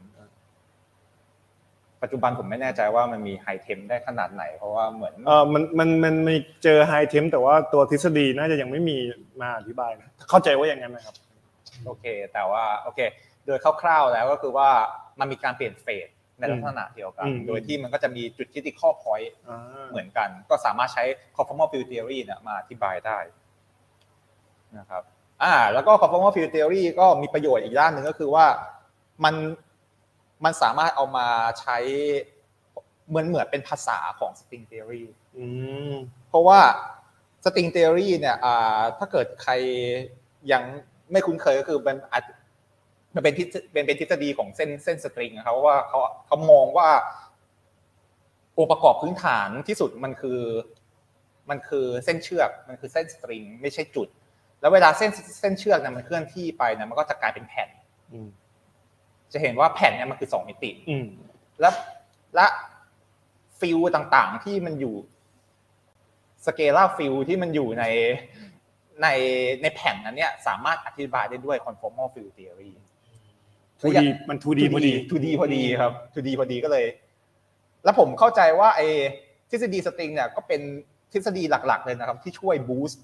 [SPEAKER 4] ปัจจุบันผมไม่แน่ใจว่ามันมี high temp ได้ขนาดไหนเพราะว่าเหมือน
[SPEAKER 2] มันมีเจอ high temp แต่ว่าตัวทฤษฎีน่าจะยังไม่มีมาอธิบายนะเข้าใจว่าอย่างนั้นนะครับ
[SPEAKER 4] โอเคแต่ว่าโอเคโดยคร่าวๆแล้วก็คือว่ามันมีการเปลี่ยนเฟสในลักษณะเดียวกันโดยที่มันก็จะมีจุด critical point เหมือนกันก็สามารถใช้ conformal field theory เนี่ยมาอธิบายได้นะครับแล้วก็ conformal field theory ก็มีประโยชน์อีกด้านหนึ่งก็คือว่ามันสามารถเอามาใช้เหมือนเป็นภาษาของ string theory เพราะว่า string theory เนี่ยถ้าเกิดใครยังไม่คุ้นเคยก็คือมันเป็นทฤษฎีของเส้นสตริงนะครับว่าเขามองว่าองค์ประกอบพื้นฐานที่สุดมันคือเส้นเชือกมันคือเส้นสตริงไม่ใช่จุดแล้วเวลาเส้นเชือกเนี่ยมันเคลื่อนที่ไปเนี่ยมันก็จะกลายเป็นแผ่นจะเห็นว่าแผ่นเนี่ยมันคือ2มิติและฟิลต่างๆที่มันอยู่สเกลาร์ฟิลที่มันอยู่ในแผ่นนั้นเนี่ยสามารถอธิบายได้ด้วย conformal field theory
[SPEAKER 2] มัน 2D พอดี
[SPEAKER 4] 2D พอดีครับ 2D พอดีก็เลยแล้วผมเข้าใจว่าไอ้ทฤษฎีสตริงเนี่ยก็เป็นทฤษฎีหลักๆเลยนะครับที่ช่วยบูสต์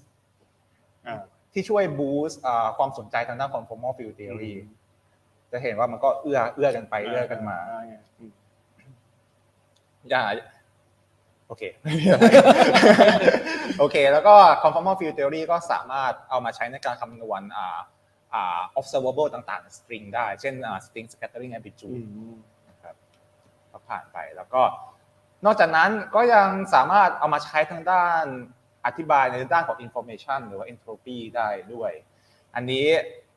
[SPEAKER 4] ความสนใจทางด้าน conformal field theory จะเห็นว่ามันก็เอื้อกันไปเอื้อกันมาโอเคโอเคแล้วก็ conformal field theory ก็สามารถเอามาใช้ในการคำนวณobservable ต่างๆ string ได้เช่นstring scattering amplitude นะครับก็ผ่านไปแล้วก็นอกจากนั้นก็ยังสามารถเอามาใช้ทางด้านอธิบายในด้านของ information หรือว่า entropy ได้ด้วยอันนี้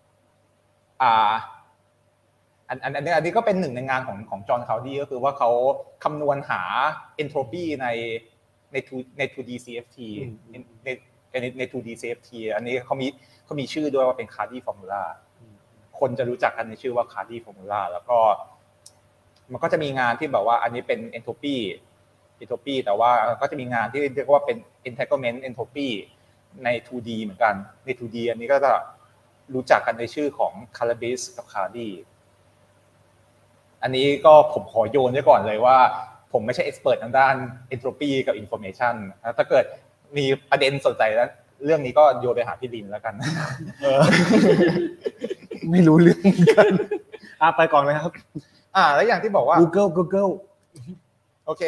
[SPEAKER 4] อันนี้ก็เป็นหนึ่งในงานของจอห์นคาวดี้ก็คือว่าเขาคำนวณหา entropy ใน 2D CFT ใน 2D CFT อันนี้เขามีชื่อด้วยว่าเป็น Cardy formula คนจะรู้จักกันในชื่อว่า Cardy formula แล้วก็มันก็จะมีงานที่แบบว่าอันนี้เป็น entropy แต่ว่าก็จะมีงานที่เรียกว่าเป็น entanglement entropy ใน 2D เหมือนกันใน 2D อันนี้ก็จะรู้จักกันในชื่อของ Calabrese กับ Cardy อันนี้ก็ผมขอโยนไว้ก่อนเลยว่าผมไม่ใช่ expert ทางด้าน entropy กับ information ถ้าเกิดมีประเด็นสนใจแล้วเรื่องนี้ก็โยนไปหาพี่ลินแล้วกัน
[SPEAKER 2] ไม่รู้เรื่องกันไปก่อนเลยครับ
[SPEAKER 4] แล้วอย่างที่บอกว่า
[SPEAKER 2] Google
[SPEAKER 4] โอเค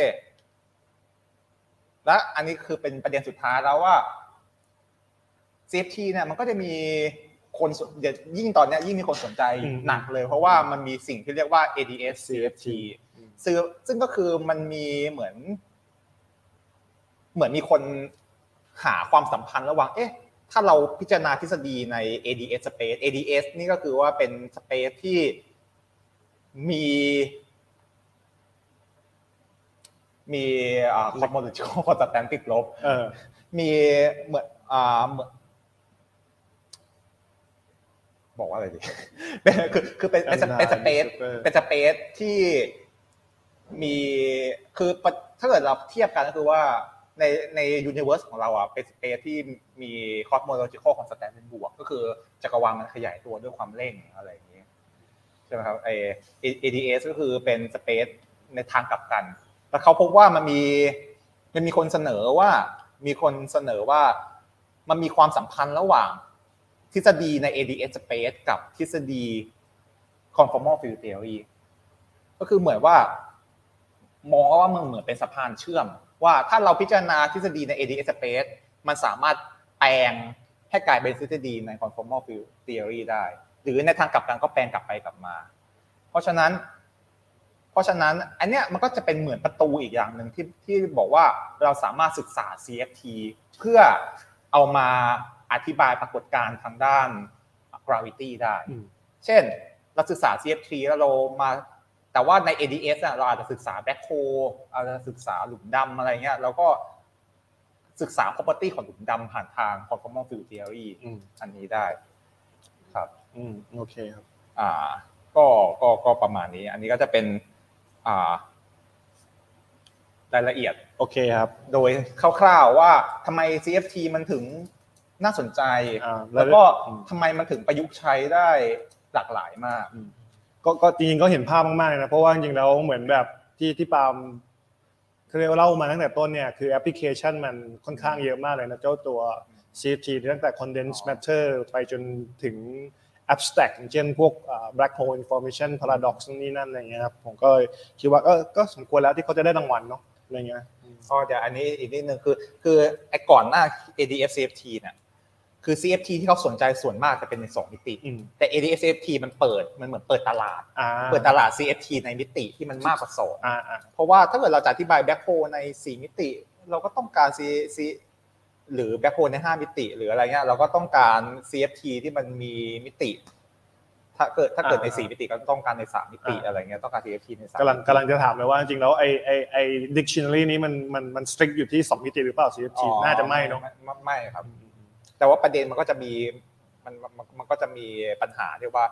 [SPEAKER 4] และอันนี้คือเป็นประเด็นสุดท้ายแล้วว่า CFT เนี่ยมันก็จะมีคนยิ่งตอนนี้ยิ่งมีคนสนใจหนักเลยเพราะว่ามันมีสิ่งที่เรียกว่า ADS CFT ซึ่งก็คือมันมีเหมือนมีคนหาความสัมพันธ์ระหว่างถ้าเราพิจารณาทฤษฎีใน ADS space ADS นี่ก็คือว่าเป็น space ที่มีcosmological constant ติดลบมีเหมือนบอกว่าอะไรดีคือเป็นสเปซที่มีคือถ้าเกิดเราเทียบกันก็คือว่าในยูนิเวอร์สของเราเป็นสเปซที่มี cosmological constant เป็นบวกก็คือจักรวาลมันขยายตัวด้วยความเร่งอะไรอย่างนี้ใช่ไหมครับADS ก็คือเป็นสเปซในทางกลับกันแต่เขาพบว่ามันมีคนเสนอว่ามันมีความสัมพันธ์ระหว่างทฤษฎีใน ADS space กับทฤษฎี conformal field theory ก็คือเหมือนว่ามองว่ามันเหมือนเป็นสะพานเชื่อมว่าถ้าเราพิจารณาทฤษฎีใน ADS space มันสามารถแปลงให้กลายเป็นทฤษฎีใน conformal field theory ได้หรือในทางกลับกันก็แปลงกลับไปกลับมาเพราะฉะนั้นอันเนี้ยมันก็จะเป็นเหมือนประตูอีกอย่างนึงที่บอกว่าเราสามารถศึกษา CFT เพื่อเอามาอธิบายปรากฏการณ์ทางด้าน gravity ได้เช่นเราศึกษา CFT แล้วเรามาแต่ว่าใน ADS เราอาจจะศึกษา black hole อาจจะศึกษาหลุมดำอะไรเงี้ยเราก็ศึกษา property ของหลุมดำผ่านทาง conformal field theory อันนี้ได้ครับ
[SPEAKER 2] โอเคครับ
[SPEAKER 4] ก็ประมาณนี้อันนี้ก็จะเป็นรายละเอียด
[SPEAKER 2] โอเคครับ
[SPEAKER 4] โดยคร่าวๆว่าทำไม CFT มันถึงน่าสนใจแล้วก็ทำไมมันถึงประยุกต์ใช้ได้หลากหลายมาก
[SPEAKER 2] ก็จริงๆก็เห็นภาพมากๆเลยนะเพราะว่าจริงๆแล้วเหมือนแบบที่ปาล์มคือเล่ามาตั้งแต่ต้นเนี่ยคือแอปพลิเคชันมันค่อนข้างเยอะมากเลยนะเจ้าตัว CFT ตั้งแต่ condensed matter ไปจนถึง abstract อย่างเช่นพวกblack hole information paradox นี่นั่นอะไรเงี้ยครับผมก็คิดว่าก็สมควรแล้วที่เขาจะได้รางวัลเนาะอะไรเงี้ย
[SPEAKER 4] เดี๋ยวอันนี้อีกนิดนึงคือไอ้ก่อนหน้า ADF CFT เนี่ยคือ CFT ที่เขาสนใจส่วนมากจะเป็นใน2มิติแต่ ADF CFT มันเหมือนเปิดตลาด CFT ในมิติที่มันมากกว่า2เพราะว่าถ้าเกิดเราจะอธิบาย black hole ใน4มิติเราก็ต้องการ C หรือ black hole ใน5มิติหรืออะไรเงี้ยเราก็ต้องการ CFT ที่มันมีมิติถ้าเกิดใน4มิติก็ต้องการใน3มิติอะไรเงี้ยต้องการ CFT ใน3
[SPEAKER 2] กำลังจะถามเลยว่าจริงๆแล้วไอ้ dictionary นี้มัน strict อยู่ที่2มิติหรือเปล่า CFT น่าจะไม่เนาะ
[SPEAKER 4] ไม่ครับแต่ว่าประเด็นมันก็จะมีปัญหาที่ว่า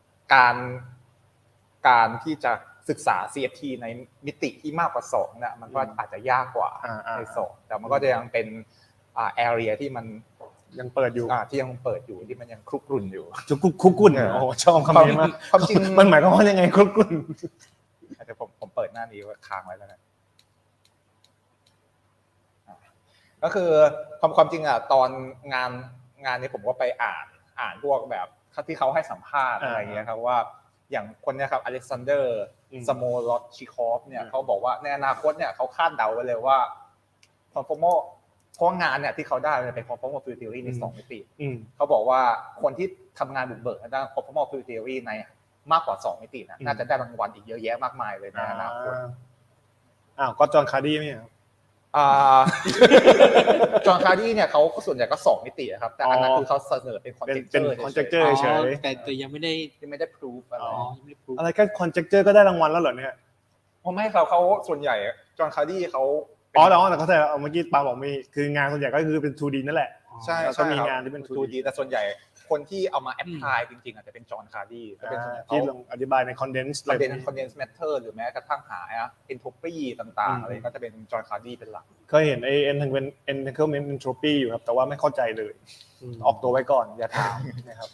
[SPEAKER 4] การที่จะศึกษา CFT ในมิติที่มากกว่า2เนี่ยมันก็อาจจะยากกว่าใน2แต่มันก็จะยังเป็นarea ที่มัน
[SPEAKER 2] ยังเปิดอยู่
[SPEAKER 4] ที่ยังเปิดอยู่ที่มันยังคลุกรุ่นอยู่
[SPEAKER 2] คลุกรุ่นโอ้ชอบคำนี้มาก
[SPEAKER 4] ความจริง
[SPEAKER 2] มันหมายความว่ายังไงคลุกรุ่น
[SPEAKER 4] แต่ผมเปิดหน้านี้ไว้ค้างไว้แล้วนะก็คือความจริงตอนงานนี้ผมก็ไปอ่านพวกแบบที่เขาให้สัมภาษณ์อะไรเงี้ยครับว่าอย่างคนเนี้ยครับอเล็กซานเดอร์สโมลอชิคอฟเนี่ยเขาบอกว่าในอนาคตเนี่ยเขาคาดเดาไว้เลยว่าเพราะงานเนี่ยที่เขาได้เป็น conformal field theory ใน2มิติเขาบอกว่าคนที่ทำงานบุกเบิกด้าน conformal field theory ในมากกว่า2มิตินะน่าจะได้รางวัลอีกเยอะแยะมากมายเลยในอนาคต
[SPEAKER 2] ก็จอห์นคาร์ดี้มั้ยครับ
[SPEAKER 4] จอห์นคาร์ดี้เนี่ยเขาส่วนใหญ่ก็2มิติครับแต่อันนั้นคือเขาเสนอเป็น conjecture
[SPEAKER 2] เฉย
[SPEAKER 3] แต่ยังไม่ได้
[SPEAKER 4] proof
[SPEAKER 2] อะไรแค่ conjecture ก็ได้รางวัลแล้วเหรอเนี่ย
[SPEAKER 4] ไม่เขาส่วนใหญ่จอห์นคาร์ดี้เขา
[SPEAKER 2] แต่เขาแต่เมื่อกี้ปาบอกมีคืองานส่วนใหญ่ก็คือเป็น 2D นั่นแหละ
[SPEAKER 4] ใช่
[SPEAKER 2] ก็มีงานที่เป็น
[SPEAKER 4] 2D แต่ส่วนใหญ่คนที่เอามาแอพพลายจริงๆอาจจะเป็นจอห์นคาร์ดี้
[SPEAKER 2] ที่ลงอธิบายใน condense
[SPEAKER 4] matter หรือแม้กระทั่งหา entropy ต่างๆอะไรก็จะเป็นจอห์นคาร์ดี้เป็นหลัก
[SPEAKER 2] เคยเห็นไอ้ entanglement entropy อยู่ครับแต่ว่าไม่เข้าใจเลยออกตัวไว้ก่อนอย่าถามนะครับ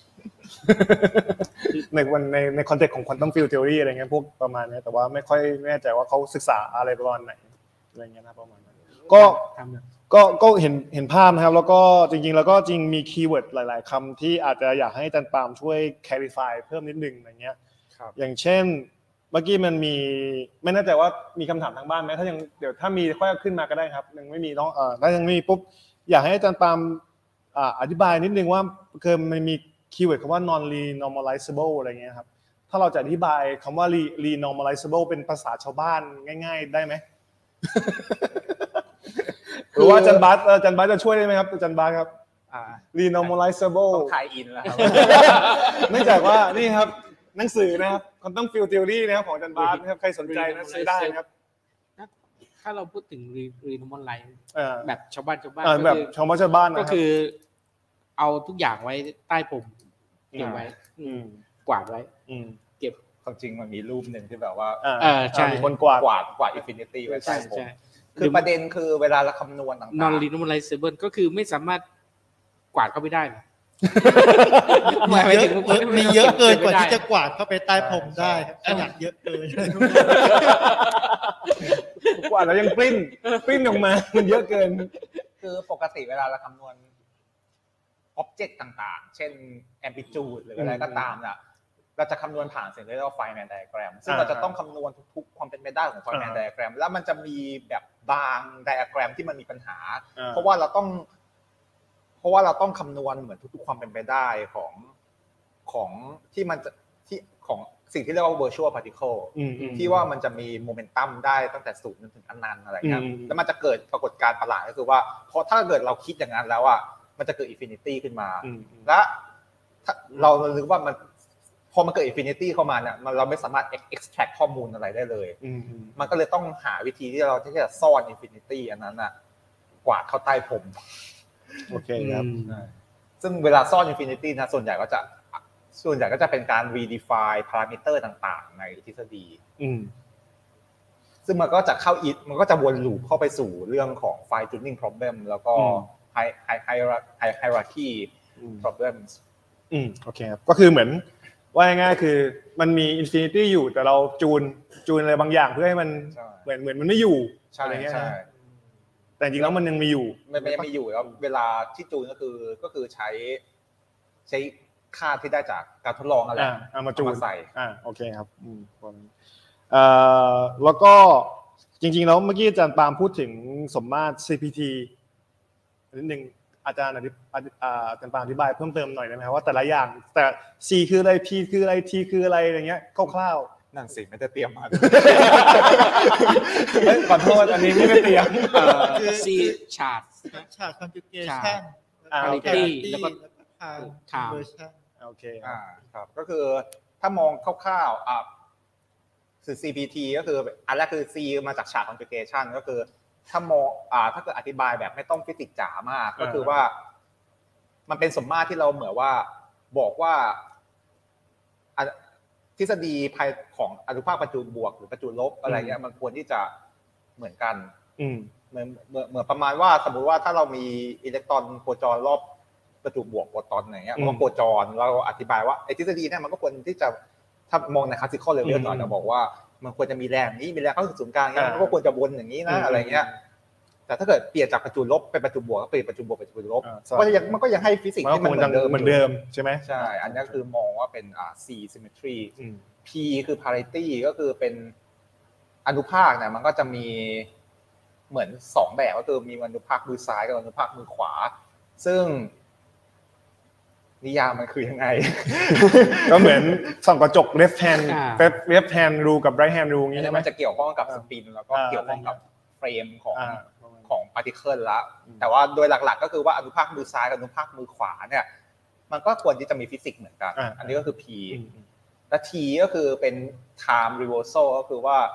[SPEAKER 2] ในคอนเทกต์ของ quantum field theory อะไรเงี้ยพวกประมาณนี้แต่ว่าไม่ค่อยแน่ใจว่าเขาศึกษาอะไรประมาณไหนอะไรเงี้ยนะประมาณนั้นก็เห็นภาพนะครับแล้วก็จริงๆแล้วก็จริงมีคีย์เวิร์ดหลายๆคำที่อาจจะอยากให้อาจารย์ปาล์มช่วย clarify เพิ่มนิดนึงอะไรเงี้ยอย่างเช่นเมื่อกี้มันมีไม่แน่ใจว่ามีคำถามทางบ้านไหมถ้ายังเดี๋ยวถ้ามีค่อยขึ้นมาก็ได้ครับยังไม่มีต้องถ้ายังไม่มีปุ๊บอยากให้อาจารย์ปาล์มอธิบายนิดนึงว่าคือมันมีคีย์เวิร์ดคำว่า non renormalizable อะไรเงี้ยครับถ้าเราจะอธิบายคำว่า renormalizable เป็นภาษาชาวบ้านง่ายๆได้ไหมหรือว่าอาจารย์บาสจะช่วยได้ไหมครับอาจารย์บาสครับrenormalizable
[SPEAKER 4] ต้องถ่ายอินแล้วครับ
[SPEAKER 2] เนื่องจากว่านี่ครับหนังสือนะครับ quantum field theory นะครับของอาจารย์บาสนะครับใครสนใจนะซื้อได้นะครับ
[SPEAKER 3] ถ้าเราพูดถึง renormalize แบบชาวบ้าน
[SPEAKER 2] แบบชาวบ้าน
[SPEAKER 3] ก็คือเอาทุกอย่างไว้ใต้ผมเก็บไว้กวาดไว้เก็บ
[SPEAKER 4] ความจริงมันมีรูปหนึ่งที่แบบว่า
[SPEAKER 3] ใช่
[SPEAKER 2] คนกวาด
[SPEAKER 4] infinity ไว้ใต้ผมคือประเด็นคือเวลาเราคำนวณต่างๆ
[SPEAKER 3] non renormalizable ก็คือไม่สามารถกวาดเข้าไปได้นะ
[SPEAKER 6] มีเยอะเกินกว่าที่จะกวาดเข้าไปใต้ผมได้ขนาดเยอะเกิน
[SPEAKER 2] กวาดแล้วยังปริ้นออกมามันเยอะเกิน
[SPEAKER 4] คือปกติเวลาเราคำนวณ object ต่างๆเช่น amplitude หรืออะไรก็ตามน่ะเราจะคำนวณผ่านสิ่งที่เรียกว่า Feynman diagram ซึ่งเราจะต้องคำนวณทุกๆความเป็นไปได้ของ Feynman diagram แล้วมันจะมีแบบบาง diagram ที่มันมีปัญหาเพราะว่าเราต้องคำนวณเหมือนทุกๆความเป็นไปได้ของที่มันจะที่ของสิ่งที่เรียกว่า virtual particle ที่ว่ามันจะมีโมเมนตัมได้ตั้งแต่0จนถึงอนันต์อะไรเงี้ยแล้วมันจะเกิดปรากฏการณ์ประหลาดก็คือว่าเพราะถ้าเกิดเราคิดอย่างนั้นแล้วอ่ะมันจะเกิด infinity ขึ้นมาและเรานึกว่ามันพอมันเกิด infinity เข้ามาเนี่ยเราไม่สามารถ extract ข้อมูลอะไรได้เลยมันก็เลยต้องหาวิธีที่เราจะซ่อน infinity อันนั้นน่ะกวาดเข้าใต้ผม
[SPEAKER 2] โอเคครับ
[SPEAKER 4] ซึ่งเวลาซ่อน infinity นะส่วนใหญ่ก็จะเป็นการ redefine parameter ต่างๆในทฤษฎีซึ่งมันก็จะวนลูปเข้าไปสู่เรื่องของ fine tuning problem แล้วก็ hierarchy problems
[SPEAKER 2] โอเคครับก็คือเหมือนว่าง่ายๆคือมันมี infinity อยู่แต่เราจูนอะไรบางอย่างเพื่อให้มันเหมือนมันไม่อยู่อะไรเงี้ยแต่จริงแล้วมันยังมีอยู่
[SPEAKER 4] มันยังมีอยู่แล้วเวลาที่จูนก็คือใช้ค่าที่ได้จากการทดลองอะไร
[SPEAKER 2] เอามาจูน
[SPEAKER 4] ใส่
[SPEAKER 2] โอเคครับแล้วก็จริงๆแล้วเมื่อกี้อาจารย์ปาล์มพูดถึงสมมาตร CPT นิดนึงอาจารย์ปาล์มอธิบายเพิ่มเติมหน่อยได้ไหมครับว่าแต่ละอย่างแต่ C คืออะไร P คืออะไร T คืออะไรอะไรเงี้ยคร่าวๆ
[SPEAKER 4] นั่นสิไม่ได้เตรียมมา
[SPEAKER 2] ขอโทษอันนี้ไม่ได้เตรียม
[SPEAKER 3] C chart
[SPEAKER 6] conjugation
[SPEAKER 3] parity แล้วก็
[SPEAKER 6] time conversion
[SPEAKER 2] โอเค
[SPEAKER 4] ครับก็คือถ้ามองคร่าวๆคือ CPT ก็คืออันแรกคือ C มาจาก chart conjugation ก็คือถ้ามองถ้าเกิดอธิบายแบบไม่ต้องฟิสิกส์จ๋ามากก็คือว่ามันเป็นสมมาตรที่เราเหมือนว่าบอกว่าทฤษฎีภายของอนุภาคประจุบวกหรือประจุลบอะไรเงี้ยมันควรที่จะเหมือนกันเหมือนประมาณว่าสมมุติว่าถ้าเรามีอิเล็กตรอนโคจรรอบประจุบวกโปรตอนอย่างเงี้ยว่าโคจรเราอธิบายว่าไอ้ทฤษฎีเนี่ยมันก็ควรที่จะถ้ามองในคลาสสิคอลเลเวลหน่อยเราบอกว่ามันควรจะมีแรงนี้มีแรงเข้าสู่ศูนย์กลางเงี้ยมันก็ควรจะวนอย่างนี้นะอะไรเงี้ยแต่ถ้าเกิดเปลี่ยนจากประจุลบเป็นประจุบวกก็เปลี่ยนประจุบวกเป็นประจุลบมันก็ยังให้ฟิสิกส์ที่มันเหมือนเดิมใช่ไหมใช่อันนี้คือมองว่าเป็นC symmetry P คือ parity ก็คือเป็นอนุภาคเนี่ยมันก็จะมีเหมือน2แบบก็คือมีอนุภาคมือซ้ายกับอนุภาคมือขวาซึ่งนิยามมันคือยังไง
[SPEAKER 2] ก็เหมือนส่องกระจก left hand rule กับ right hand rule งี้ใช่ไหม
[SPEAKER 4] มันจะเกี่ยวข้องกับสปินแล้วก็เกี่ยวข้องกับเฟรมของพาร์ติเคิลละแต่ว่าโดยหลักๆก็คือว่าอนุภาคมือซ้ายกับอนุภาคมือขวาเนี่ยมันก็ควรที่จะมีฟิสิกส์เหมือนกันอันนี้ก็คือ P และ T ก็คือเป็น time reversal ก็คือว่า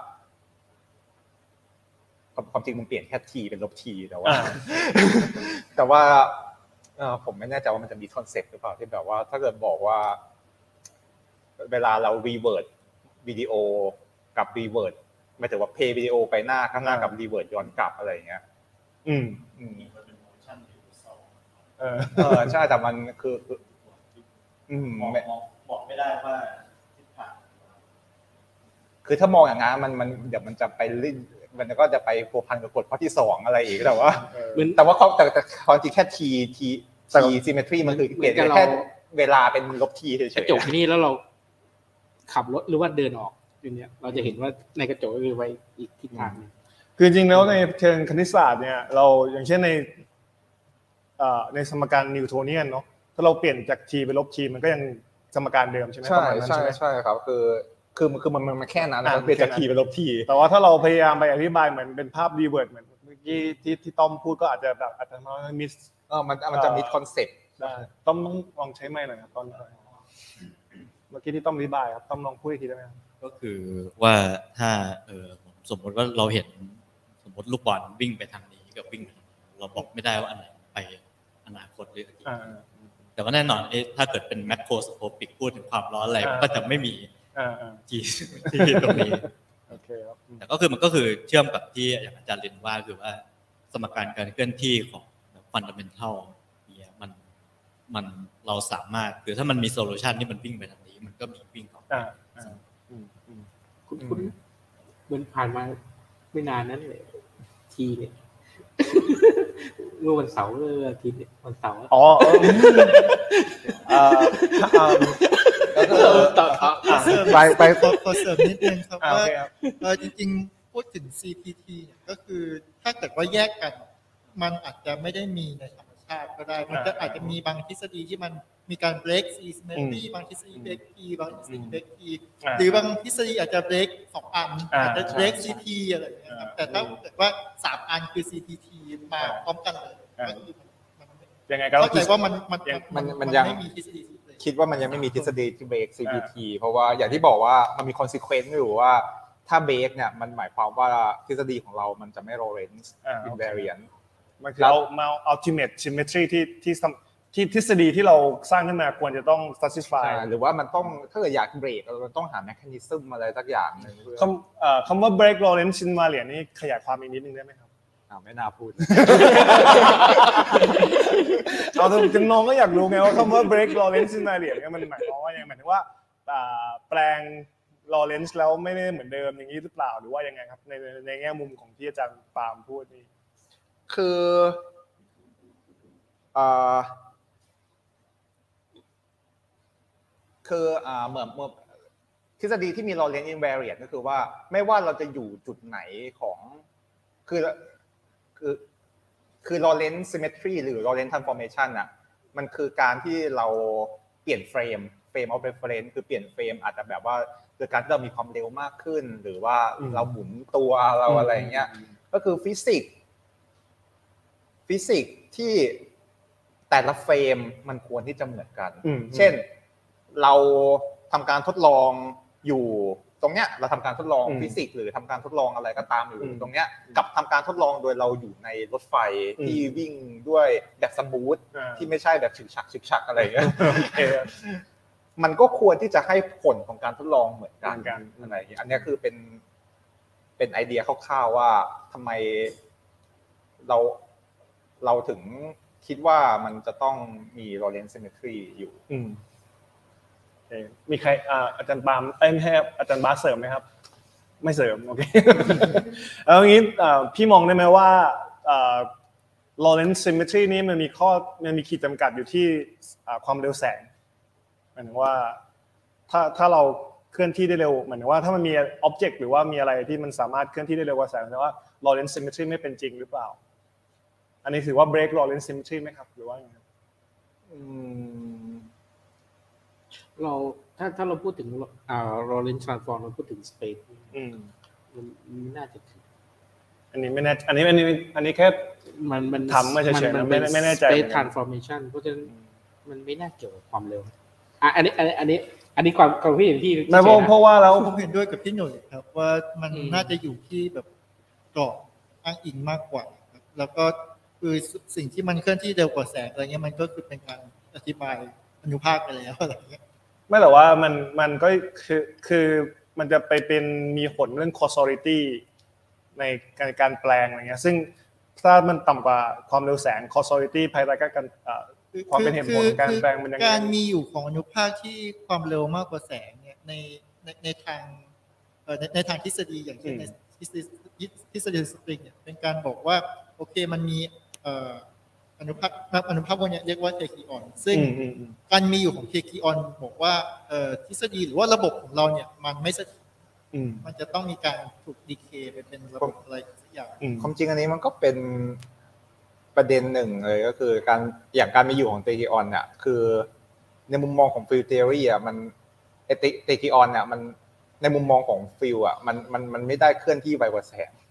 [SPEAKER 4] ความจริงมันเปลี่ยนแค่ T เป็นลบ T แต่ว่าผมไม่แน่ใจว่ามันจะมีคอนเซ็ปต์หรือเปล่าที่แบบว่าถ้าเกิดบอกว่าเวลาเรา revert วิดีโอกับ revert หมายถึงว่า play วิดีโอไปหน้าข้างหน้ากับ revert ย้อนกลับอะไรอย่างเงี้ยใช่แต่มันคือ
[SPEAKER 5] บอกไม่ได้ว่าทิศทาง
[SPEAKER 4] คือถ้ามองอย่างนั้นมันเดี๋ยวมันจะไปมันก็จะไปพัวพันกับกฎข้อที่2อะไรอีกแต่ว่าแต่ความจริงแค่ T symmetry มันคือเปลี่ยนแค่เวลาเป็นลบ T เฉยๆ
[SPEAKER 3] กระจกที่นี่แล้วเราขับรถหรือว่าเดินออกอย่างเนี้ยเราจะเห็นว่าในกระจกคือไว้อีกทิศทางนึง
[SPEAKER 2] คือจริงแล้วในเชิงคณิตศาสตร์เนี่ยเราอย่างเช่นในสมการนิวโทเนียนเนาะถ้าเราเปลี่ยนจาก T เป็นลบ T มันก็ยังสมการเดิมใช่ไหมประมาณนั้นใช่ไหม
[SPEAKER 4] ใช่ครับคือมันแค่นั้นนะครับเปลี่ยนจาก T เป็นลบ T
[SPEAKER 2] แต่ว่าถ้าเราพยายามไปอธิบายเหมือนเป็นภาพรีเวิร์สเหมือนเมื่อกี้ที่ต้อมพูดก็อาจจะแบบอาจจะมิส
[SPEAKER 4] มันจะมิสคอนเซ็ปต์
[SPEAKER 2] ได้ต้อมลองใช้ไมค์หน่อยครับตอนเมื่อกี้ที่ต้อมอธิบายครับต้อมลองพูดอีกทีได้ไหม
[SPEAKER 5] ก็คือว่าถ้าสมมติว่าเราเห็นสมมติลูกบอลวิ่งไปทางนี้กับวิ่งเราบอกไม่ได้ว่าอันไหนไปอนาคตหรืออะไรแต่ว่าแน่นอนถ้าเกิดเป็นแมคโครสโคปิกพูดถึงความร้อนอะไรก็จะไม่มีที่ตรงนี้
[SPEAKER 2] โอเคครับ
[SPEAKER 5] แต่ก็คือมันก็คือเชื่อมกับที่อย่างอาจารย์เรียนว่าคือว่าสมการการเคลื่อนที่ของฟันดัมเมนทัลเนี่ยมันเราสามารถคือถ้ามันมีโซลูชันที่มันวิ่งไปทางนี้มันก็มีวิ่งต่อ
[SPEAKER 3] คุณเหมือนผ่านมาไม่นานนั้นเลยทีเนี่ยเมื่อวันเสาร์อาทิตย์วันเสาร์
[SPEAKER 6] ไปขอเสริมนิดนึงครับว่าจริงๆพูดถึง CPT เนี่ยก็คือถ้าเกิดว่าแยกกันมันอาจจะไม่ได้มีในธรรมชาติก็ได้มันก็อาจจะมีบางทฤษฎีที่มันมีการ break C symmetry บางทฤษฎี break P บางทฤษฎี break P หรือบางทฤษฎีอาจจะ break 2 อันอาจจะ break CP อะไรอย่างเงี้ยครับแต่ถ้าเกิดว่า3 อันคือ CPT มาพร้อมกันเลยก็คือ
[SPEAKER 2] ยังไงก็
[SPEAKER 6] เข้าใจว่ามันยัง
[SPEAKER 4] ไม่มีทฤษฎีคิดว่ามันยังไม่มีทฤษฎีที่ break CPT เพราะว่าอย่างที่บอกว่ามันมี consequence อยู่ว่าถ้า break เนี่ยมันหมายความว่าทฤษฎีของเรามันจะไม่ Lorentz invariant
[SPEAKER 2] มันคือมา ultimate symmetry ที่ทฤษฎีที่เราสร้างขึ้นมาควรจะต้อง satisfy
[SPEAKER 4] หรือว่ามันต้องถ้าเกิดอยากเบรกเราต้องหา mechanism อะไรสักอย่างนึง
[SPEAKER 2] คำว่า break Lorentz invariant นี่ขยายความอีกนิดนึงได้ไหมครับ
[SPEAKER 4] ไม่น่าพูด
[SPEAKER 2] เอาถึงน้องก็อยากรู้ไงว่าคำว่า break Lorentz invariant เนี่ยมันหมายความว่ายังไงหมายถึงว่าแปลง Lorentz แล้วไม่ได้เหมือนเดิมอย่างนี้หรือเปล่าหรือว่ายังไงครับในแง่มุมของที่อาจารย์ปาล์มพูดนี่
[SPEAKER 4] คือคือเหมือนทฤษฎีที่มี Lorentz invariant ก็คือว่าไม่ว่าเราจะอยู่จุดไหนของคือ Lorentz symmetry หรือ Lorentz transformation น่ะมันคือการที่เราเปลี่ยนเฟรม of reference คือเปลี่ยนเฟรมอาจจะแบบว่าโดยการที่เรามีความเร็วมากขึ้นหรือว่าเราหมุนตัวเราอะไรอย่างเงี้ยก็คือฟิสิกส์ที่แต่ละเฟรมมันควรที่จะเหมือนกันเช่นเราทำการทดลองอยู่ตรงเนี้ยเราทำการทดลองฟิสิกส์หรือทำการทดลองอะไรก็ตามอยู่ตรงเนี้ยกับทำการทดลองโดยเราอยู่ในรถไฟที่วิ่งด้วยแบบสมูทที่ไม่ใช่แบบฉึกฉักอะไรอย่างเงี้ยมันก็ควรที่จะให้ผลของการทดลองเหมือนกันอะไรอย่างเงี้ยอันนี้คือเป็นไอเดียคร่าวๆว่าทำไมเราถึงคิดว่ามันจะต้องมี Lorentz symmetry อยู่
[SPEAKER 2] มีใครอาจารย์ปาล์มไม่ให้อาจารย์บาสเสริมไหมครับไม่เสริมโอเคเอาอย่างนี้พี่มองได้ไหมว่า Lorentz symmetry นี้มันมีขีดจำกัดอยู่ที่ความเร็วแสงหมายถึงว่าถ้าเราเคลื่อนที่ได้เร็วหมายถึงว่าถ้ามันมี object หรือว่ามีอะไรที่มันสามารถเคลื่อนที่ได้เร็วกว่าแสงแต่ว่า Lorentz symmetry ไม่เป็นจริงหรือเปล่าอันนี้ถือว่า break Lorentz symmetry ไหมครับหรือว่าไง
[SPEAKER 3] เราถ้าเราพูดถึงLorentz transform เราพูดถึง space มันน่าจะถึง
[SPEAKER 2] อันนี้ไม่แน่อันนี้แค่
[SPEAKER 3] มัน
[SPEAKER 2] ทำมาเฉยๆไม่แน่ใจ
[SPEAKER 3] space transformation เพราะฉะนั้นมันไม่น่าเกี่ยวกับความเร็วอันนี้ความคิดเห็นที่
[SPEAKER 2] ไม่เพราะว่าแล้ว
[SPEAKER 6] ผมเห็นด้วยกับพี่หนุ่ยครับว่ามันน่าจะอยู่ที่แบบกรอบอ้างอิงมากกว่าแล้วก็คือสิ่งที่มันเคลื่อนที่เร็วกว่าแสงอะไรเงี้ยมันก็คือเป็นการอธิบายอนุภาคไปแล้วอะไรเงี้ย
[SPEAKER 2] ไม่แต่ว่ามันก็คือมันจะไปเป็นมีผลเรื่อง causality ในการแปลงอะไรเงี้ยซึ่งถ้ามันต่ำกว่าความเร็วแสง causality ภายใต้การความเป็นเหตุผลการแปลงมันยังไง
[SPEAKER 6] การมีอยู่ของอนุภาคที่ความเร็วมากกว่าแสงเนี่ยในทางทฤษฎีอย่างเช่นในทฤษฎีสปริงเนี่ยเป็นการบอกว่าโอเคมันมีอนุภาคพวกนี้เรียกว่าเทคิออนซึ่งการมีอยู่ของเทคิออนบอกว่าทฤษฎีหรือว่าระบบของเราเนี่ยมันไม่เสถียรมันจะต้องมีการถูกดีเคย์ไปเป็นระบบอะไรสักอย่าง
[SPEAKER 4] ความจริงอันนี้มันก็เป็นประเด็นหนึ่งเลยก็คือการมีอยู่ของเทคิออนเนี่ยคือในมุมมองของฟิลด์เทอรี่อ่ะมันเทคิออนเนี่ยมันในมุมมองของฟิลด์อ่ะมันไม่ได้เคลื่อนที่ไวกว่าแสง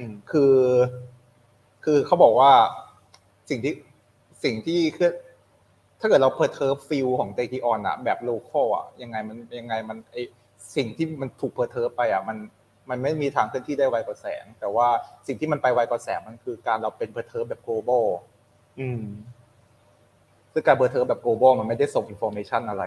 [SPEAKER 4] คือเขาบอกว่าสิ่งที่คือถ้าเกิดเราเพอร์เทิร์ฟฟิลของเทคิออนอ่ะแบบโลคอลอ่ะยังไงมันไอสิ่งที่มันถูกเพอร์เทิร์ฟไปอ่ะมันไม่มีทางเคลื่อนที่ได้ไวกว่าแสงแต่ว่าสิ่งที่มันไปไวกว่าแสงมันคือการเราเป็นเพอร์เทิร์ฟแบบ global ซึ่งการเพอร์เทิร์ฟแบบ global มันไม่ได้ส่ง information อะไร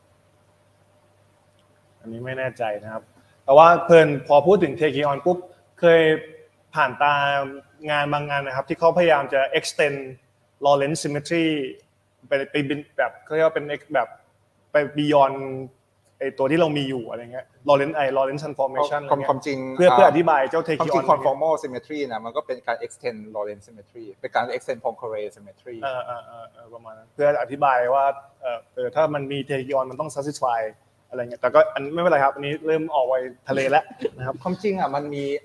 [SPEAKER 2] อันนี้ไม่แน่ใจนะครับแต่ว่าเพิ่นพอพูดถึงเทคิออนปุ๊บเคยผ่านตางานบางงานนะครับที่เขาพยายามจะ extend Lorentz symmetry ไปแบบเขาเรียกว่าเป็นแบบไป beyond ไอตัวที่เรามีอยู่อะไรเงี้ย Lorentz transformation
[SPEAKER 4] ความจริง
[SPEAKER 2] เพื่ออธิบายเจ้าเทคิออน
[SPEAKER 4] conformal symmetry นะมันก็เป็นการ extend Lorentz symmetry เป็นการ extend Poincare symmetry
[SPEAKER 2] ประมาณนั้นเพื่ออธิบายว่าถ้ามันมีเทคิออนมันต้อง satisfy อะไรเงี้ยแต่ก็อันไม่เป็นไรครับอันนี้เริ่มออกไปทะเลแล้วนะครับ
[SPEAKER 4] ความจริงอ่ะมันมี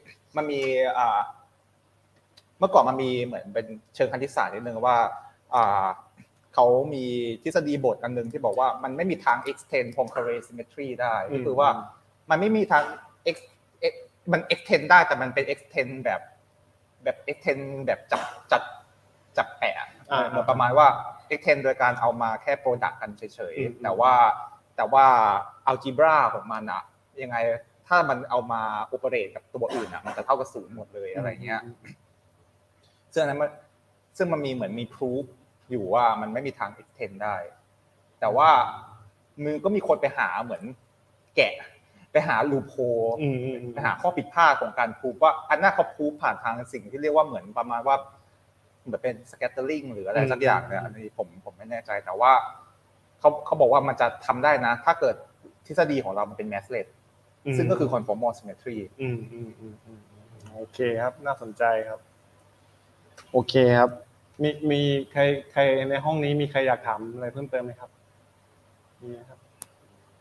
[SPEAKER 4] เมื่อก่อนมันมีเหมือนเป็นเชิงคณิตศาสตร์นิดนึงว่าเขามีทฤษฎีบทอันนึงที่บอกว่ามันไม่มีทาง extend Poincare symmetry ได้ก็คือว่ามันไม่มีทางมัน extend ได้แต่มันเป็น extend แบบ extend แบบจับแปะเหมือนประมาณว่า extend โดยการเอามาแค่ product กันเฉยๆแต่ว่า algebra ของมันอะยังไงถ้ามันเอามา operate กับตัวอื่นอะมันจะเท่ากับ0หมดเลยอะไรเงี้ยซึ่งมันมีเหมือนมี proof อยู่ว่ามันไม่มีทาง extend ได้แต่ว่ามือก็มีคนไปหาเหมือนแกะไปหา loophole ไปหาข้อผิดพลาดของการproofว่าอันนั้นเขาproofผ่านทางสิ่งที่เรียกว่าเหมือนประมาณว่าเหมือนเป็น scattering หรืออะไรสักอย่างเนี่ยอันนี้ผมไม่แน่ใจแต่ว่าเขาบอกว่ามันจะทำได้นะถ้าเกิดทฤษฎีของเรามันเป็น massless ซึ่งก็คือ conformal symmetry
[SPEAKER 2] โอเคครับน่าสนใจครับโอเคครับมีใครในห้องนี้มีใครอยากถามอะไรเพิ่มเติมไหมครับมีครับถ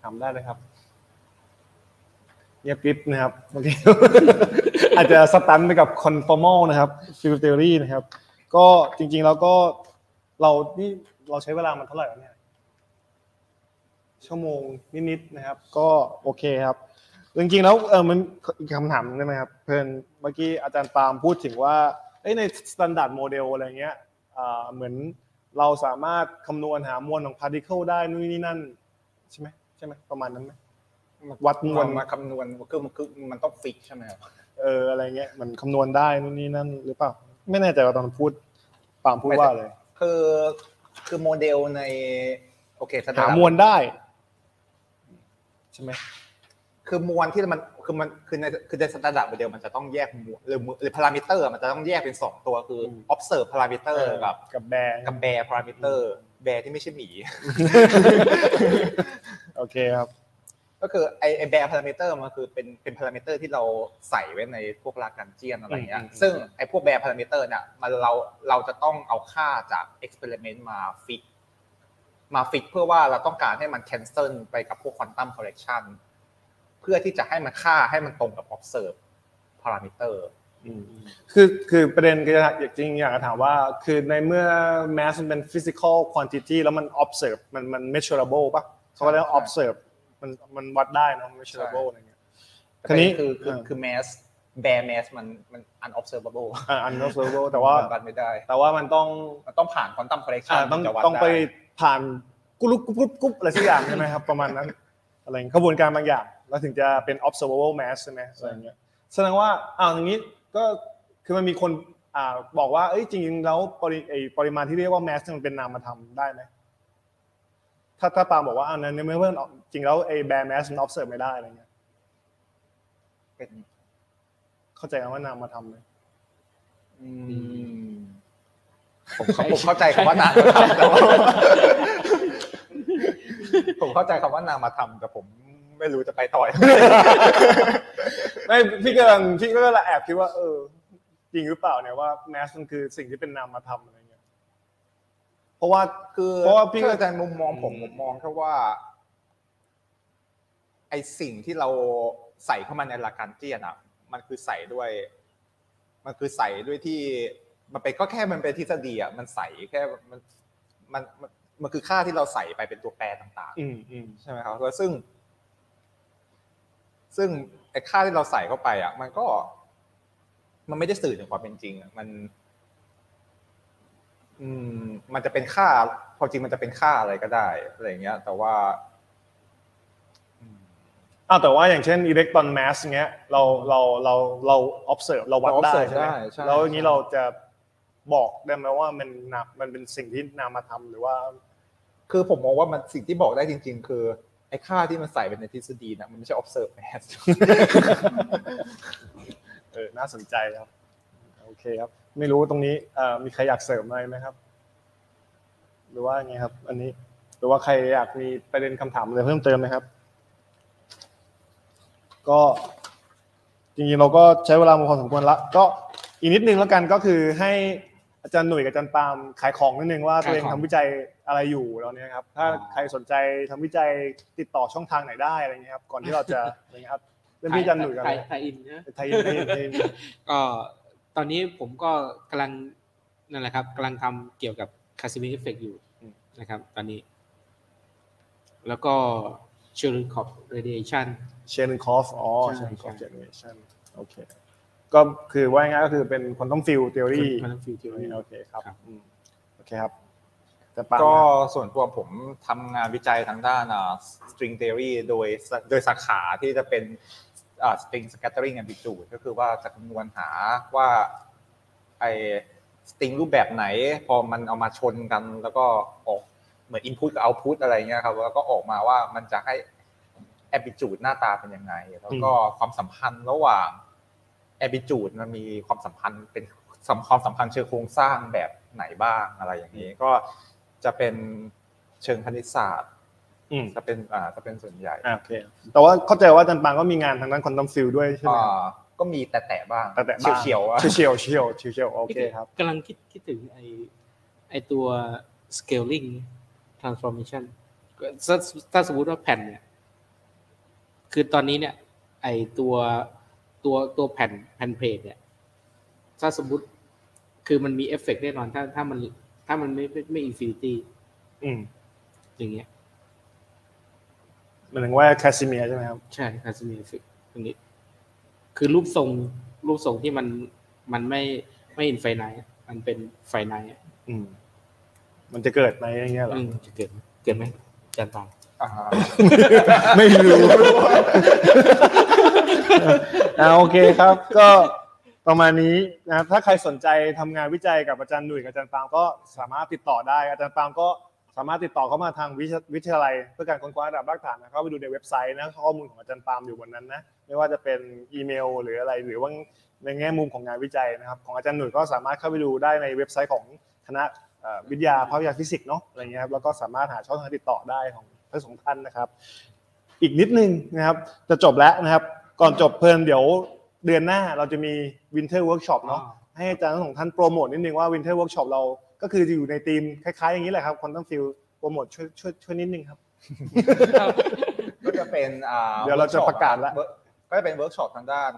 [SPEAKER 2] ามได้เลยครับเงียบกริบนะครับโอเค อาจจะสตันไปกับ conformal นะครับ field theory นะครับก็จริงๆแล้วก็เราใช้เวลามันเท่าไหร่แล้วเนี่ยชั่วโมงนิดๆนะครับก็โอเคครับจริงๆแล้วมันอีกคำถามนึงได้ไหมครับเพื่อนเมื่อกี้อาจารย์ปาล์มพูดถึงว่าใน standard model อะไรเงี้ยเหมือนเราสามารถคำนวณหามวลของ particle ได้นู่นนี่นั่นใช่ไหมประมาณนั้นไหมวัดมวล
[SPEAKER 4] มาคำนวณคือมันต้องฟิกใช่ไหมครับ
[SPEAKER 2] อะไรเงี้ยมันคำนวณได้นู่นนี่นั่นหรือเปล่าไม่แน่ใจว่าตอนพูดปาล์มพูดว่าอะไร
[SPEAKER 4] คือโมเดลในโอเค
[SPEAKER 2] หามวลได้ใช่ไหม
[SPEAKER 4] คือมวลที่มันคือในสแตนดาร์ดโมเดลมันจะต้องแยกมวลหรือพารามิเตอร์มันจะต้องแยกเป็น2ตัวคือ observe parameter
[SPEAKER 2] กับ
[SPEAKER 4] bear parameter bear ที่ไม่ใช่หมี
[SPEAKER 2] โอเคครับ
[SPEAKER 4] ก็คือไอ้ bear parameter มันคือเป็น parameter ที่เราใส่ไว้ในพวกลากันเจียนอะไรเงี้ยซึ่งไอ้พวก bear parameter เนี่ยมันเราจะต้องเอาค่าจาก experiment มาฟิกเพื่อว่าเราต้องการให้มัน cancel ไปกับพวก quantum correction เพื่อที่จะให้มันค่าให้มันตรงกับ observe parameter
[SPEAKER 2] คือประเด็นคือจริงอยากจะถามว่าคือในเมื่อ mass มันเป็น physical quantity แล้วมัน observe มัน measurable ป่ะเขาเรียก observe มันวัดได้นะ measurable อะไรเงี้ย
[SPEAKER 4] ทีนี้คือ mass bare mass มัน unobservable
[SPEAKER 2] unobservable แต่ว่า
[SPEAKER 4] วัดไม่ได้
[SPEAKER 2] แต่ว่ามัน
[SPEAKER 4] ต้องผ่าน quantum correction
[SPEAKER 2] ต้องไปผ่านกุ๊บอะไรสักอย่างใช่ไหมครับประมาณนั้นอะไรกระบวนการบางอย่างแล้วถึงจะเป็น observable mass ใช่ไหมอะไรเงี้ยแสดงว่าอย่างนี้ก็คือมันมีคนบอกว่าจริงๆแล้วปริมาณที่เรียกว่า mass มันเป็นนามธรรมได้ไหมถ้าปาบอกว่าในเมื่อจริงแล้วbare mass มัน observe ไม่ได้อะไรเงี้ย
[SPEAKER 4] เป็น
[SPEAKER 2] เข้าใจว่านามธรรมไหม
[SPEAKER 4] ผมเข้าใจคำว่านามธรรมแต่ว่าผมเข้าใจคำว่านามธรรมแต่ผมไม่รู้จะไปต่อ
[SPEAKER 2] ไม่พี่ก็ละแอบคิดว่าจริงหรือเปล่าเนี่ยว่าแมสมันคือสิ่งที่เป็นนามธรรมอะไรเงี้ยเพราะว่า
[SPEAKER 4] พี่อาจารย์มุมมองผมมองแค่ว่าไอสิ่งที่เราใส่เข้ามาในหลักการเจียนอ่ะมันคือใส่ด้วยที่มันเป็นก็แค่มันเป็นทฤษฎีอ่ะมันใส่แค่มันคือค่าที่เราใส่ไปเป็นตัวแปรต่างๆใช่ไหมครับแล้วซึ่งไอ้ค่าที่เราใส่เข้าไปอ่ะมันไม่ได้สื่อถึงความเป็นจริงอ่ะมันจะเป็นค่าพอจริงมันจะเป็นค่าอะไรก็ได้อะไรอย่างเงี้ยแต่ว่า
[SPEAKER 2] อย่างเช่นอิเล็กตรอนแมสเงี้ยเรา observe เราวัดได้ใช่ไหมแล้วอย่างนี้เราจะบอกได้ไหมว่ามันเป็นสิ่งที่นามธรรมหรือว่า
[SPEAKER 4] คือผมมองว่ามันสิ่งที่บอกได้จริงๆคือไอ้ค่าที่มันใส่เป็นในทฤษฎีนะมันไม่ใช่ observe mass
[SPEAKER 2] น่าสนใจครับโอเคครับไม่รู้ตรงนี้มีใครอยากเสริมอะไรไหมครับหรือว่าไงครับอันนี้หรือว่าใครอยากมีประเด็นคำถามอะไรเพิ่มเติมไหมครับก็จริงๆเราก็ใช้เวลามาพอสมควรละก็อีกนิดนึงแล้วกันก็คือให้อาจารย์หนุ่ยกับอาจารย์ปาล์มขายของนิดนึงว่าตัวเองทำวิจัยอะไรอยู่แล้วเนี่ยครับถ้าใครสนใจทำวิจัยติดต่อช่องทางไหนได้อะไรเงี้ยครับก่อนที่เราจะอะไรเงี้ยครับเริ่มที่อาจารย์หนุ่ยกันเลย
[SPEAKER 3] ไทยอินนะ
[SPEAKER 2] ไทยอิน
[SPEAKER 3] ก็ตอนนี้ผมก็กำลังนั่นแหละครับกำลังทำเกี่ยวกับคาซิมิเอฟเฟกต์อยู่นะครับตอนนี้แล้วก็เชอร์ลินคอฟเรดิเอชัน
[SPEAKER 2] เชอร์ลินคอฟเชอร์ลินคอฟเรดิเอชันโอเคก็คือว่าง่ายก็คือเป็น quantum field theory โอเคครับโอเคครับ
[SPEAKER 4] ก็ส่วนตัวผมทำงานวิจัยทางด้าน string theory โดยสาขาที่จะเป็นstring scattering amplitude ก็คือว่าจะคำนวณหาว่าไอ้ string รูปแบบไหนพอมันเอามาชนกันแล้วก็ออกเหมือน input กับ output อะไรเงี้ยครับแล้วก็ออกมาว่ามันจะให้ amplitude หน้าตาเป็นยังไงแล้วก็ความสัมพันธ์ระหว่างamplitude มันมีความสัมพันธ์เป็นความสัมพันธ์เชิงโครงสร้างแบบไหนบ้างอะไรอย่างนี้ก็จะเป็นเชิงคณิตศาสตร์จะเป็นส่วนใหญ่
[SPEAKER 2] โอเคแต่ว่าเข้าใจว่าอาจารย์ปางก็มีงานทางด้าน quantum field ด้วยใช่ไหม
[SPEAKER 4] ก็มีแต่บ้าง
[SPEAKER 2] เฉียวโอเคครับ
[SPEAKER 3] กำลังคิดถึงไอตัว scaling transformation ถ้าสมมติว่าแผ่นเนี่ยคือตอนนี้เนี่ยไอตัวแผ่นเพลทเนี่ยถ้าสมมุติคือมันมีเอฟเฟกต์แน่นอนถ้ามันไม่อินฟินิตี้อย่างเงี้ย
[SPEAKER 2] หมายถึงว่าแคสซิเมียใช่ไหมครับ
[SPEAKER 3] ใช่แคสซิเมียเอฟเฟกต์ตรงนี้คือรูปทรงที่มันไม่อินไฟไนท์มันเป็นไฟไนท์
[SPEAKER 2] มันจะเกิดไหมอย่างเงี้ยหรอ
[SPEAKER 3] จะเกิดไหมอาจารย์ปาล์ม
[SPEAKER 2] ไม่รู้โอเคครับก็ประมาณนี้นะครับถ้าใครสนใจทำงานวิจัยกับอาจารย์หนุ่ยกับอาจารย์ปาล์มก็สามารถติดต่อได้อาจารย์ปาล์มก็สามารถติดต่อเข้ามาทางวิทยาลัยเพื่อการค้นคว้าระดับรากฐานนะเข้าไปดูในเว็บไซต์นะข้อมูลของอาจารย์ปาล์มอยู่บนนั้นนะไม่ว่าจะเป็นอีเมลหรืออะไรหรือว่าในแง่มุมของงานวิจัยนะครับของอาจารย์หนุ่ยก็สามารถเข้าไปดูได้ในเว็บไซต์ของคณะวิทยาภาควิทยาฟิสิกส์เนาะอะไรเงี้ยครับแล้วก็สามารถหาช่องทางติดต่อได้ของทั้งสองท่านนะครับอีกนิดนึงนะครับจะจบแล้วนะครับก่อนจบเพิ่นเดี๋ยวเดือนหน้าเราจะมี Winter Workshop เนาะให้อาจารย์ทั้งสองท่านโปรโมทนิดนึงว่า Winter Workshop เราก็คือจะอยู่ในธีมคล้ายๆอย่างนี้แหละครับ Quantum Field โปรโมทช่วยนิดนึงครับ
[SPEAKER 4] ก็จะเป็น
[SPEAKER 2] เดี๋ยวเราจะประกาศแล้ว
[SPEAKER 4] ก็จะเป็นเวิร์กช็อปทางด้าน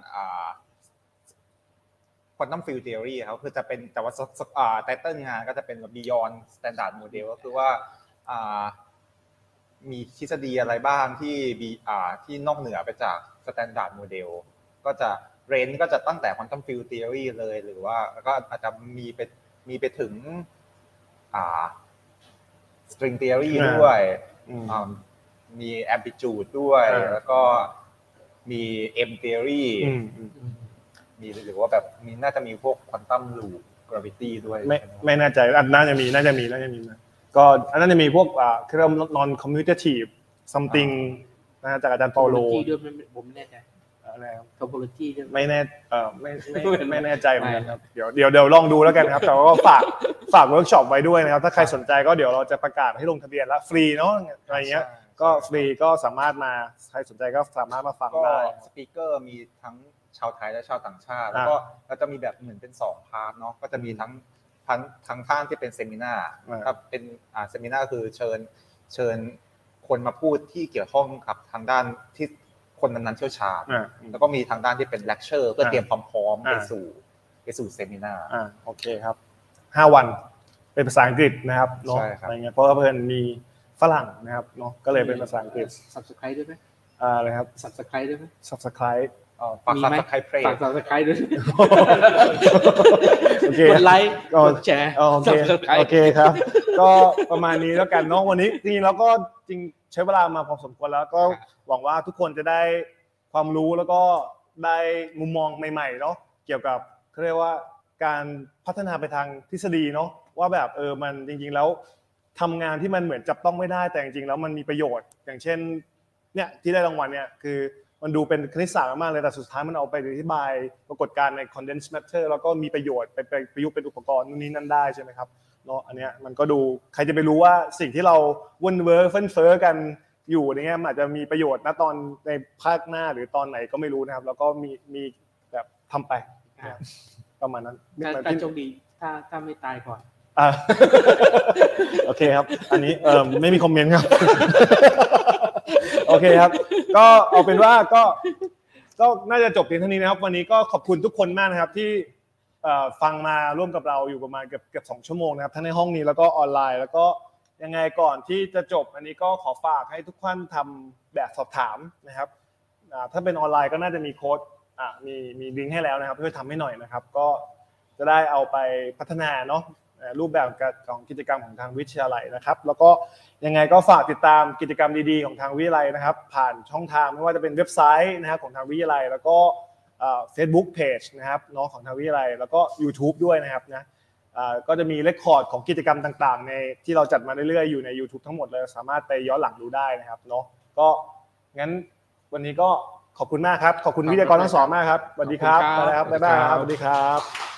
[SPEAKER 4] Quantum Field Theory ครับคือจะเป็นแต่ว่าไตเติ้ลงานก็จะเป็น Beyond Standard Model ก็คือว่ามีทฤษฎีอะไรบ้างที่นอกเหนือไปจาก Standard Model ก็จะเรนจ์ก็จะตั้งแต่ Quantum Field Theory เลยหรือว่าก็อาจจะมีไปถึงString Theory ด้วยมี Amplitude ด้วยแล้วก็มี M Theory มีหรือว่าแบบน่าจะมีพวก Quantum Loop Gravity ด้วย
[SPEAKER 2] ไม่แน่ใจน่าจะมีนะก็อันนั้นจะมีพวกคือเรียก non commutative something นะจากอาจารย์เปาโล
[SPEAKER 3] ด้วยผมแน่ใจ
[SPEAKER 2] อะไรครับ
[SPEAKER 3] topology ด้วย
[SPEAKER 2] ไม่แน่ไม่แน่ใจเหมือนกันครับเดี๋ยวลองดูแล้วกันครับแต่ว่าฝากเวิร์กช็อปไว้ด้วยนะครับถ้าใครสนใจก็เดี๋ยวเราจะประกาศให้ลงทะเบียนแล้วฟรีเนาะอะไรเงี้ยก็ฟรีก็สามารถมาใครสนใจก็สามารถมาฟังได้
[SPEAKER 4] สปีกเกอร์มีทั้งชาวไทยและชาวต่างชาติแล้วก็เราจะมีแบบเหมือนเป็น2พาร์ทเนาะก็จะมีทั้งท่านที่เป็นเซมินาร์ครับเป็นเซมินาร์คือเชิญคนมาพูดที่เกี่ยวข้องกับทางด้านที่คนนั้นๆเชี่ยวชาญแล้วก็มีทางด้านที่เป็นเลคเชอร์เพื่อเตรียมความพร้อมไปสู่เซมินาร์
[SPEAKER 2] โอเคครับ5วันเป็นภาษาอังกฤษนะครับเนาะอะไรเงี้ยเพราะว่าเพิ่นมีฝรั่งนะครับเนาะก็เลยเป็นภาษาอังกฤษ
[SPEAKER 3] Subscribe ด้วยมั้ย
[SPEAKER 2] อะไรครับ
[SPEAKER 3] Subscribe ด้วยมั้ย
[SPEAKER 2] Subscribe
[SPEAKER 4] ฝาก Subscribe
[SPEAKER 3] ฝาก Subscribe ด้วย
[SPEAKER 2] โอเค
[SPEAKER 3] กดไลค์กดแชร์
[SPEAKER 2] โอเคครับก็ประมาณนี้แล้วกันเนาะวันนี้จริงๆแล้วก็จริงใช้เวลามาพอสมควรแล้วก็หวังว่าทุกคนจะได้ความรู้แล้วก็ได้มุมมองใหม่ๆเนาะเกี่ยวกับเขาเรียกว่าการพัฒนาไปทางทฤษฎีเนาะว่าแบบมันจริงๆแล้วทำงานที่มันเหมือนจับต้องไม่ได้แต่จริงๆแล้วมันมีประโยชน์อย่างเช่นเนี่ยที่ได้รางวัลเนี่ยคือมันดูเป็นคณิตศาสตร์มากๆเลยแต่สุดท้ายมันเอาไปอธิบายปรากฏการณ์ใน condensed matter แล้วก็มีประโยชน์ไปประยุกต์เป็นอุปกรณ์นู่นนี่นั่นได้ใช่ไหมครับเนาะอันเนี้ยมันก็ดูใครจะไปรู้ว่าสิ่งที่เราวุ่นเฟ้อเฟ้นเฟ้อกันอยู่อย่างเงี้ยมันอาจจะมีประโยชน์ณตอนในภาคหน้าหรือตอนไหนก็ไม่รู้นะครับแล้วก็มีแบบทำไปประมาณนั้น
[SPEAKER 3] การโชคดีถ้าไม่ตายก่อน
[SPEAKER 2] โอเคครับอันนี้ไม่มีคอมเมนต์ครับโอเคครับก็เอาเป็นว่าก็น่าจะจบเพียงเท่านี้นะครับวันนี้ก็ขอบคุณทุกคนมากนะครับที่ฟังมาร่วมกับเราอยู่ประมาณเกือบ2ชั่วโมงนะครับทั้งในห้องนี้แล้วก็ออนไลน์แล้วก็ยังไงก่อนที่จะจบอันนี้ก็ขอฝากให้ทุกท่านทำแบบสอบถามนะครับถ้าเป็นออนไลน์ก็น่าจะมีโค้ดมีลิงก์ให้แล้วนะครับช่วยทำให้หน่อยนะครับก็จะได้เอาไปพัฒนาเนาะรูปแบบของกิจกรรมของทางวิทยาลัยนะครับแล้วก็ยังไงก็ฝากติดตามกิจกรรมดีๆของทางวิทยาลัยนะครับผ่านช่องทางไม่ว่าจะเป็นเว็บไซต์นะครับของทางวิทยาลัยแล้วก็Facebook Page นะครับเนาะของทางวิทยาลัยแล้วก็ YouTube ด้วยนะครับนะก็จะมีเรคคอร์ดของกิจกรรมต่างๆในที่เราจัดมาเรื่อยๆอยู่ใน YouTube ทั้งหมดเลยสามารถไปย้อนหลังดูได้นะครับเนาะก็งั้นวันนี้ก็ขอบคุณมากครับขอบคุณวิทยากรทั้งสองมากครับสวัสดีครับบ๊ายบายครับสวัสดีครับ